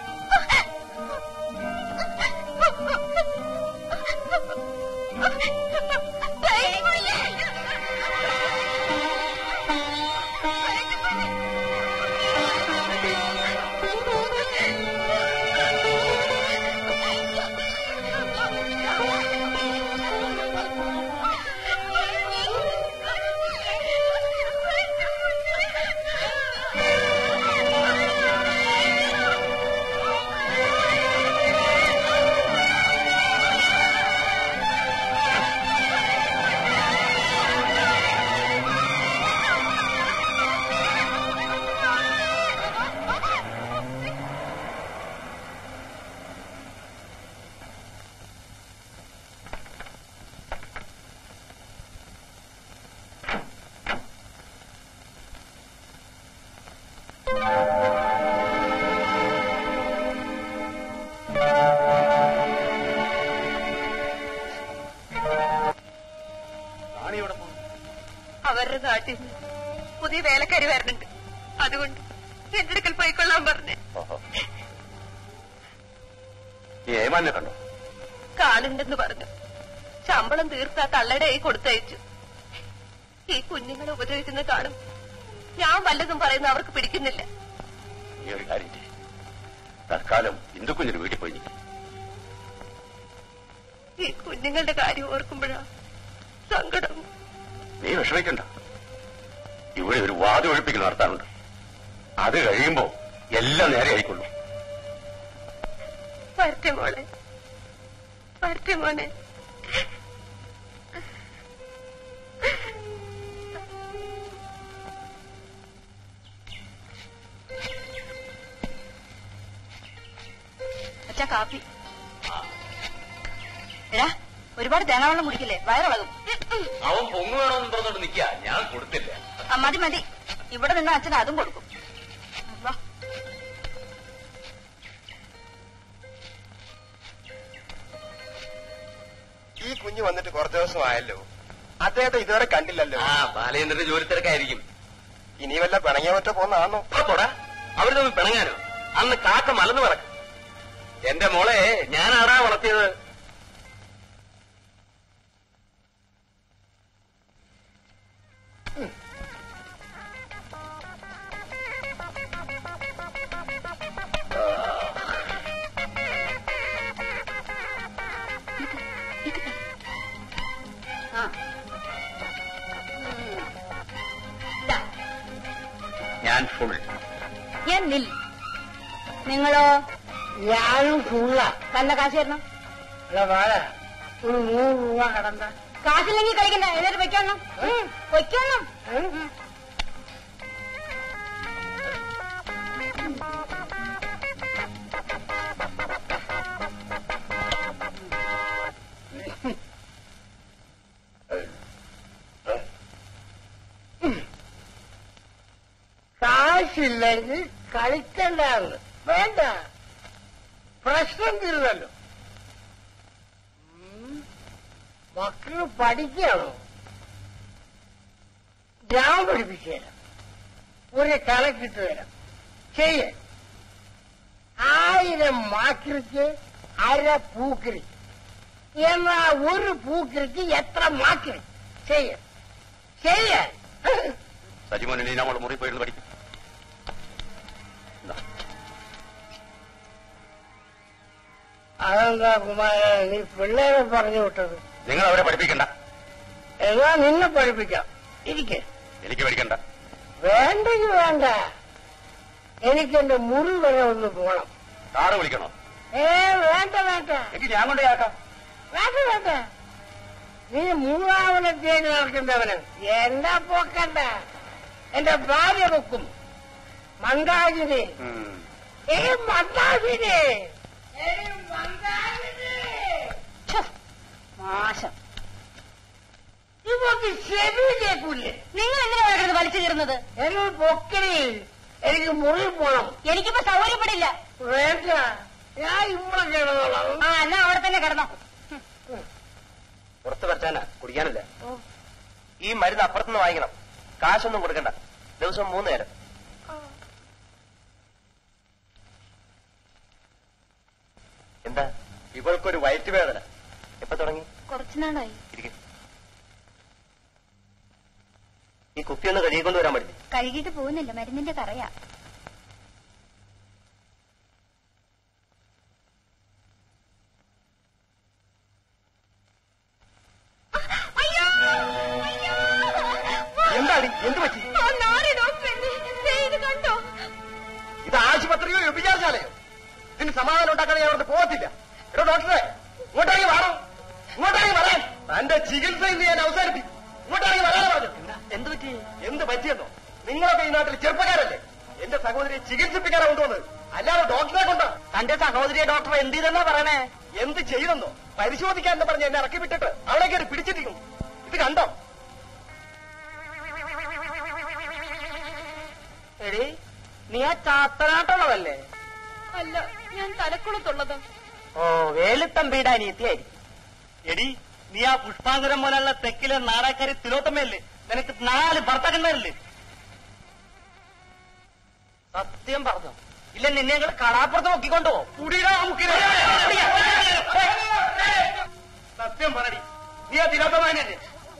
അവരുടെ നാട്ടിൽ പുതിയ വേലക്കാരി വരുന്നുണ്ട്. അതുകൊണ്ട് എന്റെ അടുക്കൽ പോയിക്കൊള്ളാൻ പറഞ്ഞേ. കണ്ടോ? കാണുണ്ടെന്ന് പറഞ്ഞു. ശമ്പളം തീർത്താ തള്ളയുടെ കൈ കൊടുത്തയച്ചു. ഈ കുഞ്ഞുങ്ങളെ ഉപദ്രവിക്കുന്ന കാണും. ഞാൻ വല്ലതും പറയുന്ന അവർക്ക് പിടിക്കുന്നില്ല. ഈ ഒരു കാര്യം തൽക്കാലം ഇന്ദുക്കുഞ്ഞിന് വീട്ടിൽ പോയി. ഈ കുഞ്ഞുങ്ങളുടെ കാര്യം ഓർക്കുമ്പോഴാ സങ്കടം. നീ വിഷമിക്കണ്ട. ഇവിടെ ഒരു വാതി ഒഴിപ്പിക്കൽ നടത്താറുണ്ട്. അത് കഴിയുമ്പോ എല്ലാം നേരെ ആയിക്കൊള്ളു. വരട്ടെ മോളെ, വരട്ടെ മോനെ. അച്ഛാ കാപ്പി. എടാ, ഒരുപാട് തേങ്ങാവെള്ളം കുടിക്കില്ലേ, വയറിളകും. അവൻ പൊങ്ങു വേണമെന്ന് പറഞ്ഞോണ്ട് നിൽക്കുക. ഞാൻ കൊടുത്തില്ല. മതി മതി, ഇവിടെ നിന്ന് അച്ഛൻ അതും കൊടുക്കും. ഈ കുഞ്ഞ് വന്നിട്ട് കുറച്ചു ദിവസമായല്ലോ. അദ്ദേഹത്തെ ഇതുവരെ കണ്ടില്ലല്ലോ. ബാലേന്ദ്രന്റെ ജോലി തിരക്കായിരിക്കും. ഇനി വല്ല പിണങ്ങിയ മറ്റോ പോന്നാണോ? പോടാ, അവര് തമ്മിൽ പിണങ്ങാനോ? അന്ന് കാക്ക മലന്ന് പറക്കും. എന്റെ മോളെ ഞാനാടാ വളർത്തിയത്. ഞാൻ ഫുൾ. ഞാൻ നിൽ. നിങ്ങളോ? ഞാനും ഫുള്ള. നല്ല കാശ് തരണം. ഒരു 100 രൂപ കടന്ന. കാശില്ലെങ്കിൽ കഴിക്കണ്ട. എന്നിട്ട് വെക്കണം, വെക്കണം. കാശില്ലെങ്കിൽ കളിക്കണ്ടാന്ന്. വേണ്ട, പ്രശ്നം തീർന്നല്ലോ. മക്കള് പഠിക്കുകയാണോ? ഞാൻ പഠിപ്പിച്ചു തരാം. ഒരു കണക്കിട്ട് തരാം. ചെയ്യ. 1000 മാക്രിക്ക് 1/2 പൂക്കരി. എന്നാ ഒരു പൂക്കരിക്ക് എത്ര മാക്രി? ചെയ്യ. സജിമോനെ നീ നമ്മൾ മുറി പോയിരുന്നു പഠിക്കും. അതെന്താ കുമാര നീ പിള്ളേരെ പറഞ്ഞു വിട്ടത്? നിങ്ങൾ അവരെ പഠിപ്പിക്കണ്ട. എന്നാ നിന്നെ പഠിപ്പിക്കാം. ഇരിക്കെ. എനിക്ക് പഠിക്കണ്ട. വേണ്ടെങ്കിൽ വേണ്ട. എനിക്കെന്റെ മുറി വരെ ഒന്ന് പോണം. കാറ് വിളിക്കണോ? വേണ്ട വേണ്ട. എനിക്ക് ഞാൻ കൊണ്ട് കേൾക്കാം. വേണ്ട വേണ്ട. നീ മൂന്നാമനത്തേക്ക് നടക്കുന്നവന് എന്താ പോക്കണ്ട. എന്റെ ഭാര്യ വെക്കും. മന്ദാകിനി. മന്ദാകിനി. നാശം. ഇവർക്ക് ചെവി കേൾക്കൂലേ? നിങ്ങൾ എങ്ങനെയാണ് വലിച്ചു കയറുന്നത്? എന്നോട് പൊക്കണി. എനിക്ക് മുറി പോണം. എനിക്കിപ്പോ സൗകര്യപ്പെടില്ല. വേണ്ട, ഞാൻ ഇവിടെ കിടന്നോളാം. എന്നാ അവിടെ തന്നെ കിടന്നോ. പുറത്ത് വരച്ചാനാ, കുടിക്കാനില്ല. ഈ മരുന്ന് അപ്പുറത്തുനിന്ന് വാങ്ങിക്കണം. കാശൊന്നും കൊടുക്കണ്ട. ദിവസം 3 നേരം. എന്താ? ഇവൾക്കൊരു വയറ്റുവേദന. എപ്പോ തുടങ്ങി? കുറച്ചു നാളായി. ഈ കുപ്പിയൊന്ന് കഴുകിക്കൊണ്ട് വരാൻ പറ്റില്ല. കഴുകിയിട്ട് പോകുന്നില്ല, മരുന്നിന്റെ കറയാ. എന്താടി? എന്ത് പറ്റി? ഇത് ആശുപത്രിയോ വിചാരിച്ചാലയോ? ഇതിന് സമാധാനം ഉണ്ടാക്കാൻ ഞാൻ അവിടെ പോകത്തില്ല. എടോ ഡോക്ടറെ, ഇങ്ങോട്ടായി വാറോ, ഇങ്ങോട്ടായി വരാൻ. തന്റെ ചികിത്സ ഇന്ന് ഞാൻ അവസാനിപ്പിക്കും. ഇങ്ങോട്ടായി വരാൻ പറഞ്ഞു. എന്ത് പറ്റി? എന്ത് പറ്റിയെന്നോ? നിങ്ങളൊക്കെ ഈ നാട്ടിൽ ചെറുപ്പക്കാരല്ലേ? എന്റെ സഹോദരിയെ ചികിത്സിപ്പിക്കാനാണ് കൊണ്ടുവന്നത്, അല്ലാതെ ഡോക്ടറെ കൊണ്ടോ? തന്റെ സഹോദരിയെ ഡോക്ടർ എന്ത് ചെയ്തെന്നാ പറയണേ? എന്ത് ചെയ്തെന്നോ? പരിശോധിക്കാൻ എന്ന് പറഞ്ഞ് എന്നെ ഇറക്കി വിട്ടിട്ട് അവളെ കയറി പിടിച്ചിരിക്കുന്നു. ഇത് കണ്ടോ? എടി, നീ ആ ചാത്തനാട്ടുള്ളതല്ലേ? അല്ല, ഞാൻ തലക്കുളത്തുള്ളത്. ഓ, വേലുത്തമ്പിയുടെ അനിയത്തിയായിരിക്കും. എടി, നീ ആ പുഷ്പാങ്കരം പോലുള്ള തെക്കിലെ നാടാക്കാരി തിലോത്തമ്മയല്ലേ? നിനക്ക് 4 ഭർത്താക്കന്മാരില്ലേ? സത്യം പറഞ്ഞോ? ഇല്ല, നിന്നെ ഞങ്ങൾ കടാപ്പുറത്ത് നോക്കിക്കൊണ്ടോ? സത്യം പറടി, നീ ആ തിലോത്തമ്മനല്ലേ?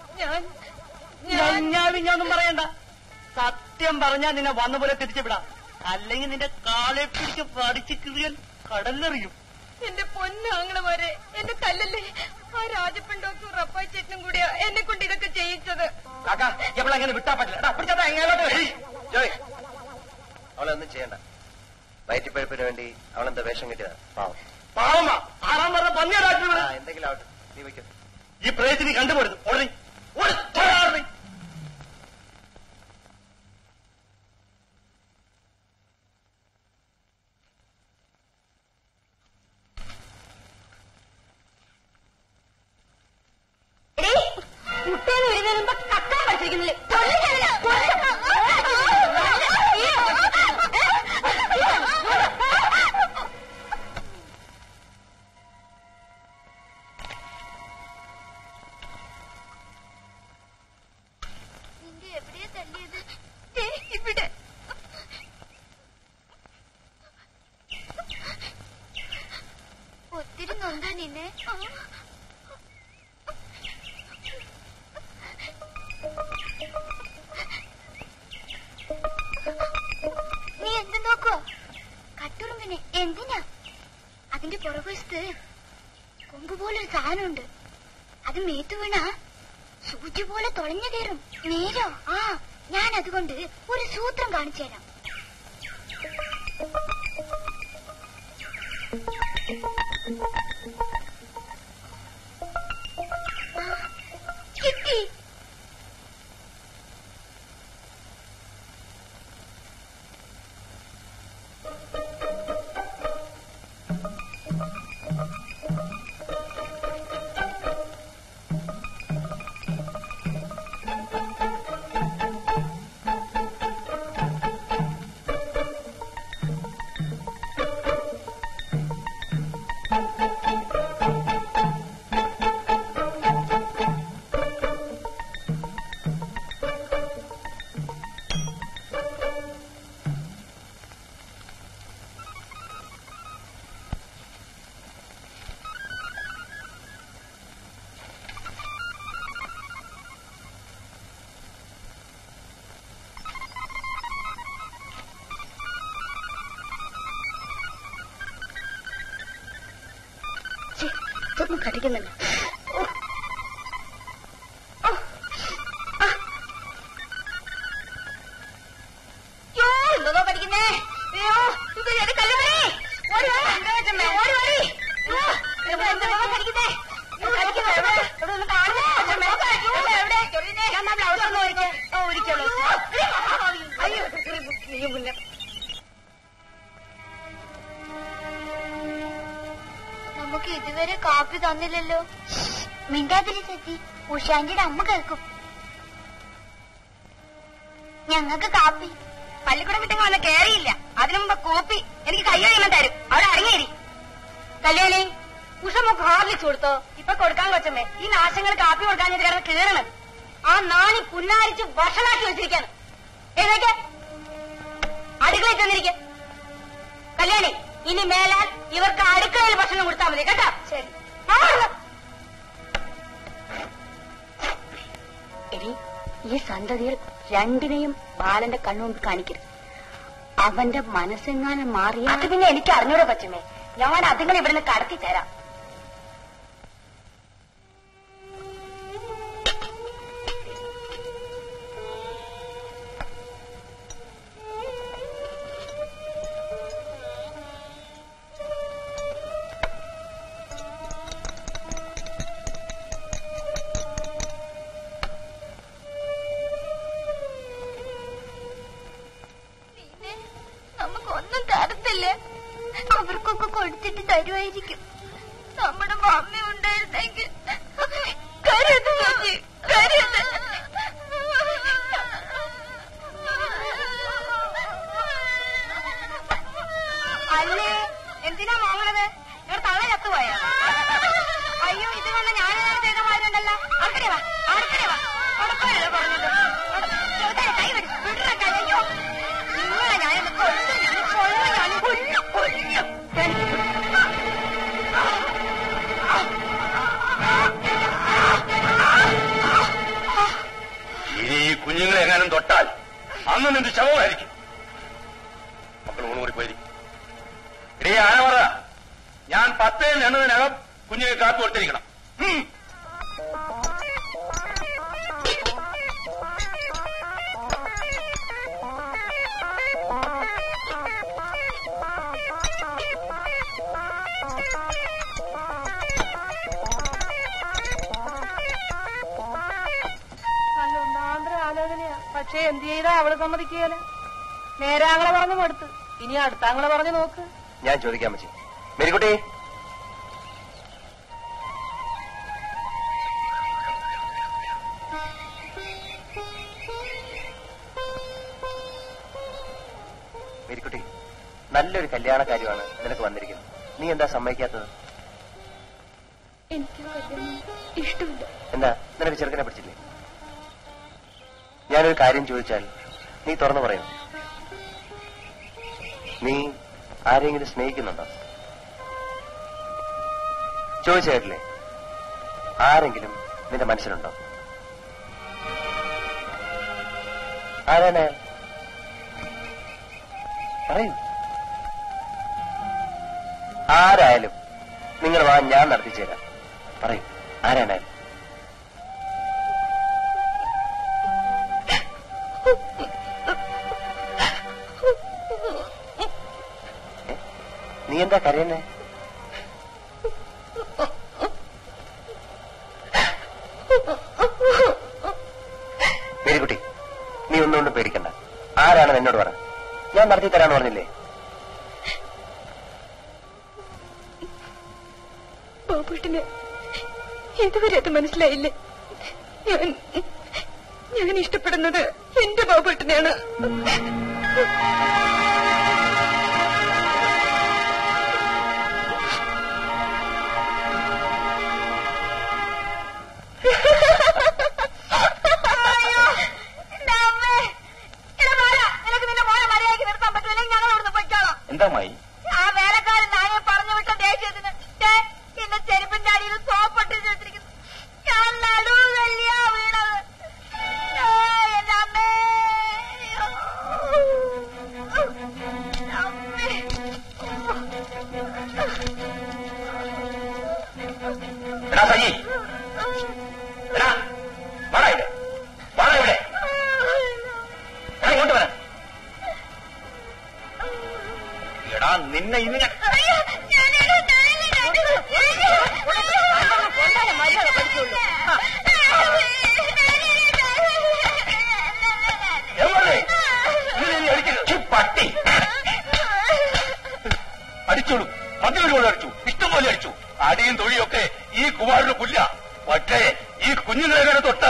ഞാനൊന്നും പറയണ്ട. സത്യം പറഞ്ഞാൽ നിന്നെ വന്ന പോലെ തിരിച്ചു വിടാം. അല്ലെങ്കിൽ നിന്റെ കാലെ പിടിച്ച് പഠിച്ച് കിറിയാൻ കടലെറിയും. എന്റെ പൊന്നാങ്ങളമാരെ, എന്റെ തല്ലല്ലേ. ആ രാജപ്പൻ ഡോക്ടർ റപ്പായി ചേട്ടനും കൂടിയാ എന്നെ കൊണ്ട് ഇതൊക്കെ ചെയ്യിച്ചത്. കാക്കാ, എവളങ്ങനെ വിട്ടാ പറ്റില്ല. പിടിച്ചാ എങ്ങോട്ട് അവളെ ഒന്നും ചെയ്യണ്ട. വയറ്റിപ്പഴുപ്പിന് വേണ്ടി അവളെന്താ വേഷം കിട്ടിയതാ? പാവം. പാവമാ, ആറാം പറഞ്ഞ പന്നിയാടാക്കി. എന്തെങ്കിലും ആവട്ടെ, നീ വയ്ക്കും. ഈ പ്രേയത്തിന് കണ്ടുപോരുത്. ഓടി മുട്ടേന്ന് വരുന്നതിനുമ്പോ കക്കാൻ പഠിച്ചിരിക്കുന്നില്ലേ? എവിടെയാ തല്ലിയത്? ഇവിടെ. ഒത്തിരി നൊന്താ നിന്നെ? നീ എന്ത് നോക്കുവോ? കട്ടുറുമ്പിനെ എന്തിനാ? അതിന്റെ പുറകുവശത്ത് കൊമ്പ് പോലൊരു സാധനമുണ്ട്. അത് മേത്തു വീണ സൂചി പോലെ തുളഞ്ഞു കയറും. നേരോ? ആ, ഞാൻ അതുകൊണ്ട് ഒരു സൂത്രം കാണിച്ചു തരാം. കിട്ടി. കടിക്കുന്നുണ്ട്. എന്തോ കടിക്കുന്നേ? നമുക്ക് ഇതുവരെ കാപ്പി തന്നില്ലല്ലോ. മിണ്ടാതിരി സച്ചി, ഉഷാന്റിയുടെ അമ്മ കേൾക്കും. ഞങ്ങൾക്ക് കാപ്പി പള്ളിക്കൂടം വിട്ടെങ്കിൽ വന്ന് കേറിയില്ല. അതിനു മുമ്പ് കോപ്പി എനിക്ക് കയ്യൊഴിയുമ്പോൾ തരും. അവിടെ അടങ്ങിയേരി. കല്യാണി, ഉഷ നമുക്ക് ഹാർലിക്സ് കൊടുത്തോ? ഇപ്പൊ കൊടുക്കാൻ കൊച്ചമ്മേ. ഈ നാശങ്ങൾ കാപ്പി കൊടുക്കാൻ കിടന്ന് കീറണം. ആ നാണി പുന്നാരിച്ച് ഭക്ഷണാക്കി വെച്ചിരിക്കാണ്. ഏതൊക്കെ അടുക്കളയിൽ ചെന്നിരിക്കെ. കല്യാണി, ഇനി മേലാൽ ഇവർക്ക് അടുക്കളയിൽ ഭക്ഷണം കൊടുത്താൽ മതി കേട്ടോ. ശരി. എടി, ഈ സന്തതിയിൽ രണ്ടിനെയും ബാലന്റെ കണ്ണുകൊണ്ട് കാണിക്കരുത്. അവന്റെ മനസ്സെങ്ങാനും മാറിയ അത് പിന്നെ എനിക്ക് അറിഞ്ഞൂടെ പറ്റുമേ. ഞാൻ അതുങ്ങൾ ഇവിടുന്ന് കടത്തി തരാം. നമുക്കൊന്നും തരത്തില്ല. അവർക്കൊക്കെ കൊടുത്തിട്ട് തരുമായിരിക്കും. നമ്മുടെ മമ്മി ഉണ്ടായിരുന്നെങ്കിൽ അല്ലേ. എന്തിനാ മോങ്ങണത്? ഇവിടെ തള ചത്തുപോയ? അയ്യോ, ഇത് വന്ന ഞാൻ ചെയ്ത മാരുണ്ടല്ലോ. അടുക്കടെ വാ, അടുക്കടെ വാ. കൊടുക്കാനല്ലോ പറഞ്ഞത്. കൈ വിടറ കയ്യോ. നിങ്ങളെ ഞാനൊന്ന് കൊല്ലു, ഞാൻ കൊല്ലു, ഞാൻ കൊല്ലു കൊല്ലു. ഇനി ഈ കുഞ്ഞുങ്ങളെ എങ്ങാനും തൊട്ടാൽ അന്ന് നിന്റെ ശവമായിരിക്കും. മക്കൾ ഊണൂറി പോയിരിക്കും. ഇടേ ആനവറ, ഞാൻ 10 എണ്ണതിനകം കുഞ്ഞിനെ കാത്തു കൊടുത്തിരിക്കണം. ആലോചനയാ. പക്ഷെ എന്ത് ചെയ്താ അവള് സമ്മതിക്കുകയല്ലേ? നേരാങ്ങളെ പറഞ്ഞു കൊടുത്ത്, ഇനി അടുത്താങ്ങളെ പറഞ്ഞു നോക്ക്. ഞാൻ ചോദിക്കാൻ പറ്റി. മേരിക്കുട്ടി, മേരിക്കുട്ടി, നല്ലൊരു കല്യാണ കാര്യമാണ് നിനക്ക് വന്നിരിക്കുന്നത്. നീ എന്താ സമ്മതിക്കാത്തത്? എനിക്ക് ഇഷ്ടമില്ല. എന്താ, നിനക്ക് ചെറുക്കനെ പിടിച്ചില്ലേ? ഞാനൊരു കാര്യം ചോദിച്ചാൽ നീ തുറന്നു പറയണം. നീ ആരെങ്കിലും സ്നേഹിക്കുന്നുണ്ടോ? ചോദിച്ചേട്ടില്ലേ? ആരെങ്കിലും നിന്റെ മനസ്സിലുണ്ടോ? ആരാണ്? പറയൂ. ആരായാലും നിങ്ങൾ വാ, ഞാൻ നടത്തിച്ചു തരാം. പറയൂ, ആരാണായാലും. നീ എന്താ കരയുന്നേ? മേരിക്കുട്ടി, നീ ഒന്നുകൊണ്ടും പേടിക്കണ്ട. ആരാണെന്ന് എന്നോട് പറ, ഞാൻ നടത്തി തരാന്ന് പറഞ്ഞില്ലേ? ബാബുട്ടിന് ഇതുവരെ അത് മനസ്സിലായില്ലേ? ഞാൻ ഇഷ്ടപ്പെടുന്നത് എന്റെ ബാബുട്ടിനെയാണ്. എന്താ മായി? ആ വേലക്കാരൻ നായെ പറഞ്ഞു വിട്ട ദേഷ്യത്തിന് എന്റെ ചെരുപ്പിന്റെ അടിയിൽ സോപ്പിട്ട് വെച്ചിരിക്കുന്നു. ഞാൻ നടുവല്ലിയാ വീണത്. എന്റെ അമ്മേ, അമ്മേ. സജി വാടാ ഇവിടെ, വാടാ ഇവിടെ, ഇങ്ങോട്ട് വരാം. എടാ നിന്നെ ഇന്ന് ഞാൻ പട്ടി അടിച്ചോളൂ. മതിയൊരുപോലെ അടിച്ചു, ഇഷ്ടം പോലെ അടിച്ചു. അടിയും തൊഴിയൊക്കെ ഈ കുമാരന് പുല്ല. പക്ഷേ ഈ കുഞ്ഞുങ്ങളെ തൊട്ട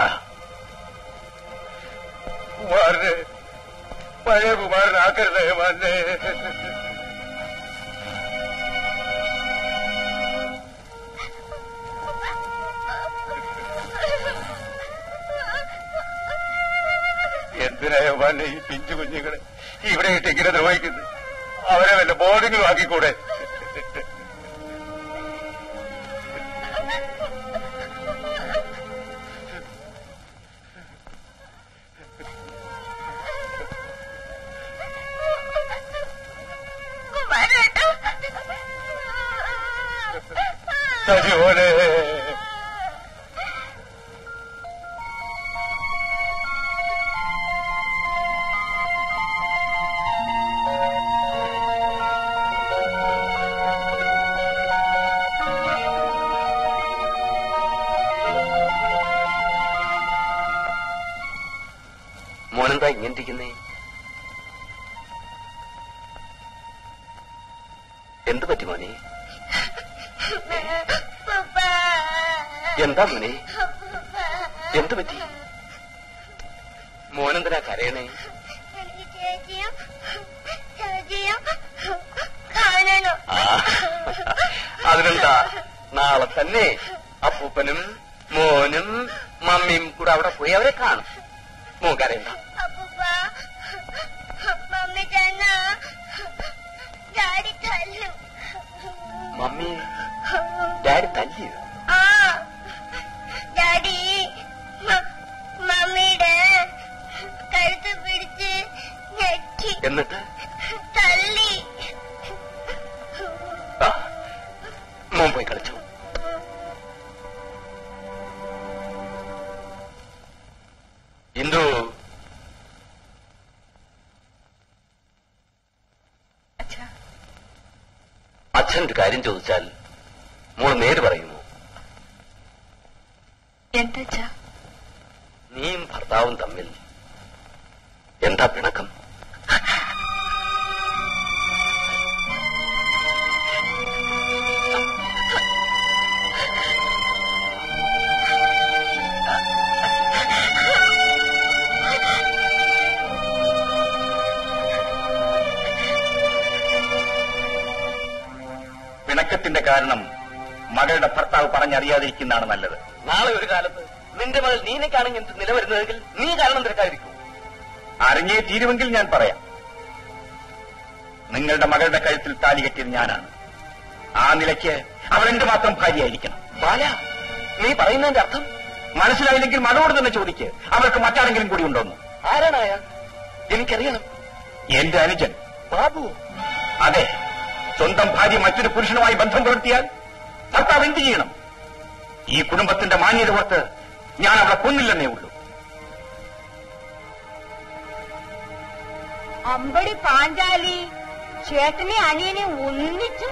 കുമാരന് പഴയ കുമാരനാക്കരുത് വന്നേ. എന്തിനായോ വന്നെ ഈ പിഞ്ചു കുഞ്ഞുങ്ങളെ ഇവിടെ ഇട്ട് ഇങ്ങനെ ദ്രോഹിക്കുന്നത്? അവരെ വല്ല ബോർഡിംഗും ആക്കിക്കൂടെ? സജിമോനെ മോനെന്താ ഇങ്ങനെയിരിക്കുന്നേ? എന്ത് പറ്റി മോനെ? എന്താ മോനെ? എന്ത് പറ്റി? മോനെന്തിനാ കരയണേ? അതിനെന്താ, നാളെ തന്നെ അപ്പൂപ്പനും മോനും മമ്മിയും കൂടെ അവിടെ പോയി അവരെ കാണും. മോൻ കരയണ്ട. Mummy daddy തല്ലിയോ? ഡാഡി മമ്മിയുടെ കഴുത്ത് പിടിച്ച് ഞെക്കി എന്നിട്ട് തല്ലി. മോൻ പോയി കളിച്ചു. ഇന്ദു, അച്ഛൻ ഒരു കാര്യം ചോദിച്ചാൽ മോൾ നേര് പറയുമോ? എന്താ? നീയും ഭർത്താവും തമ്മിൽ എന്താ പിണക്കം? പിണക്കത്തിന്റെ കാരണം മകളുടെ ഭർത്താവ് പറഞ്ഞറിയാതിരിക്കുന്നതാണ് നല്ലത്. നാളെ ഒരു കാലത്ത് നിന്റെ മകൾ നീനക്കാണെങ്കിൽ നിലവരുന്നതെങ്കിൽ നീ കാരണം തിരക്കാതിരിക്കും. അറിഞ്ഞേ തീരുമെങ്കിൽ ഞാൻ പറയാം. നിങ്ങളുടെ മകളുടെ കഴുത്തിൽ താലി കെട്ടിയത് ഞാനാണ്. ആ നിലയ്ക്ക് അവൾ എന്റെ മാത്രം ഭാര്യയായിരിക്കണം. ബാല, നീ പറയുന്നതിന്റെ അർത്ഥം മനസ്സിലായില്ലെങ്കിൽ മകളോട് തന്നെ ചോദിക്ക്, അവൾക്ക് മറ്റാരെങ്കിലും കൂടി ഉണ്ടോന്ന്. ആരാണ് അയാൾ? എനിക്കറിയണം. എന്റെ അനുജൻ ബാബു. അതെ, സ്വന്തം ഭാര്യ മറ്റൊരു പുരുഷനുമായി ബന്ധം പുലർത്തിയാൽ ഭർത്താവ് എന്ത് ചെയ്യണം? ഈ കുടുംബത്തിന്റെ മാന്യത ഓർത്ത് ഞാൻ അവളെ കൊന്നില്ലെന്നേ ഉള്ളൂ. അമ്പടി പാഞ്ചാലി ചേട്ടനെ അനിയനെ ഒന്നിച്ചു.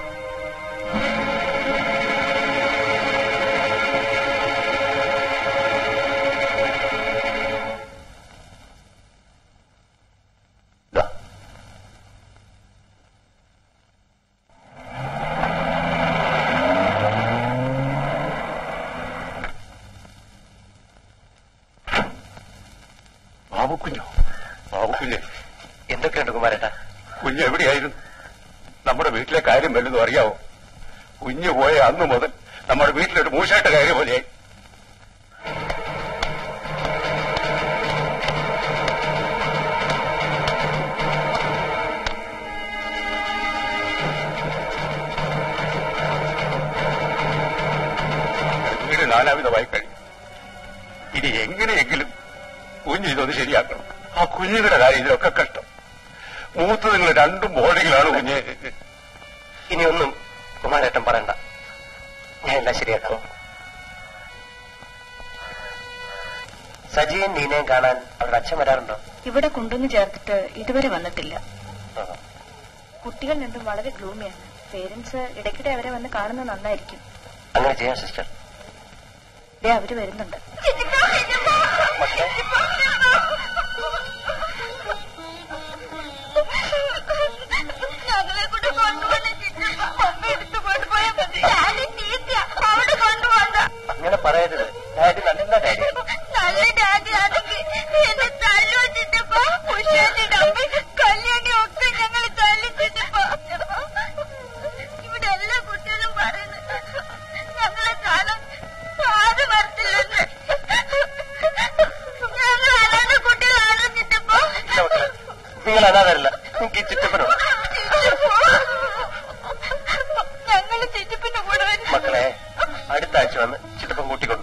ബാബുക്കുഞ്ഞ് എന്തൊക്കെയുണ്ട് കുമാരേട്ടാ? കുഞ്ഞ് എവിടെയായിരുന്നു? നമ്മുടെ വീട്ടിലെ കാര്യം വല്ലതും അറിയാവോ? കുഞ്ഞ് പോയ അന്ന് മുതൽ നമ്മുടെ വീട്ടിലൊരു മൂശായിട്ട കാര്യം പോലെയായി. വീട് നാനാവിധമായി കഴിഞ്ഞു. ഇനി എങ്ങനെയെങ്കിലും കുഞ്ഞ് ഇതൊന്ന് ശരിയാക്കണം. ആ കുഞ്ഞുങ്ങളുടെ കാര്യം ഇതിലൊക്കെ കഷ്ടം. മൂത്ത് നിങ്ങൾ രണ്ടും ബോർഡിങ്ങിലാണ് കുഞ്ഞ്. ഇനിയൊന്നും കുമാരേട്ടൻ പറയണ്ട, ഞാൻ എല്ലാം ശരിയാക്കാം. സജിയും നീനയും കാണാൻ അവരുടെ അച്ഛൻ വരാറുണ്ടോ? ഇവിടെ കൊണ്ടുവന്ന് ചേർത്തിട്ട് ഇതുവരെ വന്നിട്ടില്ല. കുട്ടികൾ രണ്ടും വളരെ ഗ്ലൂമിയാണ്. പേരൻസ് ഇടയ്ക്കിടെ അവരെ വന്ന് കാണുന്നത് നന്നായിരിക്കും. അങ്ങനെ ചെയ്യാം സിസ്റ്റർ. അവര് വരുന്നുണ്ട്. ഞങ്ങളെ കൊണ്ട് അങ്ങനെ പറയരുത്. ഡാഡി നല്ല കാര്യം. നല്ല ഡാഡി ആണെങ്കിൽ എന്നെ തല്ലുവച്ചിട്ടപ്പോ കല്യാണി ഒക്കെ ഞങ്ങൾ തല്ലിച്ചിട്ടപ്പോ ഇവിടെ എല്ലാ കുട്ടികളും പറയുന്നത് ഞങ്ങളെ കാണാൻ ആര് വരത്തില്ലെന്ന്. ഞങ്ങൾ അല്ലാതെ കുട്ടികളാണെന്നിട്ടപ്പോ നിങ്ങൾ അനാഥരല്ല. എനിക്ക് ചിറ്റപ്പനോ? ഞങ്ങൾ ചിറ്റപ്പന്റെ കൂടെ മക്കളെ അടുത്ത ആഴ്ച വന്ന് ചിറ്റപ്പൻ കൂട്ടിക്കൊണ്ടു.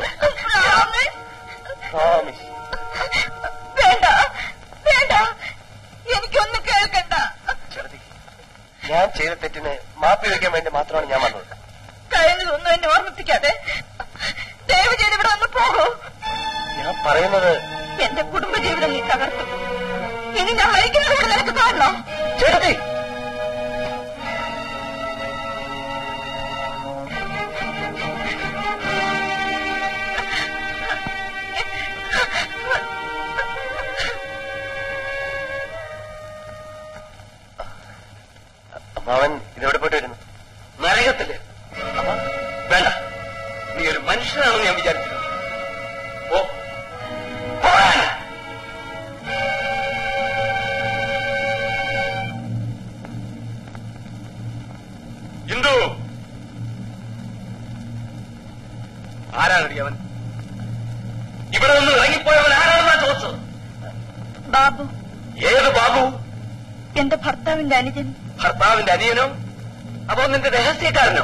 വേണ്ട വേണ്ട, എനിക്കൊന്നും കേൾക്കണ്ട. ഞാൻ ചെയ്ത തെറ്റിന് മാപ്പി വയ്ക്കാൻ വേണ്ടി മാത്രമാണ് ഞാൻ വന്നത്. കഴിഞ്ഞതൊന്നും എന്നെ ഓർമ്മിപ്പിക്കാതെ ദയവ് ചെയ്ത് ഇവിടെ വന്ന് പോകൂ. ഞാൻ പറയുന്നത് എന്റെ കുടുംബജീവിതം നീ തകർത്തു. ഇനി ഞാൻ മരിക്കുന്നതിലൂടെ നിനക്ക് കാണണോ? ചേട്ടത്തി, അമ്മാവൻ ഇതെവിടെ പോയിട്ട് വരുന്നു? നരകത്തില്. വേണ്ട, നീ ഒരു മനുഷ്യനാണെന്ന് ഞാൻ വിചാരിച്ചിരുന്നു. ഓ ഇന്ദു, ആരാണടി അവൻ? ഇവിടെ നിന്ന് ഇറങ്ങിപ്പോയവൻ ആരാണെന്നാ ചോദിച്ചത്? ബാബു. ഏത് ബാബു? എന്റെ ഭർത്താവിന്റെ അനുജൻ. ഭർത്താവിന്റെ അനിയനോ? അതോ നിന്റെ രഹസ്യക്കാരനോ?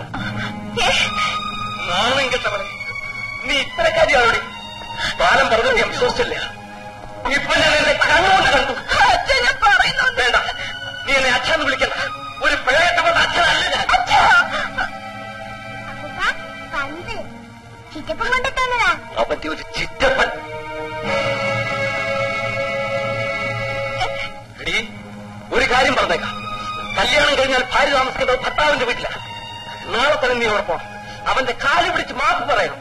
നാണം കെട്ടവളെ, നീ ഇത്തരക്കാരിയാണോടി? പാലം പറഞ്ഞത് ഞാൻ വിശ്വസിച്ചില്ല. ഇപ്പൊ ഞാൻ എന്റെ കണ്ണുകൊണ്ട് കണ്ടു. അച്ഛനെ പറയുന്നു. വേണ്ട, നീ എന്നെ അച്ഛന്ന് വിളിക്കണ്ട. ഒരു പിഴയട്ടവളുടെ അച്ഛനല്ല ഞാൻ. ചിറ്റപ്പൻ കൊണ്ടിട്ടന്നതാ. അവന്റെ ഒരു ചിറ്റപ്പൻ. എടീ, ഒരു കാര്യം പറഞ്ഞേക്കാം. കല്യാണം കഴിഞ്ഞാൽ ഭാര്യ താമസിക്കുന്നത് ഭർത്താവിന്റെ വീട്ടിലാണ്. നാളെ തന്നെ നീ അവിടെ പോണം. അവന്റെ കാല് പിടിച്ച് മാപ്പ് പറയണം.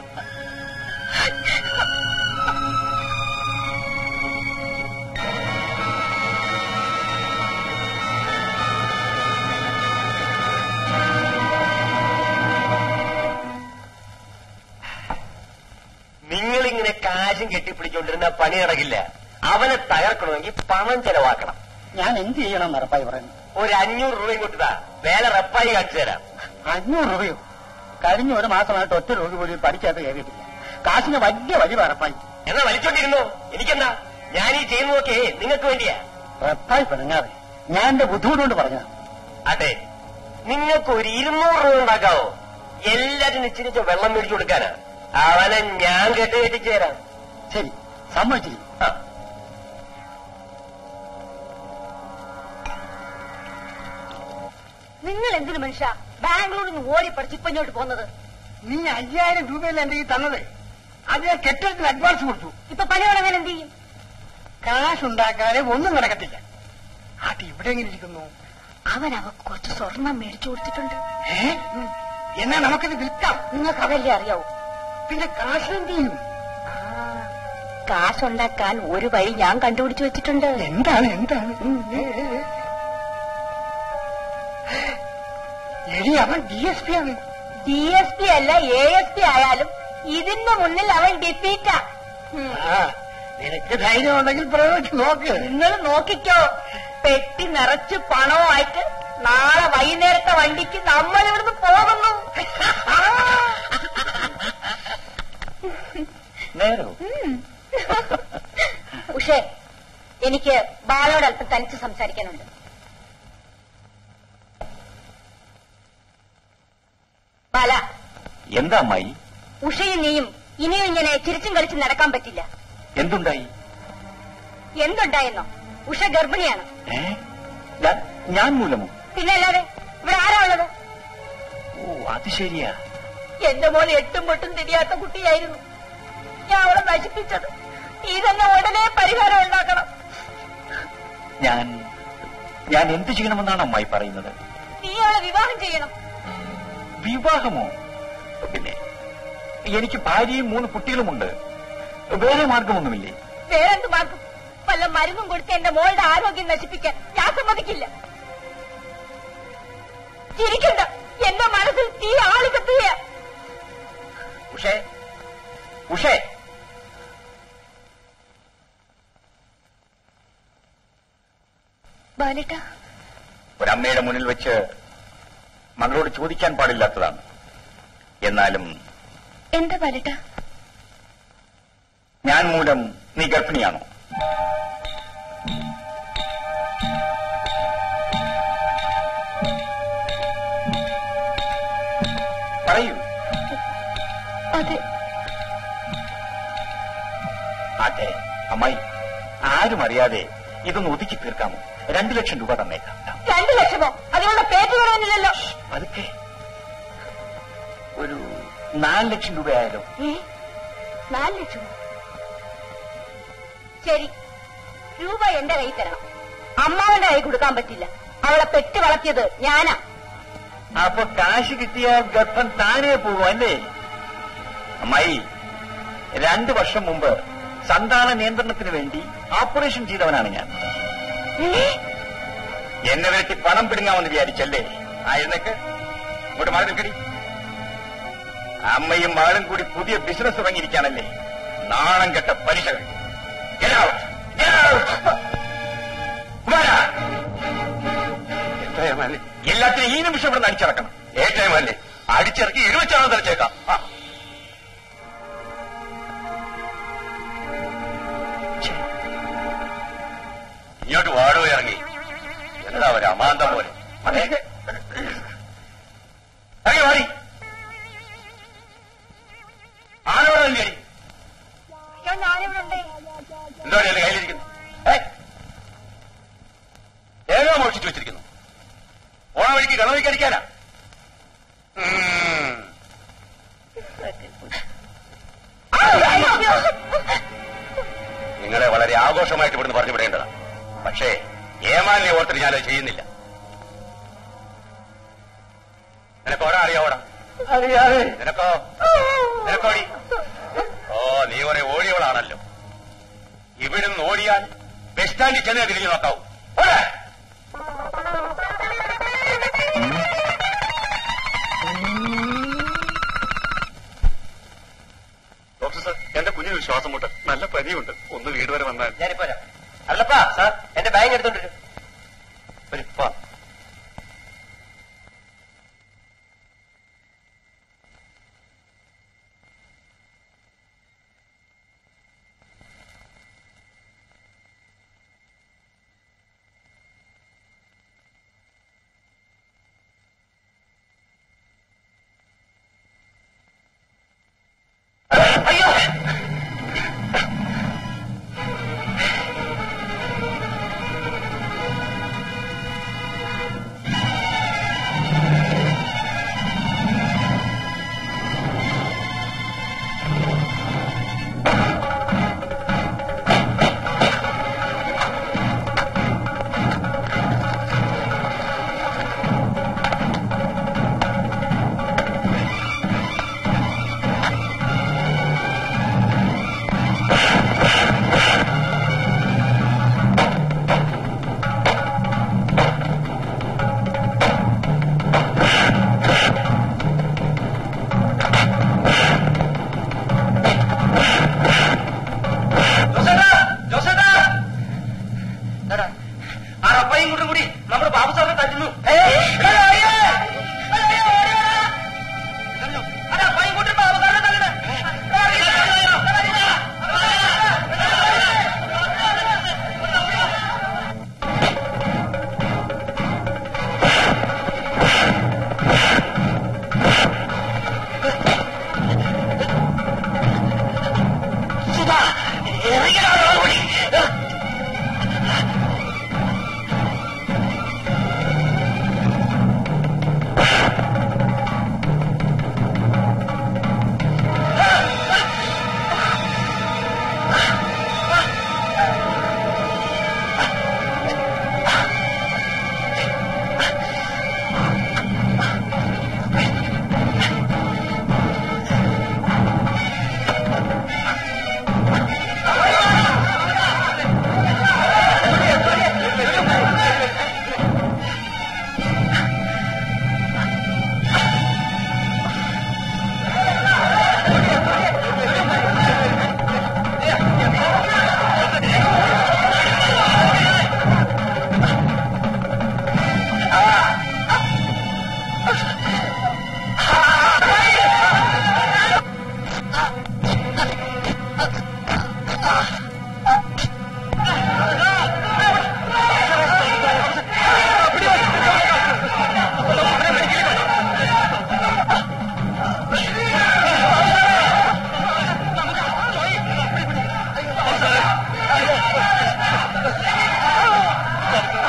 നിങ്ങളിങ്ങനെ കാശും കെട്ടിപ്പിടിച്ചോണ്ടിരുന്ന പണി നടക്കില്ല. അവനെ തകർക്കണമെങ്കിൽ പണം ചെലവാക്കണം. ഞാൻ എന്ത് ചെയ്യണം റപ്പായി പറയുന്നു? ഒരു 500 രൂപയും കൊടുത്താ വേല റപ്പായി കാണിച്ചു തരാം. 500 രൂപയോ? കഴിഞ്ഞ ഒരു മാസമായിട്ട് ഒറ്റ രോഗി പോലും പഠിക്കാത്ത കയറിയിട്ടില്ല. കാശിന് വലിയ വലിയ റപ്പായി. എന്നാ വലിച്ചോണ്ടിരുന്നോ? എനിക്കെന്താ? ഞാൻ ഈ ചെയ്യുന്നതൊക്കെ നിങ്ങൾക്ക് വേണ്ടിയാ. റപ്പായി പിണങ്ങാതെ ഞാൻ എന്റെ ബുദ്ധിമുട്ടുകൊണ്ട് പറഞ്ഞതാണ്. അതെ, നിങ്ങൾക്ക് ഒരു 200 രൂപ ഉണ്ടാക്കാവോ? എല്ലാരും ഇച്ചിരിച്ച വെള്ളം മേടിച്ചു കൊടുക്കാനാ. അവനെ ഞാൻ കെട്ടിച്ചു തരാം. ശരി, സമ്മതിച്ചിരിക്കും. നിങ്ങൾ എന്തിനു മനുഷ്യ ബാംഗ്ലൂരിൽ നിന്ന് ഓടി പഠിച്ച് ഇപ്പൊ ഇങ്ങോട്ട് പോകുന്നത്? നീ 5000 രൂപയല്ല എന്റെ ഈ തന്നത്. അത് ഞാൻ കെട്ടിടത്തിന് അഡ്വാൻസ് കൊടുത്തു. ഇപ്പൊ പണി തുടങ്ങാൻ എന്ത് ചെയ്യും? കാശുണ്ടാക്കാതെ ഒന്നും നടക്കത്തില്ല. ആട്ടി ഇവിടെ എങ്ങനെ ഇരിക്കുന്നു? അവൻ അവക്ക് കുറച്ച് സ്വർണം മേടിച്ചു കൊടുത്തിട്ടുണ്ട്. എന്നാ നമുക്കിത് വിൽക്കാം. നിങ്ങൾക്ക് അതല്ലേ അറിയാവൂ. പിന്നെ കാശ് എന്ത് ചെയ്യും? കാശുണ്ടാക്കാൻ ഒരു വഴി ഞാൻ കണ്ടുപിടിച്ചു വെച്ചിട്ടുണ്ട്. എന്താണ്? എടി, അവൻ DSP ആണ്. DSP അല്ല, ASP ആയാലും ഇതിന്റെ മുന്നിൽ അവൻ ഡിഫീറ്റാ. നിനക്ക് ധൈര്യം ഉണ്ടെങ്കിൽ പ്രയോഗിച്ച് നോക്ക്. നിങ്ങൾ നോക്കിക്കോ. പെട്ടി നിറച്ച് പണവുമായിട്ട് നാളെ വൈകുന്നേരത്തെ വണ്ടിക്ക് നമ്മൾ ഇവിടുന്ന് പോകുന്നു. നേരോ? ഉഷേ, എനിക്ക് ബാലയോട് അല്പം തനിച്ച് സംസാരിക്കാനുണ്ട്. ബാല. എന്താ അമ്മായി? ഉഷയും നീയും ഇനിയും ഇങ്ങനെ ചിരിച്ചും കളിച്ചും നടക്കാൻ പറ്റില്ല. എന്തുണ്ടായി? എന്തുണ്ടായെന്നോ? ഉഷ ഗർഭിണിയാണ്. ഞാൻ മൂലമോ? പിന്നെ അല്ലാതെ ഇവിടെ ആരാ ഉള്ളത്? ഓ, അത് ശരിയാ. എന്റെ മോൻ എട്ടും പൊട്ടും തിരിയാത്ത കുട്ടിയായിരുന്നു. ഞാൻ അവളെ നശിപ്പിച്ചത്. ഇതെന്നെ ഉടനെ പരിഹാരം ഉണ്ടാക്കണം. ഞാൻ എന്ത് ചെയ്യണമെന്നാണ് അമ്മായി പറയുന്നത്? നീ അവളെ വിവാഹം ചെയ്യണം. വിവാഹമോ? പിന്നെ എനിക്ക് ഭാര്യയും 3 കുട്ടികളുമുണ്ട്. വേറെ മാർഗമൊന്നുമില്ലേ? വേറെന്ത് മാർഗം? വല്ല മരുന്നും കൊടുത്ത് എന്റെ മോളുടെ ആരോഗ്യം നശിപ്പിക്കാൻ ഞാൻ സമ്മതിക്കില്ല. ചിരിക്കണ്ട, എന്റെ മനസ്സിൽ തീ ആളി കത്തുകയാ. ഉഷേ ബാലേട്ട, ഒരമ്മയുടെ മുന്നിൽ വെച്ച് മകളോട് ചോദിക്കാൻ പാടില്ലാത്തതാണ്. എന്നാലും എന്താ ബാലേട്ട? ഞാൻ മൂലം നീ ഗർഭിണിയാണോ? പറയൂ. അതെ. അതെ. അമ്മായി, ആരും അറിയാതെ ഇതൊന്ന് ഒതുക്കി തീർക്കാമോ? 2 ലക്ഷം രൂപ തന്നേക്കാം. 2 ലക്ഷമോ? അതിനുള്ള പേറ്റ് പറയാനില്ലല്ലോ. അതൊക്കെ ഒരു 4 ലക്ഷം രൂപയായാലോ? 4 ലക്ഷമോ? ശരി, രൂപ എന്റെ കൈ തരണം. അമ്മാവന്റെ കൈ കൊടുക്കാൻ പറ്റില്ല. അവളെ പെറ്റ് വളർത്തിയത് ഞാനാ. അപ്പൊ കാശ് കിട്ടിയാൽ ഗർഭം താനേ പോകും അല്ലേ? അമ്മായി, 2 വർഷം മുമ്പ് സന്താന നിയന്ത്രണത്തിന് വേണ്ടി ഓപ്പറേഷൻ ചെയ്തവനാണ് ഞാൻ. എന്നെ വേണ്ടി പണം പിടുങ്ങാമെന്ന് വിചാരിച്ചല്ലേ? ആയിരുന്നേക്ക് ഇങ്ങോട്ട് മാറി നിൽക്കടി. അമ്മയും മകളും കൂടി പുതിയ ബിസിനസ് തുടങ്ങിയിരിക്കാനല്ലേ? നാണം കെട്ട പലിശകൾ. എല്ലാത്തിനും ഈ നിമിഷം ഇവിടെ അടിച്ചിറക്കണം. ഏറ്റവുമല്ലേ അടിച്ചിറക്കി 20 തെളിച്ചേക്കാം. ഇങ്ങോട്ട് വാടോ ഇറങ്ങി. എന്താ ഒരു അമാന്തം പോലെ. ഇറങ്ങി മാറി. ആരോടെ കയറി എന്താ എന്റെ കയ്യിലിരിക്കുന്നു? ഏതോ മോഷിച്ചു വെച്ചിരിക്കുന്നു. ഓണ വഴിക്ക് കളവയ്ക്ക് അടിക്കാനാ. നിങ്ങളെ വളരെ ആഘോഷമായിട്ട് ഇവിടുന്ന് പറഞ്ഞു വിടേണ്ടതാണ്. പക്ഷേ ഏമാനെ ഓർത്തിട്ട് ഞാനത് ചെയ്യുന്നില്ല. നിനക്കോടാ അറിയാവോടാ? നിനക്കോടി? ഓ, നീ കുറെ ഓടിയവളാണല്ലോ. ഇവിടുന്ന് ഓടിയാൽ ബസ് സ്റ്റാൻഡിൽ ചെന്നേ തിരിഞ്ഞു നോക്കാവൂ. ഡോക്ടർ സാർ, എന്റെ കുഞ്ഞിന് ശ്വാസം മുട്ട്, നല്ല പനിയുണ്ട്. ഒന്ന് വീട് വരെ വന്നാൽ. ഞാനിപ്പോ അല്ലപ്പാ സാർ, എന്റെ ബാഗ് എടുത്തോണ്ടിരും. അയ്യോ,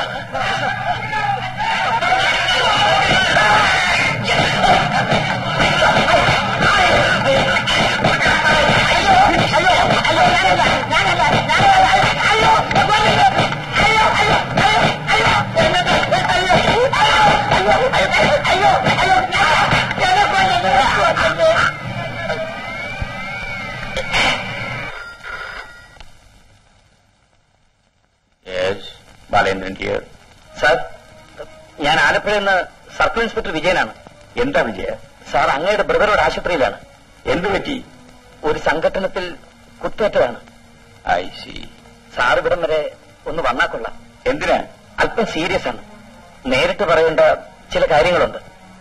സാർ, ഞാൻ ആലപ്പുഴയിൽ നിന്ന് സർക്കിൾ ഇൻസ്പെക്ടർ വിജയനാണ്. എന്താ വിജയ? സാർ, അങ്ങയുടെ ബ്രദറോട് ആശുപത്രിയിലാണ്. എന്തു പറ്റി? ഒരു സംഘട്ടനത്തിൽ കുത്തേറ്റതാണ്. I see. സാർ ഇവിടം വരെ ഒന്ന് വന്നാ കൊള്ളാം. എന്തിനാ? അല്പം സീരിയസ് ആണ്. നേരിട്ട് പറയേണ്ട ചില കാര്യങ്ങളുണ്ട്.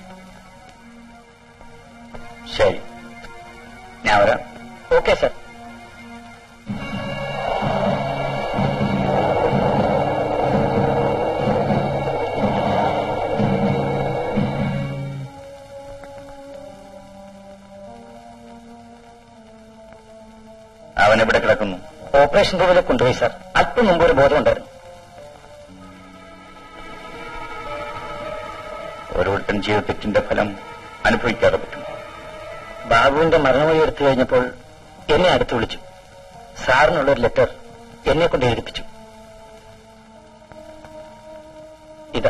ശരി, ഞാൻ വരാം. Okay sir. അവൻ എവിടെ കിടക്കുന്നു? ഓപ്പറേഷൻ റൂമിലേക്ക് കൊണ്ടുപോയി സാർ. അല്പം മുമ്പ് ഒരു ബോധമുണ്ടായിരുന്നു. ഓരോരുത്തരും ചെയ്ത തെറ്റിന്റെ ഫലം അനുഭവിക്കാതെ പറ്റും. ബാബുവിന്റെ മരണമൊഴി എടുത്തു കഴിഞ്ഞപ്പോൾ എന്നെ അടുത്ത് വിളിച്ചു. സാറിനുള്ളൊരു ലെറ്റർ എന്നെ കൊണ്ട് എഴുതിപ്പിച്ചു. ഇതാ.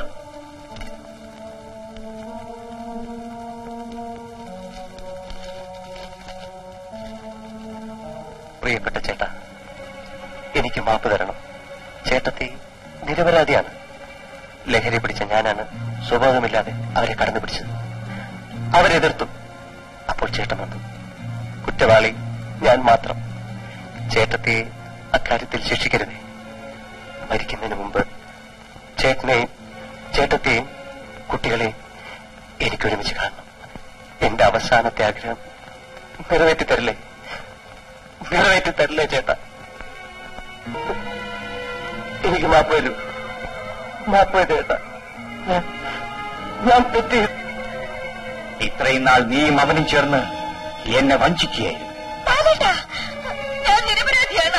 പ്രിയപ്പെട്ട ചേട്ടാ, എനിക്ക് മാപ്പ് തരണം. ചേട്ടത്തി നിരപരാധിയാണ്. ലഹരി പിടിച്ച ഞാനാണ് സ്വഭാവമില്ലാതെ അവരെ കടന്നു പിടിച്ചത്. അവരെതിർത്തു. അപ്പോൾ ചേട്ടൻ വന്നു. കുറ്റവാളി ഞാൻ മാത്രം. ചേട്ടത്തെ അക്കാര്യത്തിൽ ശിക്ഷിക്കരുതേ. മരിക്കുന്നതിന് മുമ്പ് ചേട്ടനെയും ചേട്ടത്തെയും കുട്ടികളെയും എനിക്കൊരുമിച്ച് കാണണം. എന്റെ അവസാനത്തെ ആഗ്രഹം നിറവേറ്റി തരില്ലേ? നിറവേറ്റി തരില്ലേ ചേട്ടാ? എനിക്ക് മാപ്പ് തരൂ. മാപ്പ് ചേട്ടാ. ഞാൻ തെറ്റി. ഇത്രയും നാൾ നീയും അവനും ചേർന്ന് എന്നെ വഞ്ചിക്കുകയായിരുന്നു. ഞാൻ നിരപരാധിയാണ്.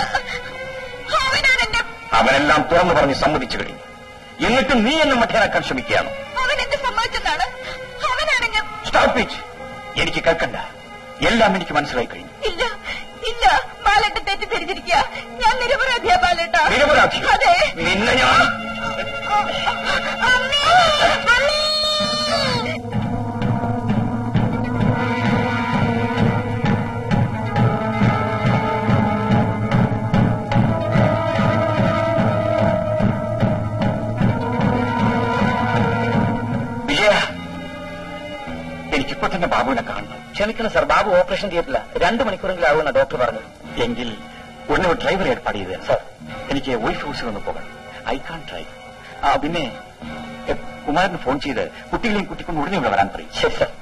അവനെല്ലാം തുറന്നു പറഞ്ഞ് സമ്മതിച്ചു കഴിഞ്ഞു. എന്നിട്ടും നീ എന്നെ മഠേനാക്കാൻ ശ്രമിക്കുകയാണ്. അവൻ എന്നെ സമ്മതിച്ചെന്നാണ്. അവനാണ് ഞാൻ. Stop it. എനിക്ക് കേൾക്കണ്ട. എല്ലാം എനിക്ക് മനസ്സിലായി കഴിഞ്ഞു. ഇല്ല ഇല്ല, ബാലേട്ട തെറ്റിദ്ധരിച്ചിരിക്കുക. ഞാൻ നിരപരാധിയാ ബാലേട്ട. നിരപരാധി? അതെ. നിന്നെ ഞാൻ എനിക്കിപ്പോ തന്നെ ബാബുവിനെ കാണണം. ക്ഷമിക്കണം സാർ, ബാബു ഓപ്പറേഷൻ തിയേറ്ററില്ല. 2 മണിക്കൂറെങ്കിലും ആവുമെന്ന ഡോക്ടർ പറഞ്ഞു. എങ്കിൽ ഉടനെ ഒരു ഡ്രൈവർ ഏർപ്പാട് ചെയ്ത് സാർ. എനിക്ക് വൈഫ് ഹൗസിൽ ഒന്ന് പോകണം. I can't drive. പിന്നെ കുമാരന് ഫോൺ ചെയ്ത് കുട്ടികളെയും കുട്ടിക്കൊണ്ട് ഉടനെ ഇവിടെ വരാൻ പറയും. ശരി സാർ.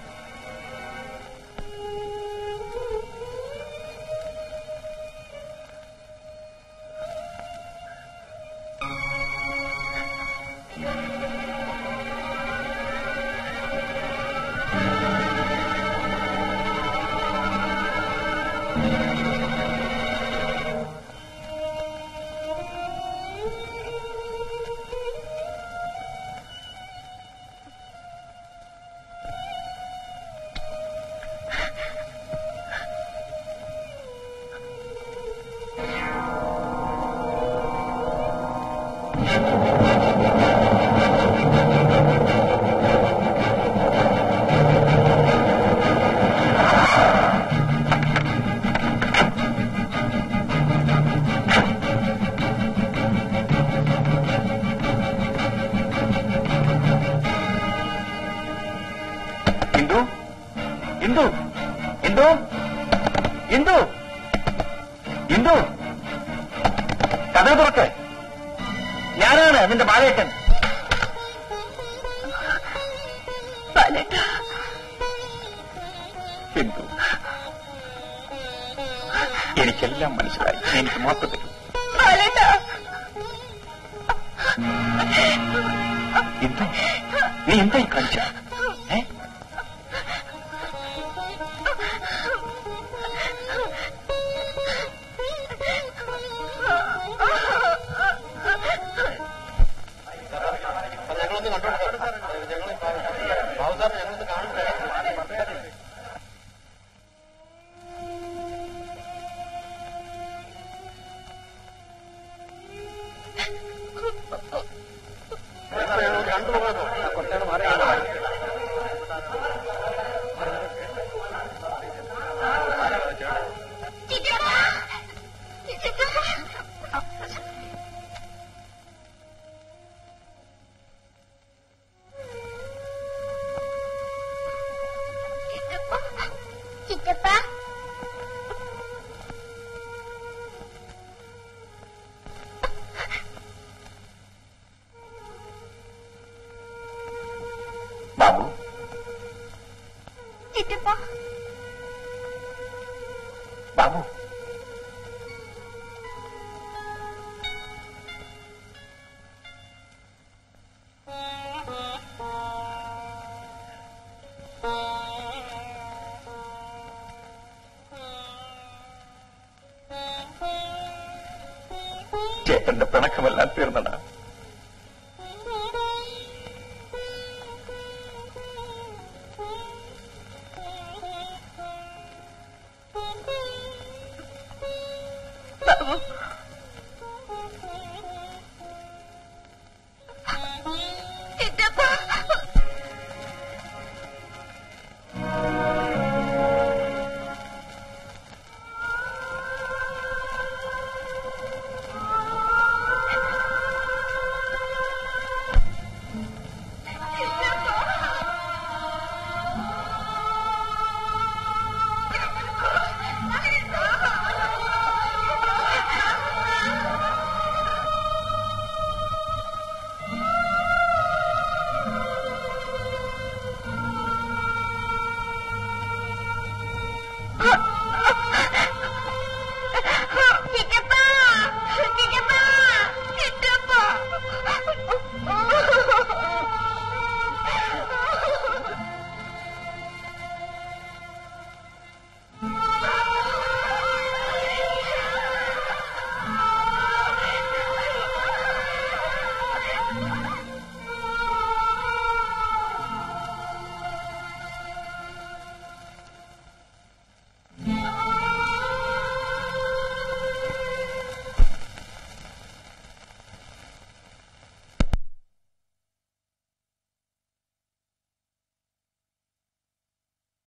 ഇന്ദു ഇന്ദു ഇന്ദു ഇന്ദു കഥ തുറക്ക്. ഞാനാണ് നിന്റെ ബാലേട്ടൻ. ഇന്ദു, എനിക്കെല്ലാം മനസ്സിലായി. എനിക്ക് മാപ്പ് തരും. ഇന്ദു, നീ എന്തായി കാണിച്ച? കണ്ടുപോകുന്നു. കുറച്ചാണ് മാറി ചിറ്റപ്പ ബാബു ചിറ്റപ്പ ബാബു ചേട്ടന്റെ പിണക്കമെല്ലാം തീർന്നടാ.